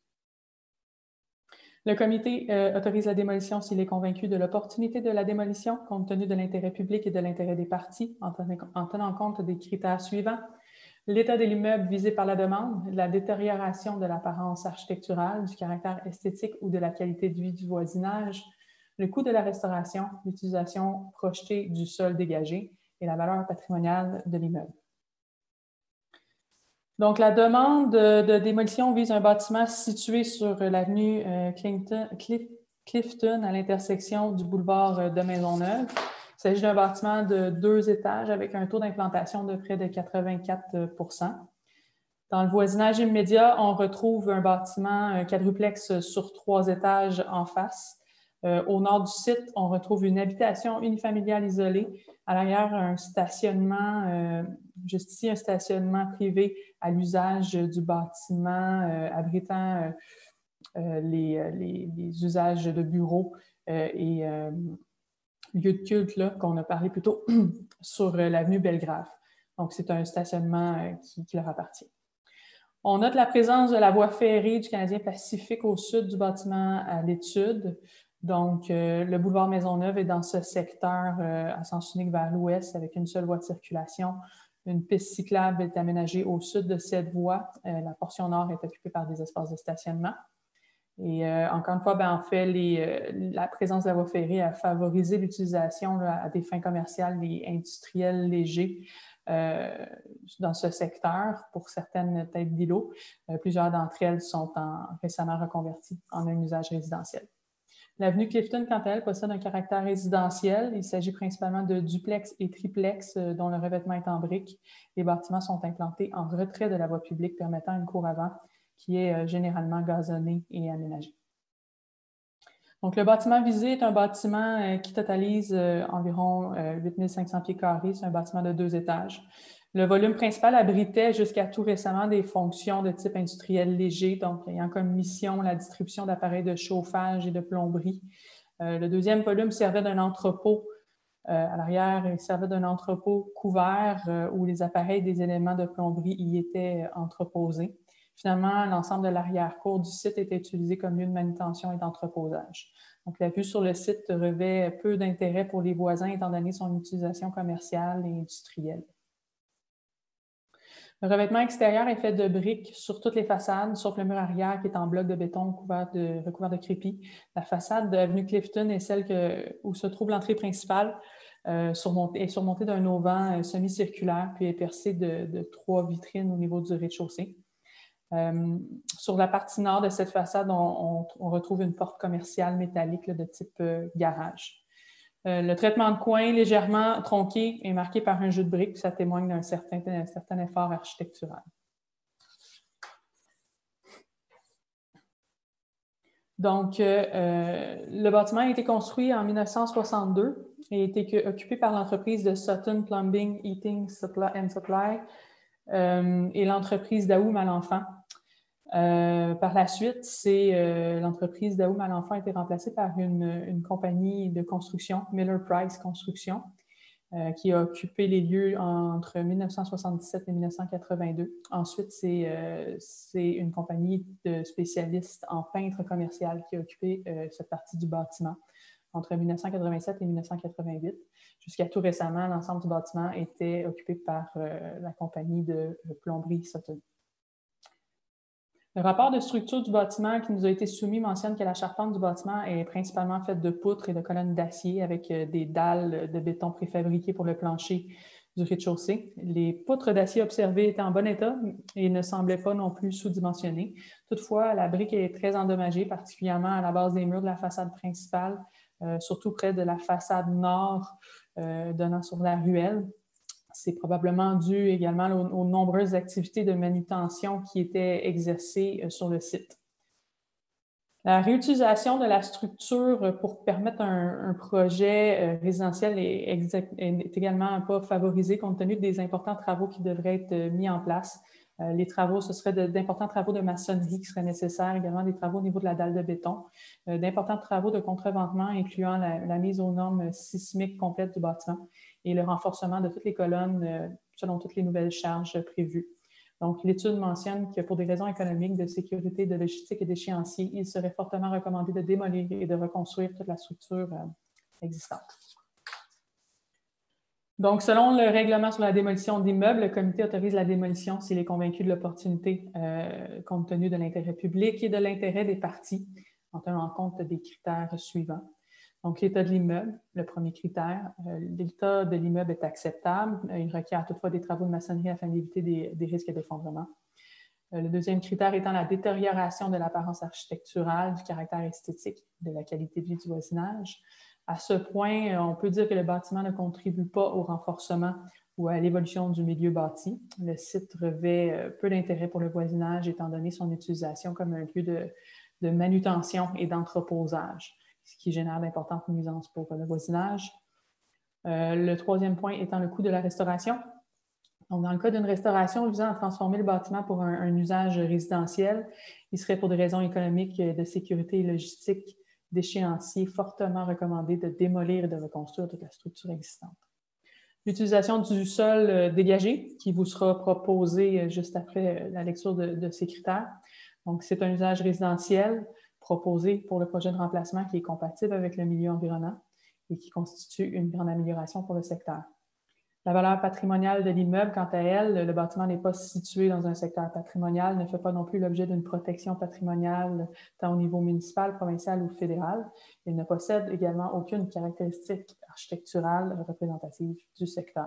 Le comité euh, autorise la démolition s'il est convaincu de l'opportunité de la démolition compte tenu de l'intérêt public et de l'intérêt des parties en, ten en tenant compte des critères suivants: l'état de l'immeuble visé par la demande, la détérioration de l'apparence architecturale, du caractère esthétique ou de la qualité de vie du voisinage, le coût de la restauration, l'utilisation projetée du sol dégagé et la valeur patrimoniale de l'immeuble. Donc, la demande de, de démolition vise un bâtiment situé sur l'avenue euh, Cliff, Clifton à l'intersection du boulevard de Maisonneuve. Il s'agit d'un bâtiment de deux étages avec un taux d'implantation de près de quatre-vingt-quatre pour cent. Dans le voisinage immédiat, on retrouve un bâtiment un quadruplex sur trois étages en face. Euh, au nord du site, on retrouve une habitation unifamiliale isolée. À l'arrière, un stationnement, euh, juste ici, un stationnement privé à l'usage du bâtiment, euh, abritant euh, euh, les, les, les usages de bureaux euh, et euh, lieux de culte qu'on a parlé plus tôt sur euh, l'avenue Belgrave. Donc, c'est un stationnement euh, qui, qui leur appartient. On note la présence de la voie ferrée du Canadien Pacifique au sud du bâtiment à l'étude. Donc, euh, le boulevard Maisonneuve est dans ce secteur euh, à sens unique vers l'ouest avec une seule voie de circulation. Une piste cyclable est aménagée au sud de cette voie. Euh, la portion nord est occupée par des espaces de stationnement. Et euh, encore une fois, ben, en fait, les, euh, la présence de la voie ferrée a favorisé l'utilisation à des fins commerciales et industrielles légers euh, dans ce secteur pour certaines têtes d'îlots. Euh, plusieurs d'entre elles sont en, récemment reconverties en un usage résidentiel. L'avenue Clifton, quant à elle, possède un caractère résidentiel. Il s'agit principalement de duplex et triplex euh, dont le revêtement est en briques. Les bâtiments sont implantés en retrait de la voie publique, permettant une cour avant qui est euh, généralement gazonnée et aménagée. Donc, le bâtiment visé est un bâtiment euh, qui totalise euh, environ euh, huit mille cinq cents pieds carrés. C'est un bâtiment de deux étages. Le volume principal abritait jusqu'à tout récemment des fonctions de type industriel léger, donc ayant comme mission la distribution d'appareils de chauffage et de plomberie. Euh, le deuxième volume servait d'un entrepôt. Euh, à l'arrière, il servait d'un entrepôt couvert euh, où les appareils des éléments de plomberie y étaient euh, entreposés. Finalement, l'ensemble de l'arrière-cour du site était utilisé comme lieu de manutention et d'entreposage. Donc, la vue sur le site revêt peu d'intérêt pour les voisins étant donné son utilisation commerciale et industrielle. Le revêtement extérieur est fait de briques sur toutes les façades, sauf le mur arrière qui est en bloc de béton couvert de, recouvert de crépi. La façade de l'avenue Clifton est celle que, où se trouve l'entrée principale, euh, surmontée, est surmontée d'un auvent euh, semi-circulaire, puis est percée de, de trois vitrines au niveau du rez-de-chaussée. Euh, sur la partie nord de cette façade, on, on, on retrouve une porte commerciale métallique là, de type euh, garage. Euh, le traitement de coin, légèrement tronqué, est marqué par un jeu de briques, ça témoigne d'un certain, d'un certain effort architectural. Donc, euh, euh, le bâtiment a été construit en mille neuf cent soixante-deux et a été occupé par l'entreprise de Sutton Plumbing, Heating Supply and Supply euh, et l'entreprise Daou Malenfant. Euh, par la suite, c'est euh, l'entreprise Daou Malenfant a été remplacée par une, une compagnie de construction, Miller Price Construction, euh, qui a occupé les lieux entre mille neuf cent soixante-dix-sept et mille neuf cent quatre-vingt-deux. Ensuite, c'est euh, une compagnie de spécialistes en peintre commercial qui a occupé euh, cette partie du bâtiment entre mille neuf cent quatre-vingt-sept et mille neuf cent quatre-vingt-huit. Jusqu'à tout récemment, l'ensemble du bâtiment était occupé par euh, la compagnie de plomberie Sutton. Le rapport de structure du bâtiment qui nous a été soumis mentionne que la charpente du bâtiment est principalement faite de poutres et de colonnes d'acier avec des dalles de béton préfabriquées pour le plancher du rez-de-chaussée. Les poutres d'acier observées étaient en bon état et ne semblaient pas non plus sous-dimensionnées. Toutefois, la brique est très endommagée, particulièrement à la base des murs de la façade principale, euh, surtout près de la façade nord euh, donnant sur la ruelle. C'est probablement dû également aux, aux nombreuses activités de manutention qui étaient exercées sur le site. La réutilisation de la structure pour permettre un, un projet résidentiel est, exact, est également pas favorisée compte tenu des importants travaux qui devraient être mis en place. Les travaux, ce seraient d'importants travaux de maçonnerie qui seraient nécessaires, également des travaux au niveau de la dalle de béton, d'importants travaux de contreventement incluant la, la mise aux normes sismiques complètes du bâtiment et le renforcement de toutes les colonnes euh, selon toutes les nouvelles charges prévues. Donc, l'étude mentionne que pour des raisons économiques, de sécurité, de logistique et d'échéancier, il serait fortement recommandé de démolir et de reconstruire toute la structure euh, existante. Donc, selon le règlement sur la démolition d'immeubles, le comité autorise la démolition s'il est convaincu de l'opportunité euh, compte tenu de l'intérêt public et de l'intérêt des parties, en tenant compte des critères suivants. Donc, l'état de l'immeuble, le premier critère. Euh, l'état de l'immeuble est acceptable. Il requiert toutefois des travaux de maçonnerie afin d'éviter des, des risques d'effondrement. Euh, le deuxième critère étant la détérioration de l'apparence architecturale, du caractère esthétique, de la qualité de vie du voisinage. À ce point, on peut dire que le bâtiment ne contribue pas au renforcement ou à l'évolution du milieu bâti. Le site revêt peu d'intérêt pour le voisinage étant donné son utilisation comme un lieu de, de manutention et d'entreposage, ce qui génère d'importantes nuisances pour le voisinage. Euh, le troisième point étant le coût de la restauration. Donc, dans le cas d'une restauration visant à transformer le bâtiment pour un, un usage résidentiel, il serait pour des raisons économiques, de sécurité et logistique, d'échéancier, fortement recommandé de démolir et de reconstruire toute la structure existante. L'utilisation du sol dégagé qui vous sera proposé juste après la lecture de, de ces critères. Donc, c'est un usage résidentiel proposé pour le projet de remplacement qui est compatible avec le milieu environnant et qui constitue une grande amélioration pour le secteur. La valeur patrimoniale de l'immeuble, quant à elle, le bâtiment n'est pas situé dans un secteur patrimonial, ne fait pas non plus l'objet d'une protection patrimoniale tant au niveau municipal, provincial ou fédéral. Il ne possède également aucune caractéristique architecturale représentative du secteur.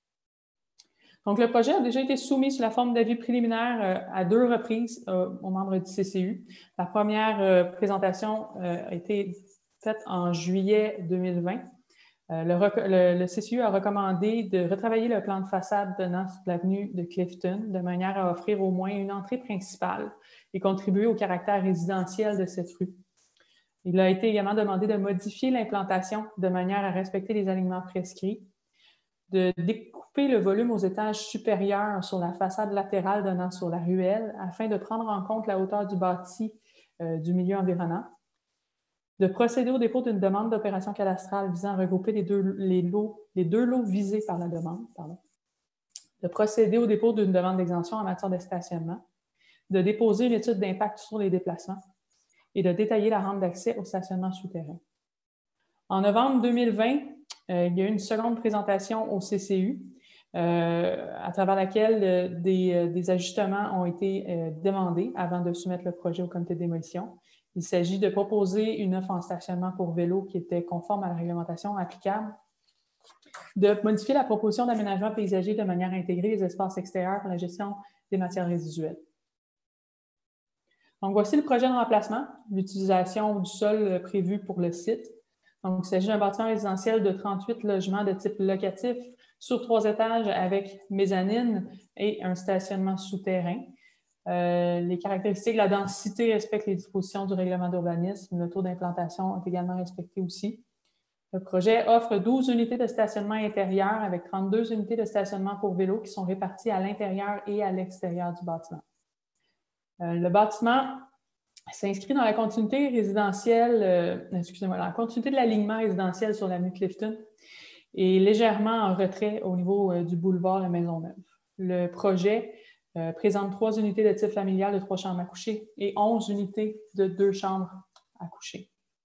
Donc, le projet a déjà été soumis sous la forme d'avis préliminaire à deux reprises aux membres du C C U. La première présentation a été faite en juillet deux mille vingt. Le, le, le C C U a recommandé de retravailler le plan de façade donnant sur l'avenue de Clifton de manière à offrir au moins une entrée principale et contribuer au caractère résidentiel de cette rue. Il a été également demandé de modifier l'implantation de manière à respecter les alignements prescrits, de découper le volume aux étages supérieurs sur la façade latérale donnant sur la ruelle afin de prendre en compte la hauteur du bâti euh, du milieu environnant, de procéder au dépôt d'une demande d'opération cadastrale visant à regrouper les deux, les lots, les deux lots visés par la demande, pardon, de procéder au dépôt d'une demande d'exemption en matière de stationnement, de déposer une étude d'impact sur les déplacements et de détailler la rampe d'accès au stationnement souterrain. En novembre deux mille vingt, euh, il y a eu une seconde présentation au C C U euh, à travers laquelle euh, des, euh, des ajustements ont été euh, demandés avant de soumettre le projet au comité de démolition. Il s'agit de proposer une offre en stationnement pour vélo qui était conforme à la réglementation applicable, de modifier la proposition d'aménagement paysager de manière à intégrer les espaces extérieurs pour la gestion des matières résiduelles. Donc, voici le projet de remplacement, l'utilisation du sol prévu pour le site. Donc, il s'agit d'un bâtiment résidentiel de trente-huit logements de type locatif sur trois étages avec mezzanine et un stationnement souterrain. Euh, les caractéristiques, la densité respecte les dispositions du règlement d'urbanisme. Le taux d'implantation est également respecté aussi. Le projet offre douze unités de stationnement intérieur avec trente-deux unités de stationnement pour vélo qui sont réparties à l'intérieur et à l'extérieur du bâtiment. Euh, le bâtiment s'inscrit dans la continuité résidentielle, euh, excusez-moi, dans la continuité de l'alignement résidentiel sur l'avenue Clifton et légèrement en retrait au niveau euh, du boulevard La Maisonneuve. Le projet Euh, présente trois unités de type familial de trois chambres à coucher et onze unités de deux chambres à coucher.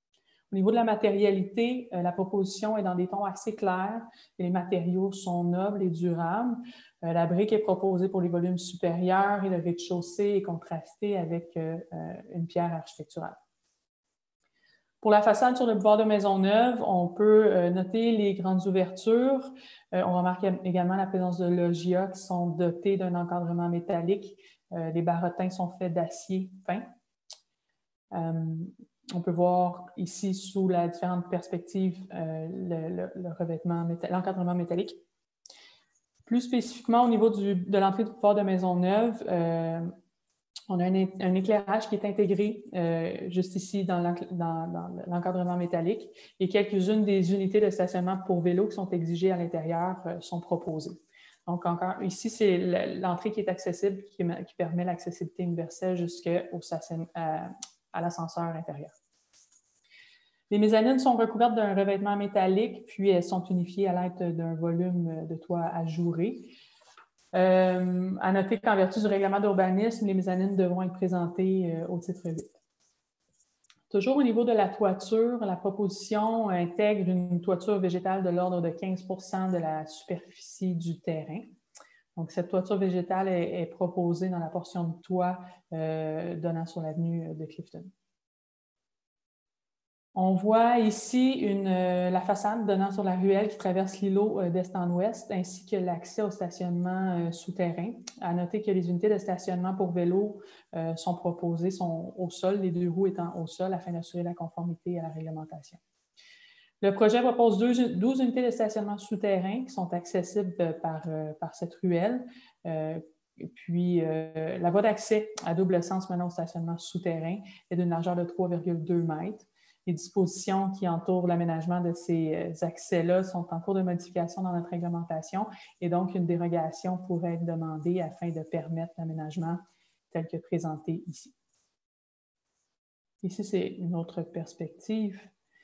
Au niveau de la matérialité, euh, la proposition est dans des tons assez clairs et les matériaux sont nobles et durables. Euh, la brique est proposée pour les volumes supérieurs et le rez-de-chaussée est contrasté avec euh, euh, une pierre architecturale. Pour la façade sur le boulevard de Maisonneuve, on peut euh, noter les grandes ouvertures. Euh, on remarque également la présence de loggias qui sont dotés d'un encadrement métallique. Euh, les barretins sont faits d'acier peint. Euh, on peut voir ici, sous la différente perspective, euh, le, le, le revêtement, l'encadrement métallique. Plus spécifiquement, au niveau du, de l'entrée du boulevard de Maisonneuve, euh, on a un, un éclairage qui est intégré euh, juste ici dans l'encadrement métallique et quelques-unes des unités de stationnement pour vélos qui sont exigées à l'intérieur euh, sont proposées. Donc, encore ici, c'est l'entrée qui est accessible, qui, qui permet l'accessibilité universelle jusqu'au station, à, à l'ascenseur intérieur. Les mezzanines sont recouvertes d'un revêtement métallique, puis elles sont unifiées à l'aide d'un volume de toit ajouré. Euh, à noter qu'en vertu du règlement d'urbanisme, les mezzanines devront être présentées euh, au titre huit. Toujours au niveau de la toiture, la proposition intègre une toiture végétale de l'ordre de quinze pour cent de la superficie du terrain. Donc, cette toiture végétale est, est proposée dans la portion de toit euh, donnant sur l'avenue de Clifton. On voit ici une, euh, la façade donnant sur la ruelle qui traverse l'îlot euh, d'est en ouest, ainsi que l'accès au stationnement euh, souterrain. À noter que les unités de stationnement pour vélos euh, sont proposées, sont au sol, les deux roues étant au sol, afin d'assurer la conformité à la réglementation. Le projet propose douze unités de stationnement souterrain qui sont accessibles par, euh, par cette ruelle. Euh, puis, euh, la voie d'accès à double sens menant au stationnement souterrain est d'une largeur de trois virgule deux mètres. Les dispositions qui entourent l'aménagement de ces accès-là sont en cours de modification dans notre réglementation et donc une dérogation pourrait être demandée afin de permettre l'aménagement tel que présenté ici. Ici, c'est une autre perspective.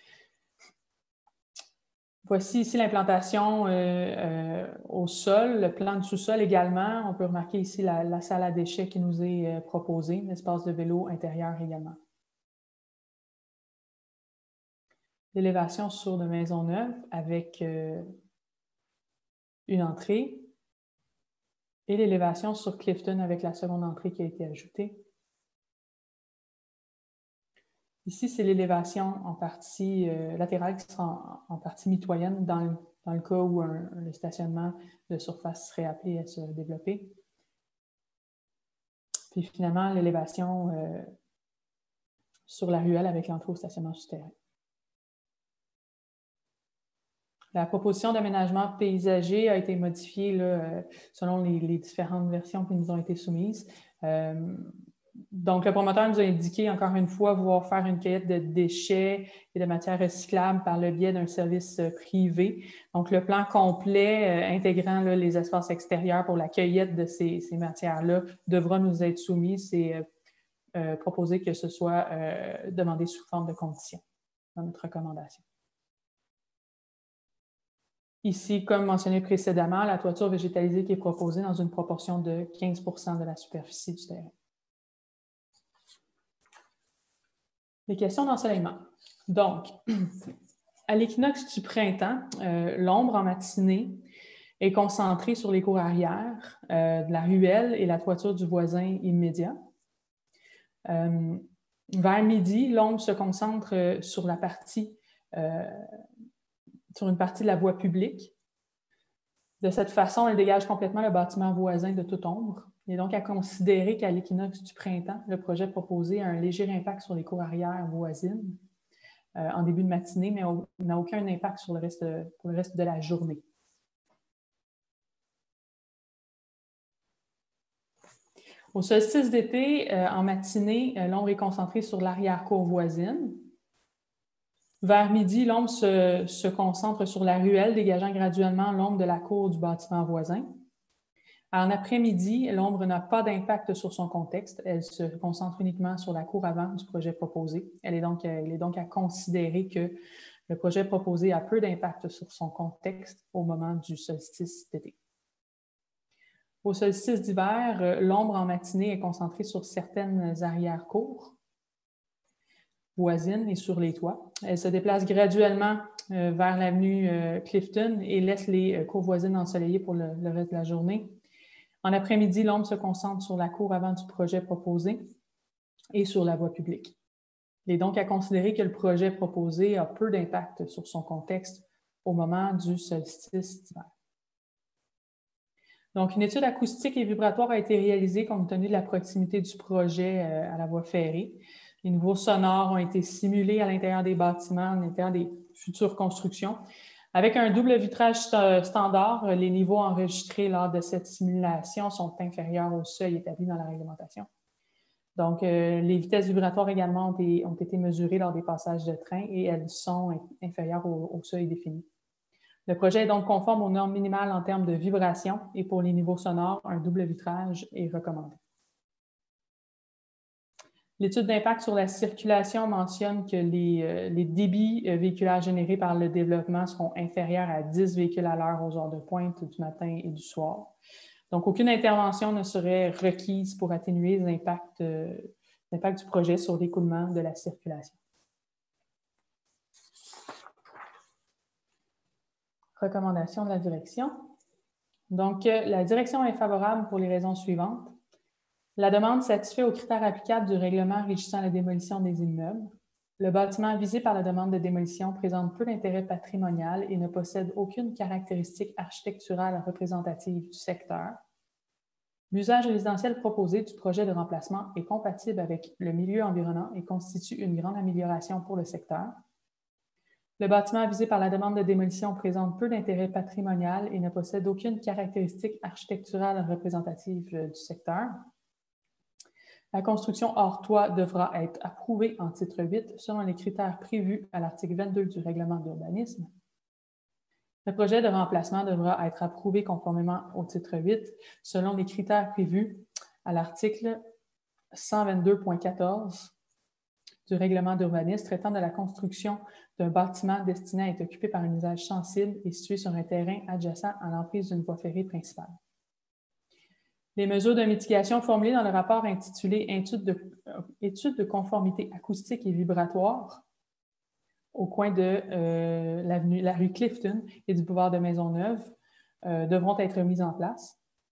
Voici ici l'implantation euh, euh, au sol, le plan de sous-sol également. On peut remarquer ici la, la salle à déchets qui nous est euh, proposée, l'espace de vélo intérieur également. L'élévation sur de Maisonneuve avec euh, une entrée et l'élévation sur Clifton avec la seconde entrée qui a été ajoutée. Ici, c'est l'élévation en partie euh, latérale qui sera en, en partie mitoyenne dans le, dans le cas où un, un, le stationnement de surface serait appelé à se développer. Puis finalement, l'élévation euh, sur la ruelle avec l'entrée au stationnement souterrain. La proposition d'aménagement paysager a été modifiée là, selon les, les différentes versions qui nous ont été soumises. Euh, donc, le promoteur nous a indiqué, encore une fois, vouloir faire une cueillette de déchets et de matières recyclables par le biais d'un service privé. Donc, le plan complet euh, intégrant là, les espaces extérieurs pour la cueillette de ces, ces matières-là devra nous être soumis. C'est euh, euh, proposé que ce soit euh, demandé sous forme de condition dans notre recommandation. Ici, comme mentionné précédemment, la toiture végétalisée qui est proposée dans une proportion de quinze pour cent de la superficie du terrain. Les questions d'ensoleillement. Donc, à l'équinoxe du printemps, euh, l'ombre en matinée est concentrée sur les cours arrière euh, de la ruelle et la toiture du voisin immédiat. Euh, vers midi, l'ombre se concentre sur la partie euh, sur une partie de la voie publique. De cette façon, elle dégage complètement le bâtiment voisin de toute ombre. Il est donc à considérer qu'à l'équinoxe du printemps, le projet proposé a un léger impact sur les cours arrière voisines euh, en début de matinée, mais n'a aucun impact sur le reste, pour le reste de la journée. Au solstice d'été, euh, en matinée, euh, l'ombre est concentrée sur l'arrière-cour voisine. Vers midi, l'ombre se, se concentre sur la ruelle, dégageant graduellement l'ombre de la cour du bâtiment voisin. En après-midi, l'ombre n'a pas d'impact sur son contexte. Elle se concentre uniquement sur la cour avant du projet proposé. Elle est donc, elle est donc à considérer que le projet proposé a peu d'impact sur son contexte au moment du solstice d'été. Au solstice d'hiver, l'ombre en matinée est concentrée sur certaines arrière-cours. voisines et sur les toits. Elle se déplace graduellement euh, vers l'avenue euh, Clifton et laisse les euh, cours voisines ensoleillées pour le, le reste de la journée. En après-midi, l'ombre se concentre sur la cour avant du projet proposé et sur la voie publique. Il est donc à considérer que le projet proposé a peu d'impact sur son contexte au moment du solstice d'hiver. Donc, une étude acoustique et vibratoire a été réalisée compte tenu de la proximité du projet euh, à la voie ferrée. Les niveaux sonores ont été simulés à l'intérieur des bâtiments, à l'intérieur des futures constructions. Avec un double vitrage st standard, les niveaux enregistrés lors de cette simulation sont inférieurs au seuil établi dans la réglementation. Donc, euh, les vitesses vibratoires également ont été, ont été mesurées lors des passages de train et elles sont inférieures au, au seuil défini. Le projet est donc conforme aux normes minimales en termes de vibration et pour les niveaux sonores, un double vitrage est recommandé. L'étude d'impact sur la circulation mentionne que les, euh, les débits euh, véhiculaires générés par le développement seront inférieurs à dix véhicules à l'heure aux heures de pointe du matin et du soir. Donc, aucune intervention ne serait requise pour atténuer les impacts, euh, l'impact du projet sur l'écoulement de la circulation. Recommandation de la direction. Donc, euh, la direction est favorable pour les raisons suivantes. La demande satisfait aux critères applicables du règlement régissant la démolition des immeubles. Le bâtiment visé par la demande de démolition présente peu d'intérêt patrimonial et ne possède aucune caractéristique architecturale représentative du secteur. L'usage résidentiel proposé du projet de remplacement est compatible avec le milieu environnant et constitue une grande amélioration pour le secteur. Le bâtiment visé par la demande de démolition présente peu d'intérêt patrimonial et ne possède aucune caractéristique architecturale représentative du secteur. La construction hors toit devra être approuvée en titre huit selon les critères prévus à l'article vingt-deux du règlement d'urbanisme. Le projet de remplacement devra être approuvé conformément au titre huit selon les critères prévus à l'article cent vingt-deux point quatorze du règlement d'urbanisme traitant de la construction d'un bâtiment destiné à être occupé par un usage sensible et situé sur un terrain adjacent à l'emprise d'une voie ferrée principale. Les mesures de mitigation formulées dans le rapport intitulé « Étude de, euh, étude de conformité acoustique et vibratoire » au coin de euh, l'avenue, la rue Clifton et du boulevard de Maisonneuve euh, devront être mises en place.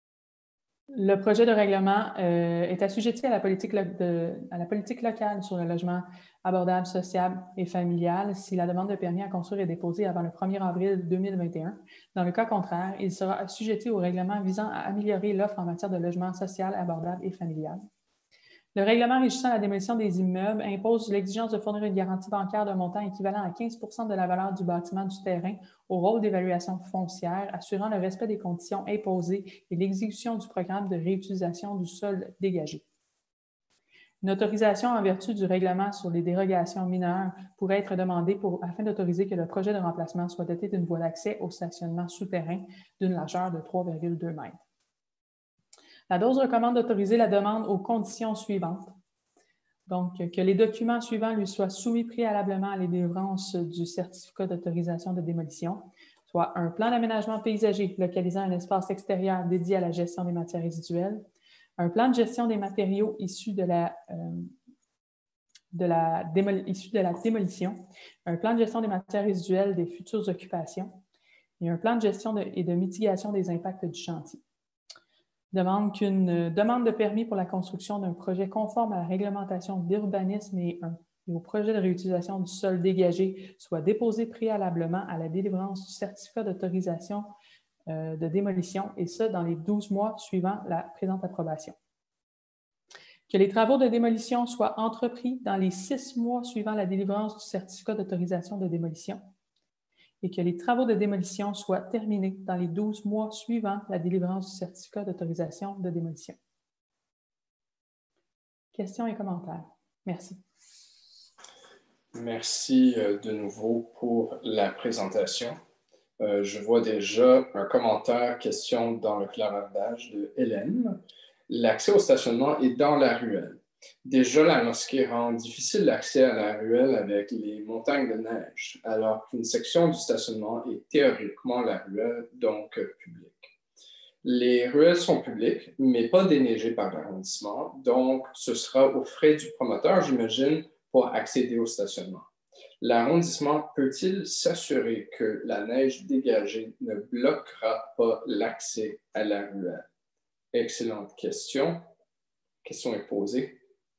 Le projet de règlement euh, est assujetti à la, politique de, à la politique locale sur le logement abordable, sociable et familial si la demande de permis à construire est déposée avant le premier avril deux mille vingt et un. Dans le cas contraire, il sera assujetti au règlement visant à améliorer l'offre en matière de logement social, abordable et familial. Le règlement régissant la démolition des immeubles impose l'exigence de fournir une garantie bancaire d'un montant équivalent à quinze pour cent de la valeur du bâtiment du terrain au rôle d'évaluation foncière, assurant le respect des conditions imposées et l'exécution du programme de réutilisation du sol dégagé. Une autorisation en vertu du règlement sur les dérogations mineures pourrait être demandée pour, afin d'autoriser que le projet de remplacement soit doté d'une voie d'accès au stationnement souterrain d'une largeur de trois virgule deux mètres. La D O S recommande d'autoriser la demande aux conditions suivantes. Donc, que les documents suivants lui soient soumis préalablement à la délivrance du certificat d'autorisation de démolition, soit un plan d'aménagement paysager localisant un espace extérieur dédié à la gestion des matières résiduelles, un plan de gestion des matériaux issus de la, euh, de la, démol issus de la démolition, un plan de gestion des matières résiduelles des futures occupations et un plan de gestion de, et de mitigation des impacts du chantier. Demande qu'une demande de permis pour la construction d'un projet conforme à la réglementation d'urbanisme et, un, et au projet de réutilisation du sol dégagé soit déposée préalablement à la délivrance du certificat d'autorisation euh, de démolition, et ce, dans les douze mois suivant la présente approbation. Que les travaux de démolition soient entrepris dans les six mois suivant la délivrance du certificat d'autorisation de démolition, et que les travaux de démolition soient terminés dans les douze mois suivant la délivrance du certificat d'autorisation de démolition. Questions et commentaires? Merci. Merci euh, de nouveau pour la présentation. Euh, je vois déjà un commentaire, question dans le clavardage de Hélène. L'accès au stationnement est dans la ruelle. Déjà, la mosquée rend difficile l'accès à la ruelle avec les montagnes de neige, alors qu'une section du stationnement est théoriquement la ruelle, donc euh, publique. Les ruelles sont publiques, mais pas déneigées par l'arrondissement, donc ce sera aux frais du promoteur, j'imagine, pour accéder au stationnement. L'arrondissement peut-il s'assurer que la neige dégagée ne bloquera pas l'accès à la ruelle? Excellente question. La question est posée.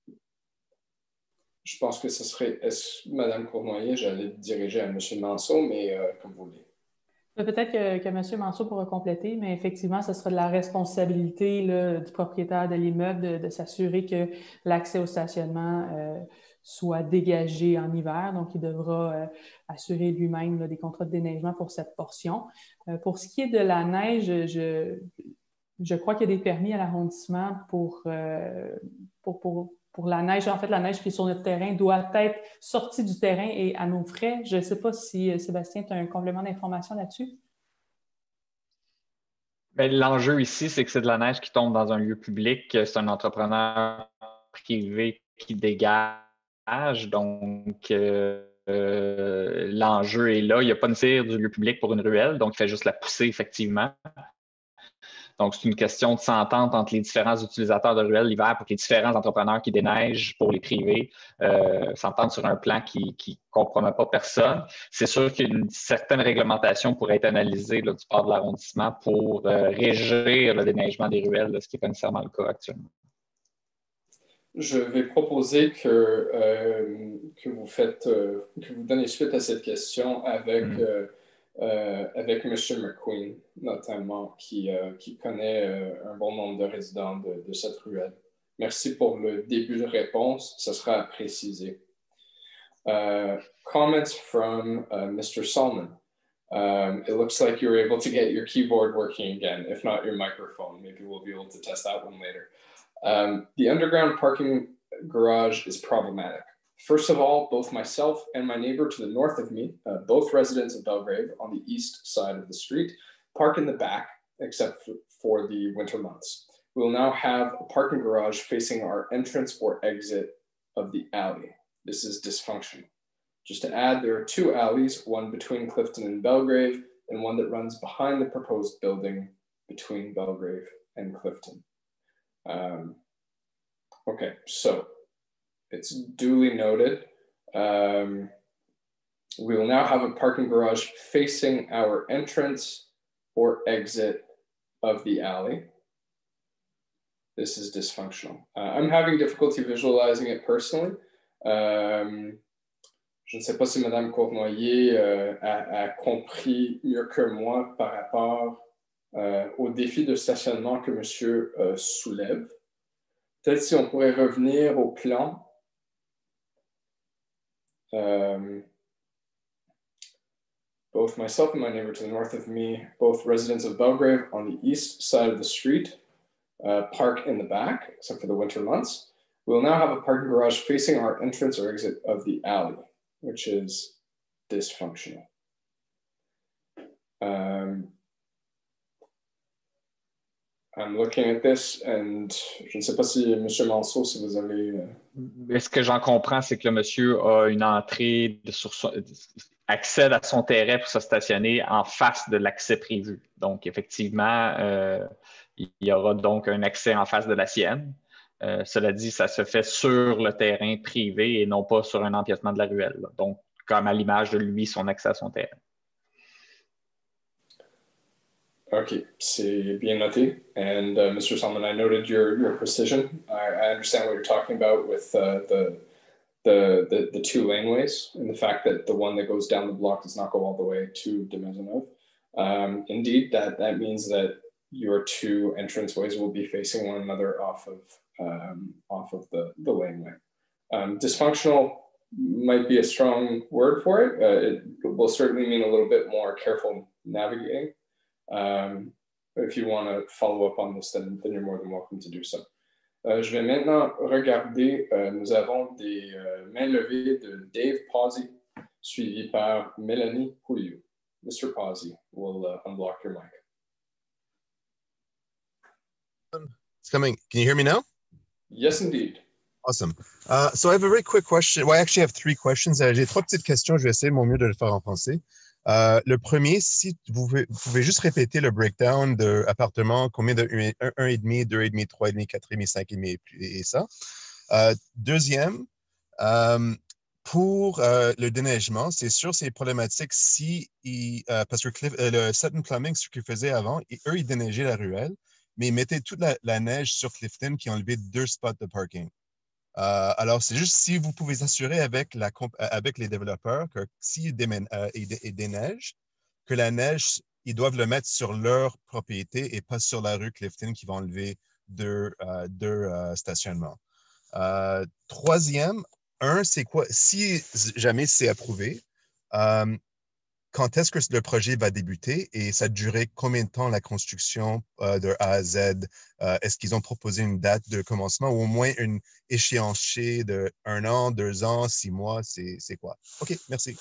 Je pense que ce serait, Mme Cournoyer, j'allais diriger à M. Manceau, mais euh, comme vous voulez. Peut-être que, que M. Manceau pourra compléter, mais effectivement, ce sera de la responsabilité là, du propriétaire de l'immeuble de, de s'assurer que l'accès au stationnement euh, soit dégagé en hiver. Donc, il devra euh, assurer lui-même là, des contrats de déneigement pour cette portion. Euh, pour ce qui est de la neige, je, je crois qu'il y a des permis à l'arrondissement pour, euh, pour, pour Pour la neige, en fait, la neige qui est sur notre terrain doit être sortie du terrain et à nos frais. Je ne sais pas si, Sébastien, tu as un complément d'information là-dessus? L'enjeu ici, c'est que c'est de la neige qui tombe dans un lieu public. C'est un entrepreneur privé qui dégage. Donc, euh, euh, l'enjeu est là. Il n'y a pas de tir du lieu public pour une ruelle, donc il fait juste la pousser, effectivement. Donc, c'est une question de s'entente entre les différents utilisateurs de ruelles l'hiver pour que les différents entrepreneurs qui déneigent pour les privés euh, s'entendent sur un plan qui ne compromet pas personne. C'est sûr qu'une certaine réglementation pourrait être analysée là, du part de l'arrondissement pour euh, régir le déneigement des ruelles, là, ce qui n'est pas nécessairement le cas actuellement. Je vais proposer que, euh, que, vous faites, euh, que vous donnez suite à cette question avec... Mm. Euh, Euh, avec M. McQueen, notamment, qui, euh, qui connaît euh, un bon nombre de résidents de, de cette ruelle. Merci pour le début de réponse, ce sera à préciser. Uh, comments from uh, Mister Solomon. Um, it looks like you were able to get your keyboard working again, if not your microphone. Maybe we'll be able to test that one later. Um, the underground parking garage is problematic. First of all, both myself and my neighbor to the north of me, uh, both residents of Belgrave on the east side of the street, park in the back, except for, for the winter months. We'll now have a parking garage facing our entrance or exit of the alley. This is dysfunctional. Just to add, there are two alleys, one between Clifton and Belgrave, and one that runs behind the proposed building between Belgrave and Clifton. Um, okay, so it's duly noted. Um, we will now have a parking garage facing our entrance or exit of the alley. This is dysfunctional. Uh, I'm having difficulty visualizing it personally. Um, je ne sais pas si Mme Cournoyer euh, a, a compris mieux que moi par rapport euh, au défi de stationnement que Monsieur euh, soulève. Peut-être si on pourrait revenir au plan. Um, both myself and my neighbor to the north of me, both residents of Belgrave on the east side of the street, uh, park in the back, except for the winter months. We'll now have a parking garage facing our entrance or exit of the alley, which is dysfunctional. Um, I'm looking at this and je ne sais pas si M. Manceau, si vous avez... Mais ce que j'en comprends, c'est que le monsieur a une entrée de sur son, accède à son terrain pour se stationner en face de l'accès prévu. Donc, effectivement, euh, il y aura donc un accès en face de la sienne. Euh, cela dit, ça se fait sur le terrain privé et non pas sur un empiètement de la ruelle. Là. Donc, comme à l'image de lui, son accès à son terrain. Okay, c'est bien noté. And uh, Mister Solomon, I noted your, your precision. I, I understand what you're talking about with uh, the, the, the, the two laneways and the fact that the one that goes down the block does not go all the way to de Maisonneuve. Um, indeed, that, that means that your two entranceways will be facing one another off of, um, off of the, the laneway. Um, dysfunctional might be a strong word for it. Uh, it will certainly mean a little bit more careful navigating. Um, if you want to follow up on this, then, then you're more than welcome to do so. Euh, je vais maintenant regarder, euh, nous avons des euh, mains levées de Dave Pawsey, suivi par Mélanie Pouliou. Mister Pawsey will uh, unblock your mic. It's coming. Can you hear me now? Yes, indeed. Awesome. Uh, so I have a very quick question. Well, I actually have three questions. Uh, J'ai trois petites questions. Je vais essayer mon mieux de le faire en français. Euh, le premier, si vous pouvez, vous pouvez juste répéter le breakdown d'appartements, combien de un virgule cinq, deux virgule cinq, trois virgule cinq, quatre virgule cinq et, et ça. Euh, deuxième, Euh, pour euh, le déneigement, c'est sûr, c'est problématique si, il, euh, parce que Cliff, euh, le Sutton Plumbing, ce qu'ils faisaient avant, et eux, ils déneigeaient la ruelle, mais ils mettaient toute la, la neige sur Clifton qui enlevait deux spots de parking. Euh, alors, c'est juste si vous pouvez assurer avec, la, avec les développeurs que s'ils euh, déneigent, que la neige, ils doivent le mettre sur leur propriété et pas sur la rue Clifton qui va enlever deux, euh, deux euh, stationnements. Euh, troisième, un, c'est quoi? Si jamais c'est approuvé, euh, quand est-ce que le projet va débuter et ça durait combien de temps la construction euh, de A à Z? Euh, est-ce qu'ils ont proposé une date de commencement ou au moins une échéancier de un an, deux ans, six mois? C'est quoi? OK, merci.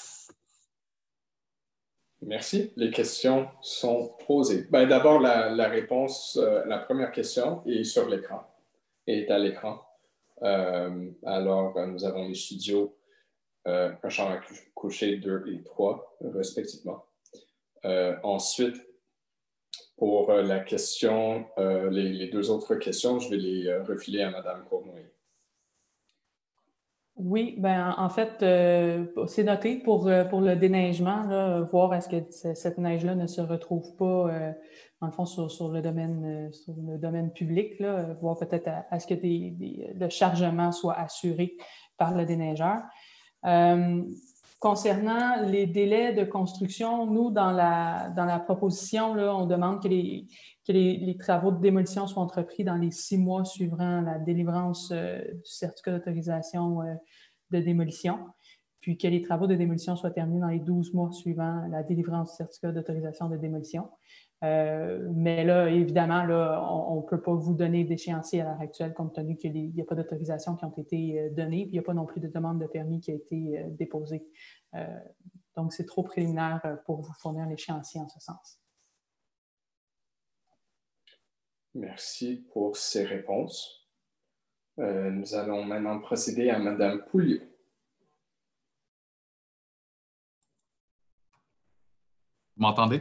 Merci. Les questions sont posées. Ben, d'abord, la, la réponse, euh, la première question est sur l'écran, est à l'écran. Euh, alors, nous avons les studios, euh, un chambre à coucher deux et trois, respectivement. Euh, ensuite, pour euh, la question, euh, les, les deux autres questions, je vais les euh, refiler à Mme Cournoyer. Oui, ben en fait, euh, c'est noté pour, pour le déneigement, là, voir est-ce que cette neige-là ne se retrouve pas, euh, dans le fond, sur, sur, le, domaine, sur le domaine public, là, voir peut-être à, à ce que des, des, le chargement soit assuré par le déneigeur. Euh, concernant les délais de construction, nous, dans la, dans la proposition, là, on demande que, les, que les, les travaux de démolition soient entrepris dans les six mois suivant la délivrance euh, du certificat d'autorisation euh, de démolition, puis que les travaux de démolition soient terminés dans les douze mois suivant la délivrance du certificat d'autorisation de démolition. Euh, mais là, évidemment, là, on ne peut pas vous donner d'échéancier à l'heure actuelle compte tenu qu'il n'y a pas d'autorisation qui ont été données, puis il n'y a pas non plus de demande de permis qui a été euh, déposée. Euh, donc, c'est trop préliminaire pour vous fournir l'échéancier en ce sens. Merci pour ces réponses. Euh, nous allons maintenant procéder à Mme Pouliot. Vous m'entendez?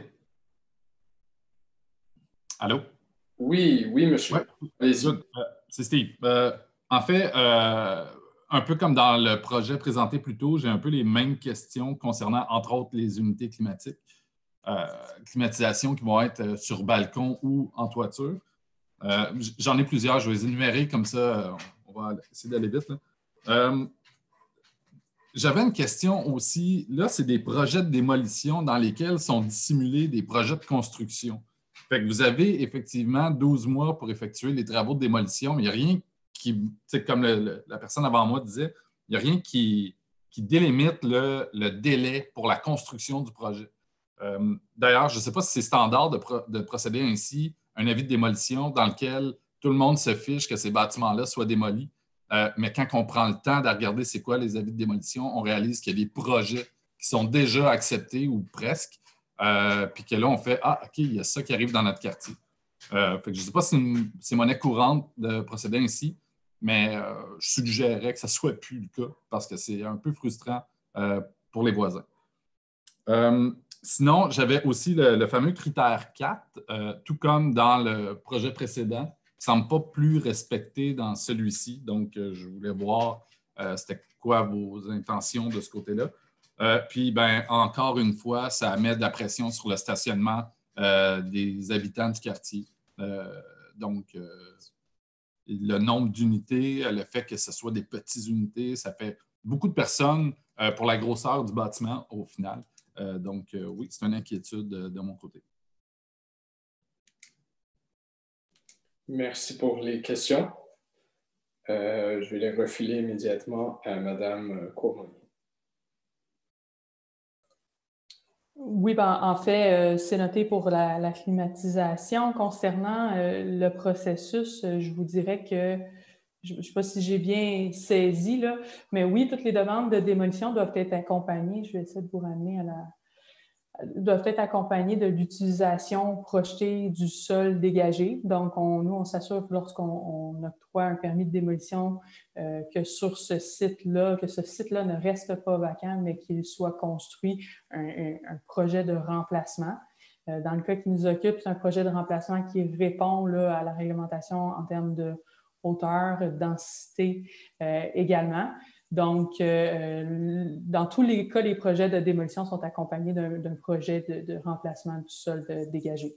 Allô? Oui, oui, monsieur. Ouais. Euh, C'est Steve. Euh, en fait, euh, un peu comme dans le projet présenté plus tôt, j'ai un peu les mêmes questions concernant, entre autres, les unités climatiques. Euh, climatisation qui vont être sur balcon ou en toiture. Euh, J'en ai plusieurs, je vais les énumérer comme ça, on va essayer d'aller vite. Euh, J'avais une question aussi. Là, c'est des projets de démolition dans lesquels sont dissimulés des projets de construction. Fait que vous avez effectivement douze mois pour effectuer les travaux de démolition, mais il n'y a rien qui, comme le, le, la personne avant moi disait, il n'y a rien qui, qui délimite le, le délai pour la construction du projet. Euh, D'ailleurs, je ne sais pas si c'est standard de, pro, de procéder ainsi, un avis de démolition dans lequel tout le monde se fiche que ces bâtiments-là soient démolis. Euh, mais quand on prend le temps de regarder c'est quoi les avis de démolition, on réalise qu'il y a des projets qui sont déjà acceptés ou presque, euh, puis que là, on fait « Ah, OK, il y a ça qui arrive dans notre quartier. Euh, » fait que je ne sais pas si c'est monnaie courante de procéder ainsi, mais euh, je suggérerais que ça ne soit plus le cas parce que c'est un peu frustrant euh, pour les voisins. Euh, sinon, j'avais aussi le, le fameux critère quatre, euh, tout comme dans le projet précédent, ne semble pas plus respecté dans celui-ci. Donc, euh, je voulais voir euh, c'était quoi vos intentions de ce côté-là. Euh, puis, ben, encore une fois, ça met de la pression sur le stationnement euh, des habitants du quartier. Euh, donc, euh, le nombre d'unités, le fait que ce soit des petites unités, ça fait beaucoup de personnes euh, pour la grosseur du bâtiment au final. Euh, donc, euh, oui, c'est une inquiétude de, de mon côté. Merci pour les questions. Euh, je vais les refiler immédiatement à Mme Cournoyer. Oui, ben, en fait, euh, c'est noté pour la, la climatisation. Concernant euh, le processus, euh, je vous dirais que, je ne sais pas si j'ai bien saisi, là, mais oui, toutes les demandes de démolition doivent être accompagnées. Je vais essayer de vous ramener à la... doivent être accompagnées de l'utilisation projetée du sol dégagé. Donc, on, nous, on s'assure que lorsqu'on on octroie un permis de démolition, euh, que sur ce site-là, que ce site-là ne reste pas vacant, mais qu'il soit construit un, un, un projet de remplacement. Euh, dans le cas qui nous occupe, c'est un projet de remplacement qui répond là, à la réglementation en termes de hauteur, densité euh, également. Donc, euh, dans tous les cas, les projets de démolition sont accompagnés d'un d'un projet de, de remplacement du sol de, dégagé.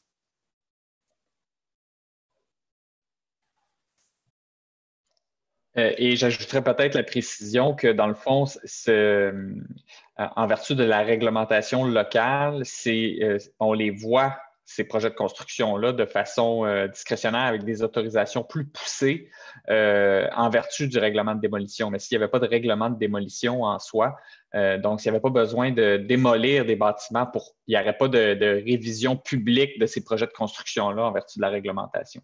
Euh, et j'ajouterais peut-être la précision que, dans le fond, ce, en vertu de la réglementation locale, euh, on les voit, ces projets de construction-là, de façon euh, discrétionnaire avec des autorisations plus poussées euh, en vertu du règlement de démolition. Mais s'il n'y avait pas de règlement de démolition en soi, euh, donc s'il n'y avait pas besoin de démolir des bâtiments, pour, il n'y aurait pas de, de révision publique de ces projets de construction-là en vertu de la réglementation.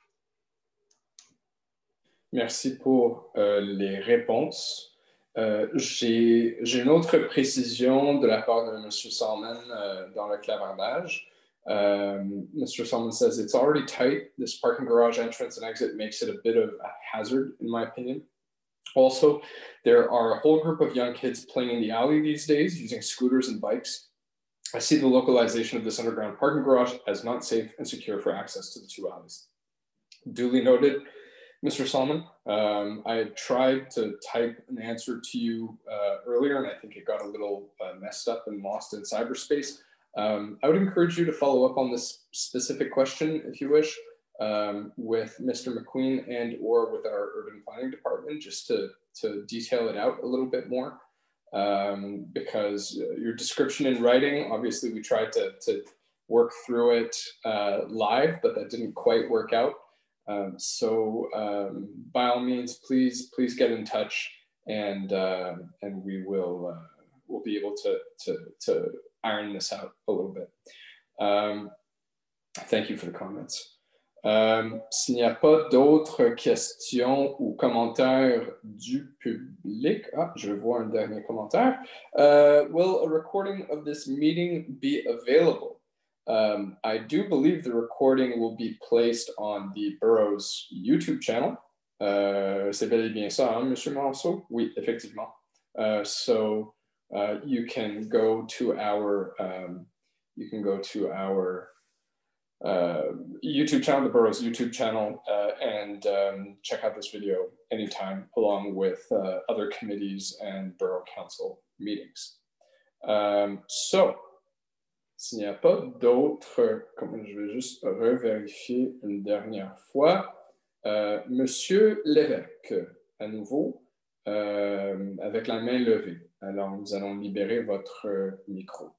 Merci pour euh, les réponses. Euh, J'ai une autre précision de la part de M. Salmon euh, dans le clavardage. Um, Mister Salmon says it's already tight. This parking garage entrance and exit makes it a bit of a hazard, in my opinion. Also, there are a whole group of young kids playing in the alley these days using scooters and bikes. I see the localization of this underground parking garage as not safe and secure for access to the two alleys. Duly noted. Mister Salmon, um, I had tried to type an answer to you uh, earlier, and I think it got a little uh, messed up and lost in cyberspace. Um, I would encourage you to follow up on this specific question, if you wish, um, with Mister McQueen and or with our urban planning department, just to, to detail it out a little bit more. Um, because your description in writing, obviously we tried to, to work through it uh, live, but that didn't quite work out. Um, so um, by all means, please, please get in touch, and uh, and we will uh, we'll be able to, to to iron this out a little bit. Um, thank you for the comments. Um, S'il n'y a pas d'autres questions ou commentaires du public, ah, je vois un dernier commentaire. Uh, will a recording of this meeting be available? Um, I do believe the recording will be placed on the borough's YouTube channel. Uh, C'est bel et bien ça, hein, Monsieur Manceau? Oui, effectivement. Uh, so uh, you can go to our um, you can go to our uh, YouTube channel, the borough's YouTube channel, uh, and um, check out this video anytime, along with uh, other committees and borough council meetings. Um, so. S'il n'y a pas d'autres, je vais juste revérifier une dernière fois. Euh, Monsieur Lévesque, à nouveau, euh, avec la main levée. Alors, nous allons libérer votre micro.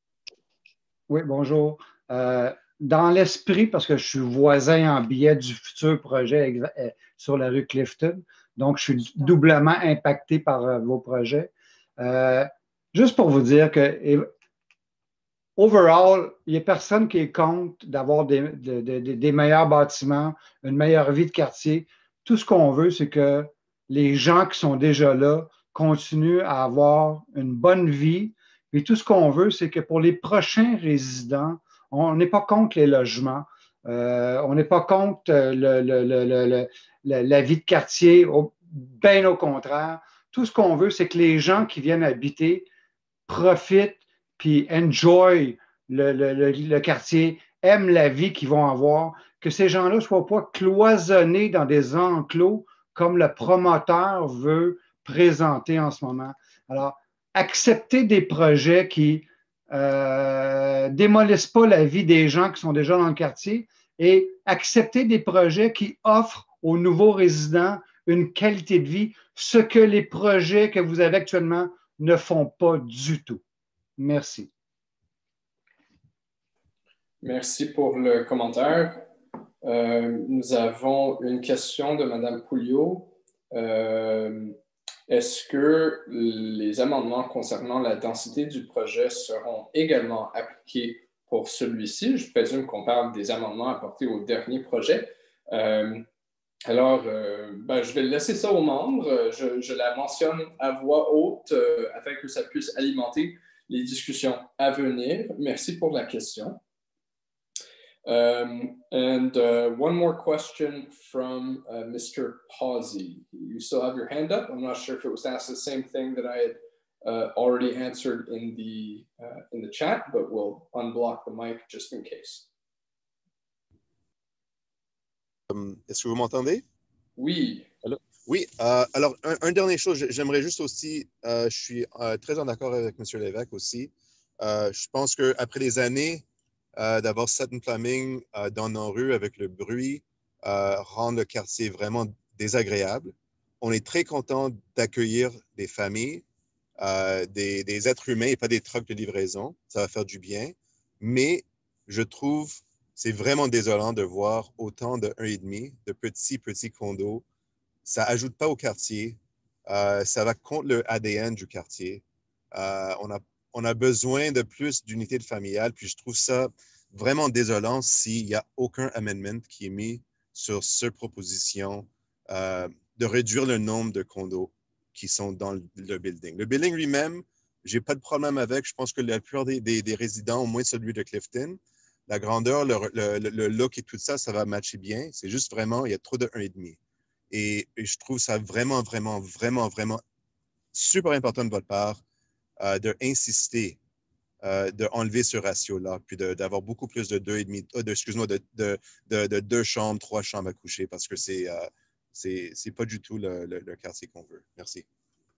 Oui, bonjour. Euh, dans l'esprit, parce que je suis voisin en biais du futur projet sur la rue Clifton, donc je suis doublement impacté par euh, vos projets. Euh, juste pour vous dire que overall, il n'y a personne qui est contre d'avoir des, des, des, des meilleurs bâtiments, une meilleure vie de quartier. Tout ce qu'on veut, c'est que les gens qui sont déjà là continuent à avoir une bonne vie. Et tout ce qu'on veut, c'est que pour les prochains résidents, on n'est pas contre les logements, euh, on n'est pas contre le, le, le, le, le, la vie de quartier, au, bien au contraire. Tout ce qu'on veut, c'est que les gens qui viennent habiter profitent puis enjoy le, le, le, le quartier, aiment la vie qu'ils vont avoir, que ces gens-là ne soient pas cloisonnés dans des enclos comme le promoteur veut présenter en ce moment. Alors, accepter des projets qui euh, démolissent pas la vie des gens qui sont déjà dans le quartier et accepter des projets qui offrent aux nouveaux résidents une qualité de vie, ce que les projets que vous avez actuellement ne font pas du tout. Merci. Merci pour le commentaire. Euh, nous avons une question de Mme Pouliot. Euh, Est-ce que les amendements concernant la densité du projet seront également appliqués pour celui-ci? Je présume qu'on parle des amendements apportés au dernier projet. Euh, alors, euh, ben, je vais laisser ça aux membres. Je, je la mentionne à voix haute euh, afin que ça puisse alimenter les discussions à venir. Merci pour la question. Um, and uh, one more question from uh, Mister Pawsey. You still have your hand up. I'm not sure if it was asked the same thing that I had uh, already answered in the, uh, in the chat, but we'll unblock the mic just in case. Um, Est-ce que vous m'entendez? Oui. Allô? Oui, euh, alors, un, un dernier chose, j'aimerais juste aussi, euh, je suis euh, très en accord avec M. Lévesque aussi. Euh, je pense qu'après des années euh, d'avoir Sutton Plumbing euh, dans nos rues avec le bruit, euh, rend le quartier vraiment désagréable. On est très content d'accueillir des familles, euh, des, des êtres humains et pas des trucks de livraison. Ça va faire du bien. Mais je trouve c'est vraiment désolant de voir autant de un virgule cinq, de petits, petits condos. Ça ajoute pas au quartier. Euh, ça va contre le A D N du quartier. Euh, on, a, on a besoin de plus d'unités familiales. Puis je trouve ça vraiment désolant s'il n'y a aucun amendment qui est mis sur cette proposition euh, de réduire le nombre de condos qui sont dans le, le building. Le building lui-même, j'ai pas de problème avec. Je pense que la plupart des, des, des résidents, au moins celui de Clifton, la grandeur, le, le, le look et tout ça, ça va matcher bien. C'est juste vraiment, il y a trop de un virgule cinq. Et, et je trouve ça vraiment, vraiment, vraiment, vraiment super important de votre part euh, d'insister, euh, d'enlever ce ratio-là, puis d'avoir beaucoup plus de deux et demi, euh, de, excuse-moi, de, de, de, de deux chambres, trois chambres à coucher, parce que c'est euh, c'est, c'est pas du tout le, le, le quartier qu'on veut. Merci.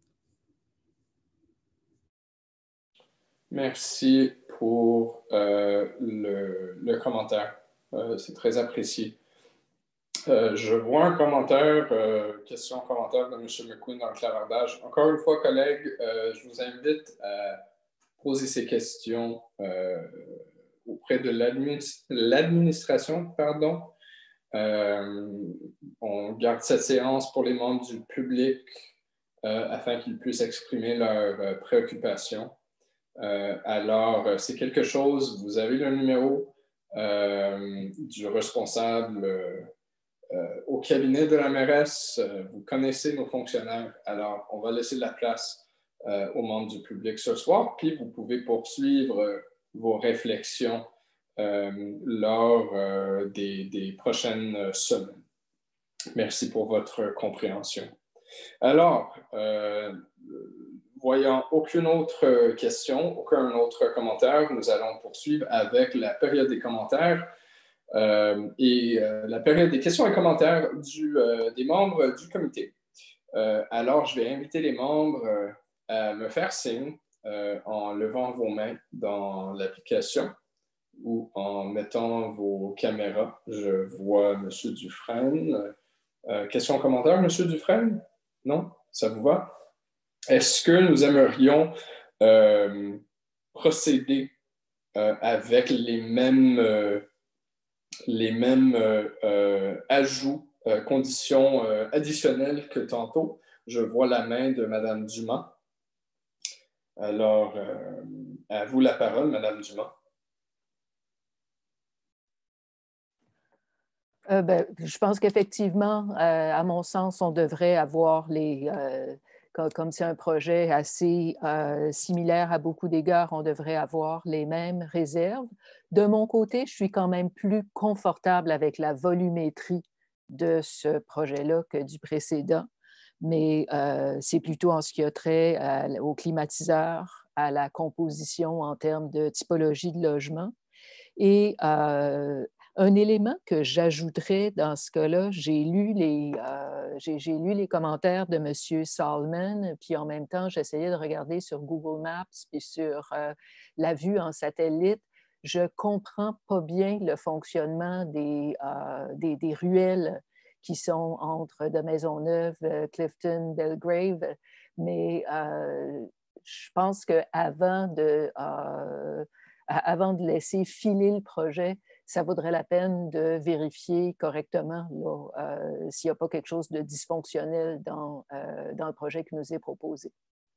Merci pour euh, le, le commentaire. Euh, c'est très apprécié. Euh, je vois un commentaire, euh, question commentaire de M. McQueen dans le clavardage. Encore une fois, collègues, euh, je vous invite à poser ces questions euh, auprès de l'administration. Pardon. Euh, on garde cette séance pour les membres du public euh, afin qu'ils puissent exprimer leurs euh, préoccupations. Euh, alors, c'est quelque chose, vous avez le numéro euh, du responsable euh, euh, au cabinet de la mairesse, euh, vous connaissez nos fonctionnaires, alors on va laisser de la place euh, aux membres du public ce soir, puis vous pouvez poursuivre euh, vos réflexions euh, lors euh, des, des prochaines semaines. Merci pour votre compréhension. Alors, euh, voyant aucune autre question, aucun autre commentaire, nous allons poursuivre avec la période des commentaires. Euh, et euh, la période des questions et commentaires du, euh, des membres du comité. Euh, alors, je vais inviter les membres euh, à me faire signe euh, en levant vos mains dans l'application ou en mettant vos caméras. Je vois M. Dufresne. Euh, questions, commentaires, M. Dufresne? Non? Ça vous va? Est-ce que nous aimerions euh, procéder euh, avec les mêmes... Euh, les mêmes euh, euh, ajouts, euh, conditions euh, additionnelles que tantôt. Je vois la main de Mme Dumas. Alors, euh, à vous la parole, Mme Dumas. Euh, ben, je pense qu'effectivement, euh, à mon sens, on devrait avoir les... Euh, comme, comme c'est un projet assez euh, similaire à beaucoup d'égards, on devrait avoir les mêmes réserves. De mon côté, je suis quand même plus confortable avec la volumétrie de ce projet-là que du précédent, mais euh, c'est plutôt en ce qui a trait à, aux climatiseurs, à la composition en termes de typologie de logement. Et euh, un élément que j'ajouterais dans ce cas-là, j'ai lu, les, euh, j'ai, j'ai lu les commentaires de M. Salman, puis en même temps, j'essayais de regarder sur Google Maps puis sur euh, la vue en satellite. Je ne comprends pas bien le fonctionnement des, euh, des, des ruelles qui sont entre de Maisonneuve, Clifton, Belgrave, mais euh, je pense qu'avant de... Euh, avant de laisser filer le projet, ça vaudrait la peine de vérifier correctement là, euh, s'il n'y a pas quelque chose de dysfonctionnel dans, euh, dans le projet qui nous est proposé.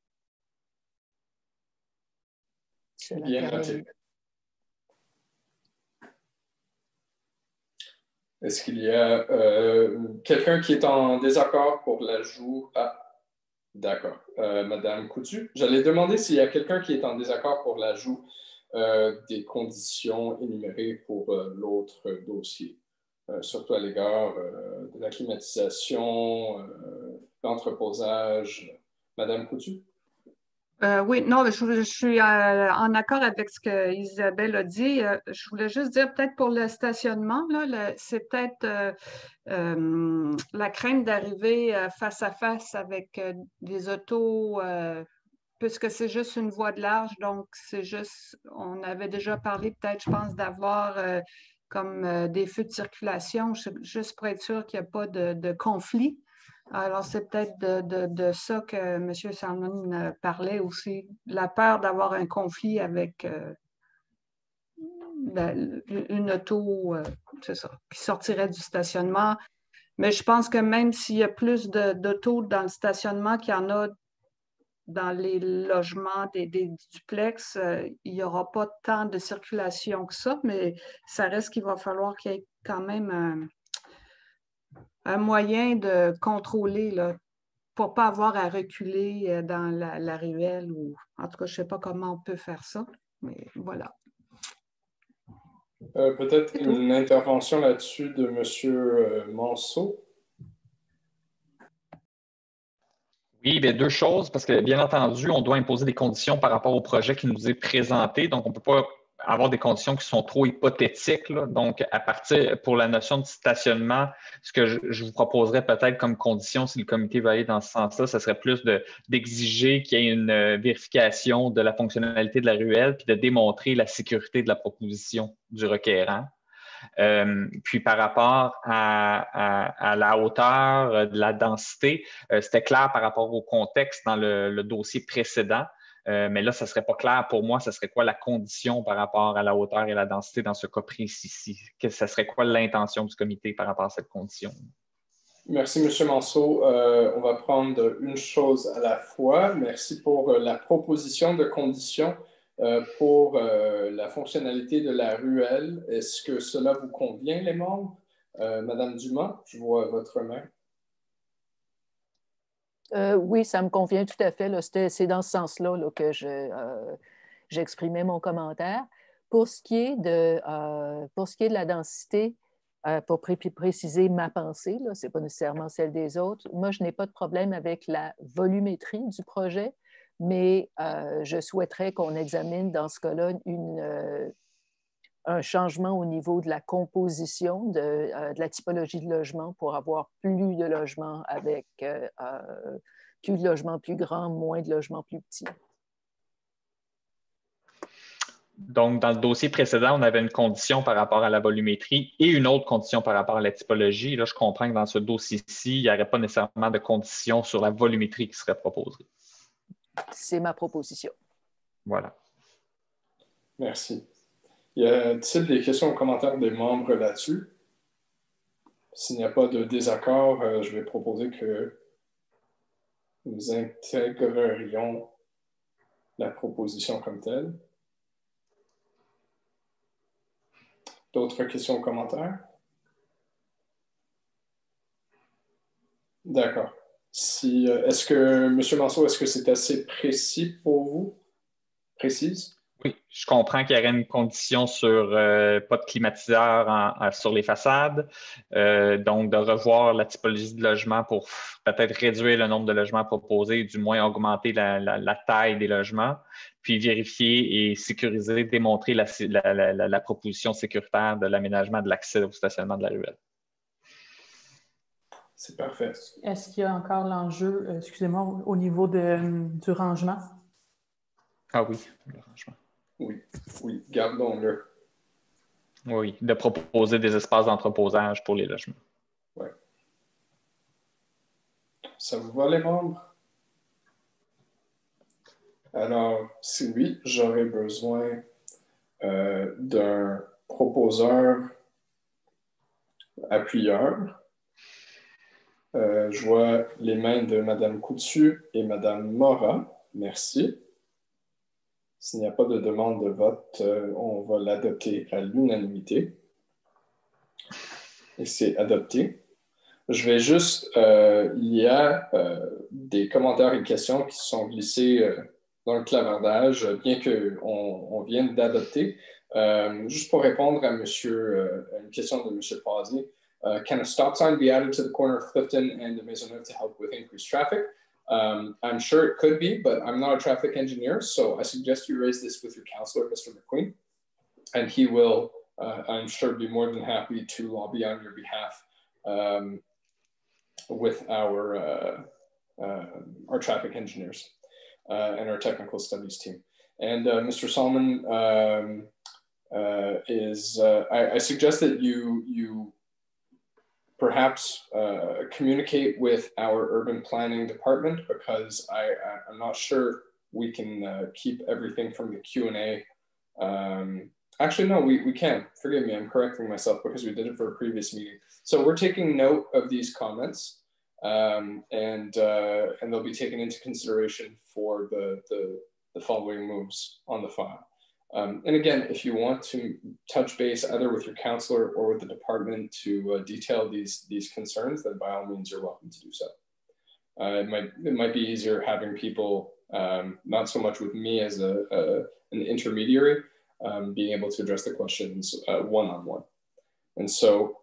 Cela Bien termine. noté. Est-ce qu'il y a euh, quelqu'un qui est en désaccord pour l'ajout? Ah, d'accord. Euh, Madame Coutu, j'allais demander s'il y a quelqu'un qui est en désaccord pour l'ajout Euh, des conditions énumérées pour euh, l'autre dossier, euh, surtout à l'égard euh, de la climatisation, euh, l'entreposage. Madame Coutu? Euh, oui, non, je, je suis euh, en accord avec ce que Isabelle a dit. Euh, je voulais juste dire, peut-être pour le stationnement, là, le- c'est peut-être euh, euh, la crainte d'arriver euh, face à face avec euh, des autos, euh, puisque c'est juste une voie de large, donc c'est juste, on avait déjà parlé peut-être, je pense, d'avoir euh, comme euh, des feux de circulation, juste pour être sûr qu'il n'y a pas de, de conflit. Alors, c'est peut-être de, de, de ça que M. Salmon parlait aussi, la peur d'avoir un conflit avec euh, la, une auto, euh, c'est ça, qui sortirait du stationnement. Mais je pense que même s'il y a plus d'autos dans le stationnement qu'il y en a dans les logements des, des duplex, euh, il n'y aura pas tant de circulation que ça, mais ça reste qu'il va falloir qu'il y ait quand même un, un moyen de contrôler là, pour ne pas avoir à reculer dans la, la ruelle. Ou, en tout cas, je ne sais pas comment on peut faire ça, mais voilà. Euh, Peut-être une intervention là-dessus de M. Euh, Manceau. Oui, bien, deux choses, parce que bien entendu, on doit imposer des conditions par rapport au projet qui nous est présenté. Donc, on ne peut pas avoir des conditions qui sont trop hypothétiques, là. Donc, à partir, pour la notion de stationnement, ce que je, je vous proposerais peut-être comme condition, si le comité va aller dans ce sens-là, ce serait plus de, d'exiger qu'il y ait une vérification de la fonctionnalité de la ruelle, puis de démontrer la sécurité de la proposition du requérant. Euh, puis par rapport à, à, à la hauteur, de la densité, euh, c'était clair par rapport au contexte dans le, le dossier précédent. Euh, mais là, ça ne serait pas clair pour moi, ça serait quoi la condition par rapport à la hauteur et la densité dans ce cas précis-ci? Ça serait quoi l'intention du comité par rapport à cette condition? Merci, M. Manceau. Euh, on va prendre une chose à la fois. Merci pour la proposition de conditions euh, pour euh, la fonctionnalité de la ruelle. Est-ce que cela vous convient, les membres? Euh, Madame Dumas, je vois votre main. Euh, oui, ça me convient tout à fait. C'est dans ce sens-là là, que je, euh, j'exprimais mon commentaire. Pour ce qui est de, euh, pour ce qui est de la densité, euh, pour pré préciser ma pensée, ce n'est pas nécessairement celle des autres, moi, je n'ai pas de problème avec la volumétrie du projet, mais euh, je souhaiterais qu'on examine dans ce cas-là une, euh, un changement au niveau de la composition de, euh, de la typologie de logement pour avoir plus de logements avec euh, euh, plus de logements plus grands, moins de logements plus petits. Donc, dans le dossier précédent, on avait une condition par rapport à la volumétrie et une autre condition par rapport à la typologie. Là, je comprends que dans ce dossier-ci, il n'y aurait pas nécessairement de condition sur la volumétrie qui serait proposée. C'est ma proposition. Voilà. Merci. Y a-t-il des questions ou commentaires des membres là-dessus? S'il n'y a pas de désaccord, euh, je vais proposer que nous intégrerions la proposition comme telle. D'autres questions ou commentaires? D'accord. Si, euh, est-ce que, M. Manceau, est-ce que c'est assez précis pour vous? Précise? Oui, je comprends qu'il y aurait une condition sur euh, pas de climatiseur en, en, sur les façades, euh, donc de revoir la typologie de logement pour peut-être réduire le nombre de logements proposés, du moins augmenter la, la, la taille des logements, puis vérifier et sécuriser, démontrer la, la, la, la proposition sécuritaire de l'aménagement de l'accès au stationnement de la ruelle. C'est parfait. Est-ce qu'il y a encore l'enjeu, euh, excusez-moi, au niveau de, du rangement? Ah oui, le rangement. Oui, oui, gardons-le. Oui, de proposer des espaces d'entreposage pour les logements. Oui. Ça vous va, les membres? Alors, si oui, j'aurais besoin euh, d'un proposeur appuyeur. Euh, je vois les mains de Mme Coutu et Mme Morin. Merci. S'il n'y a pas de demande de vote, euh, on va l'adopter à l'unanimité. Et c'est adopté. Je vais juste, euh, il y a euh, des commentaires et questions qui sont glissés euh, dans le clavardage, bien qu'on on vienne d'adopter. Euh, juste pour répondre à, monsieur, euh, à une question de M. Pazzi, uh, can a stop sign be added to the corner of Clifton and the Maisonneuve to help with increased traffic? Um, I'm sure it could be, but I'm not a traffic engineer, so I suggest you raise this with your counselor, Mister McQueen, and he will, uh, I'm sure, be more than happy to lobby on your behalf um, with our, uh, uh, our traffic engineers uh, and our technical studies team. And uh, Mister Solomon um, uh, is, uh, I, I suggest that you, you perhaps uh, communicate with our urban planning department, because I, I, I'm not sure we can uh, keep everything from the Q and A. Um, actually, no, we, we can. Forgive me, I'm correcting myself because we did it for a previous meeting. So we're taking note of these comments um, and, uh, and they'll be taken into consideration for the, the, the following moves on the file. Um, and again, if you want to touch base either with your counselor or with the department to uh, detail these, these concerns, then by all means, you're welcome to do so. Uh, it, might, it might be easier having people, um, not so much with me as a, a, an intermediary, um, being able to address the questions uh, one-on-one. And so,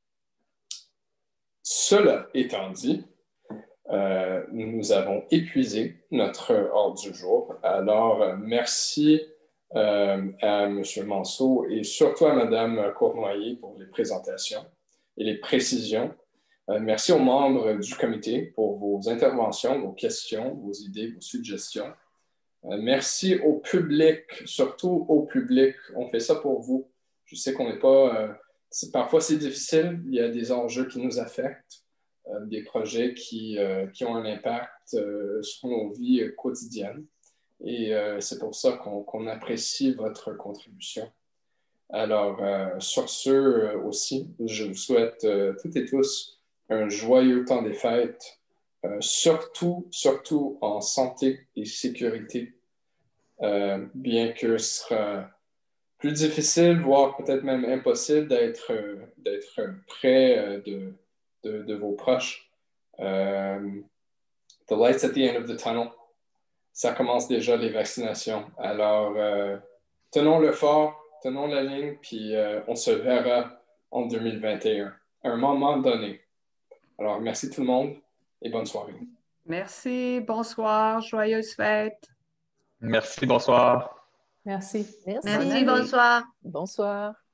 cela étant dit, euh, nous avons épuisé notre ordre du jour. Alors, euh, merci Euh, à M. Manceau et surtout à Mme Cournoyer pour les présentations et les précisions. Euh, merci aux membres du comité pour vos interventions, vos questions, vos idées, vos suggestions. Euh, merci au public, surtout au public. On fait ça pour vous. Je sais qu'on n'est pas... Euh, c'est, parfois, c'est difficile. Il y a des enjeux qui nous affectent, euh, des projets qui, euh, qui ont un impact euh, sur nos vies euh, quotidiennes. Et euh, c'est pour ça qu'on qu'on apprécie votre contribution. Alors, euh, sur ce euh, aussi, je vous souhaite euh, toutes et tous un joyeux temps des fêtes, euh, surtout, surtout en santé et sécurité, euh, bien que ce sera plus difficile, voire peut-être même impossible d'être euh, d'être près euh, de, de, de vos proches. Euh, the light's at the end of the tunnel. Ça commence déjà les vaccinations. Alors, euh, tenons le fort, tenons la ligne, puis euh, on se verra en deux mille vingt et un, à un moment donné. Alors, merci tout le monde et bonne soirée. Merci, bonsoir, joyeuses fêtes. Merci, bonsoir. Merci. Merci. Merci, bonsoir. Bonsoir.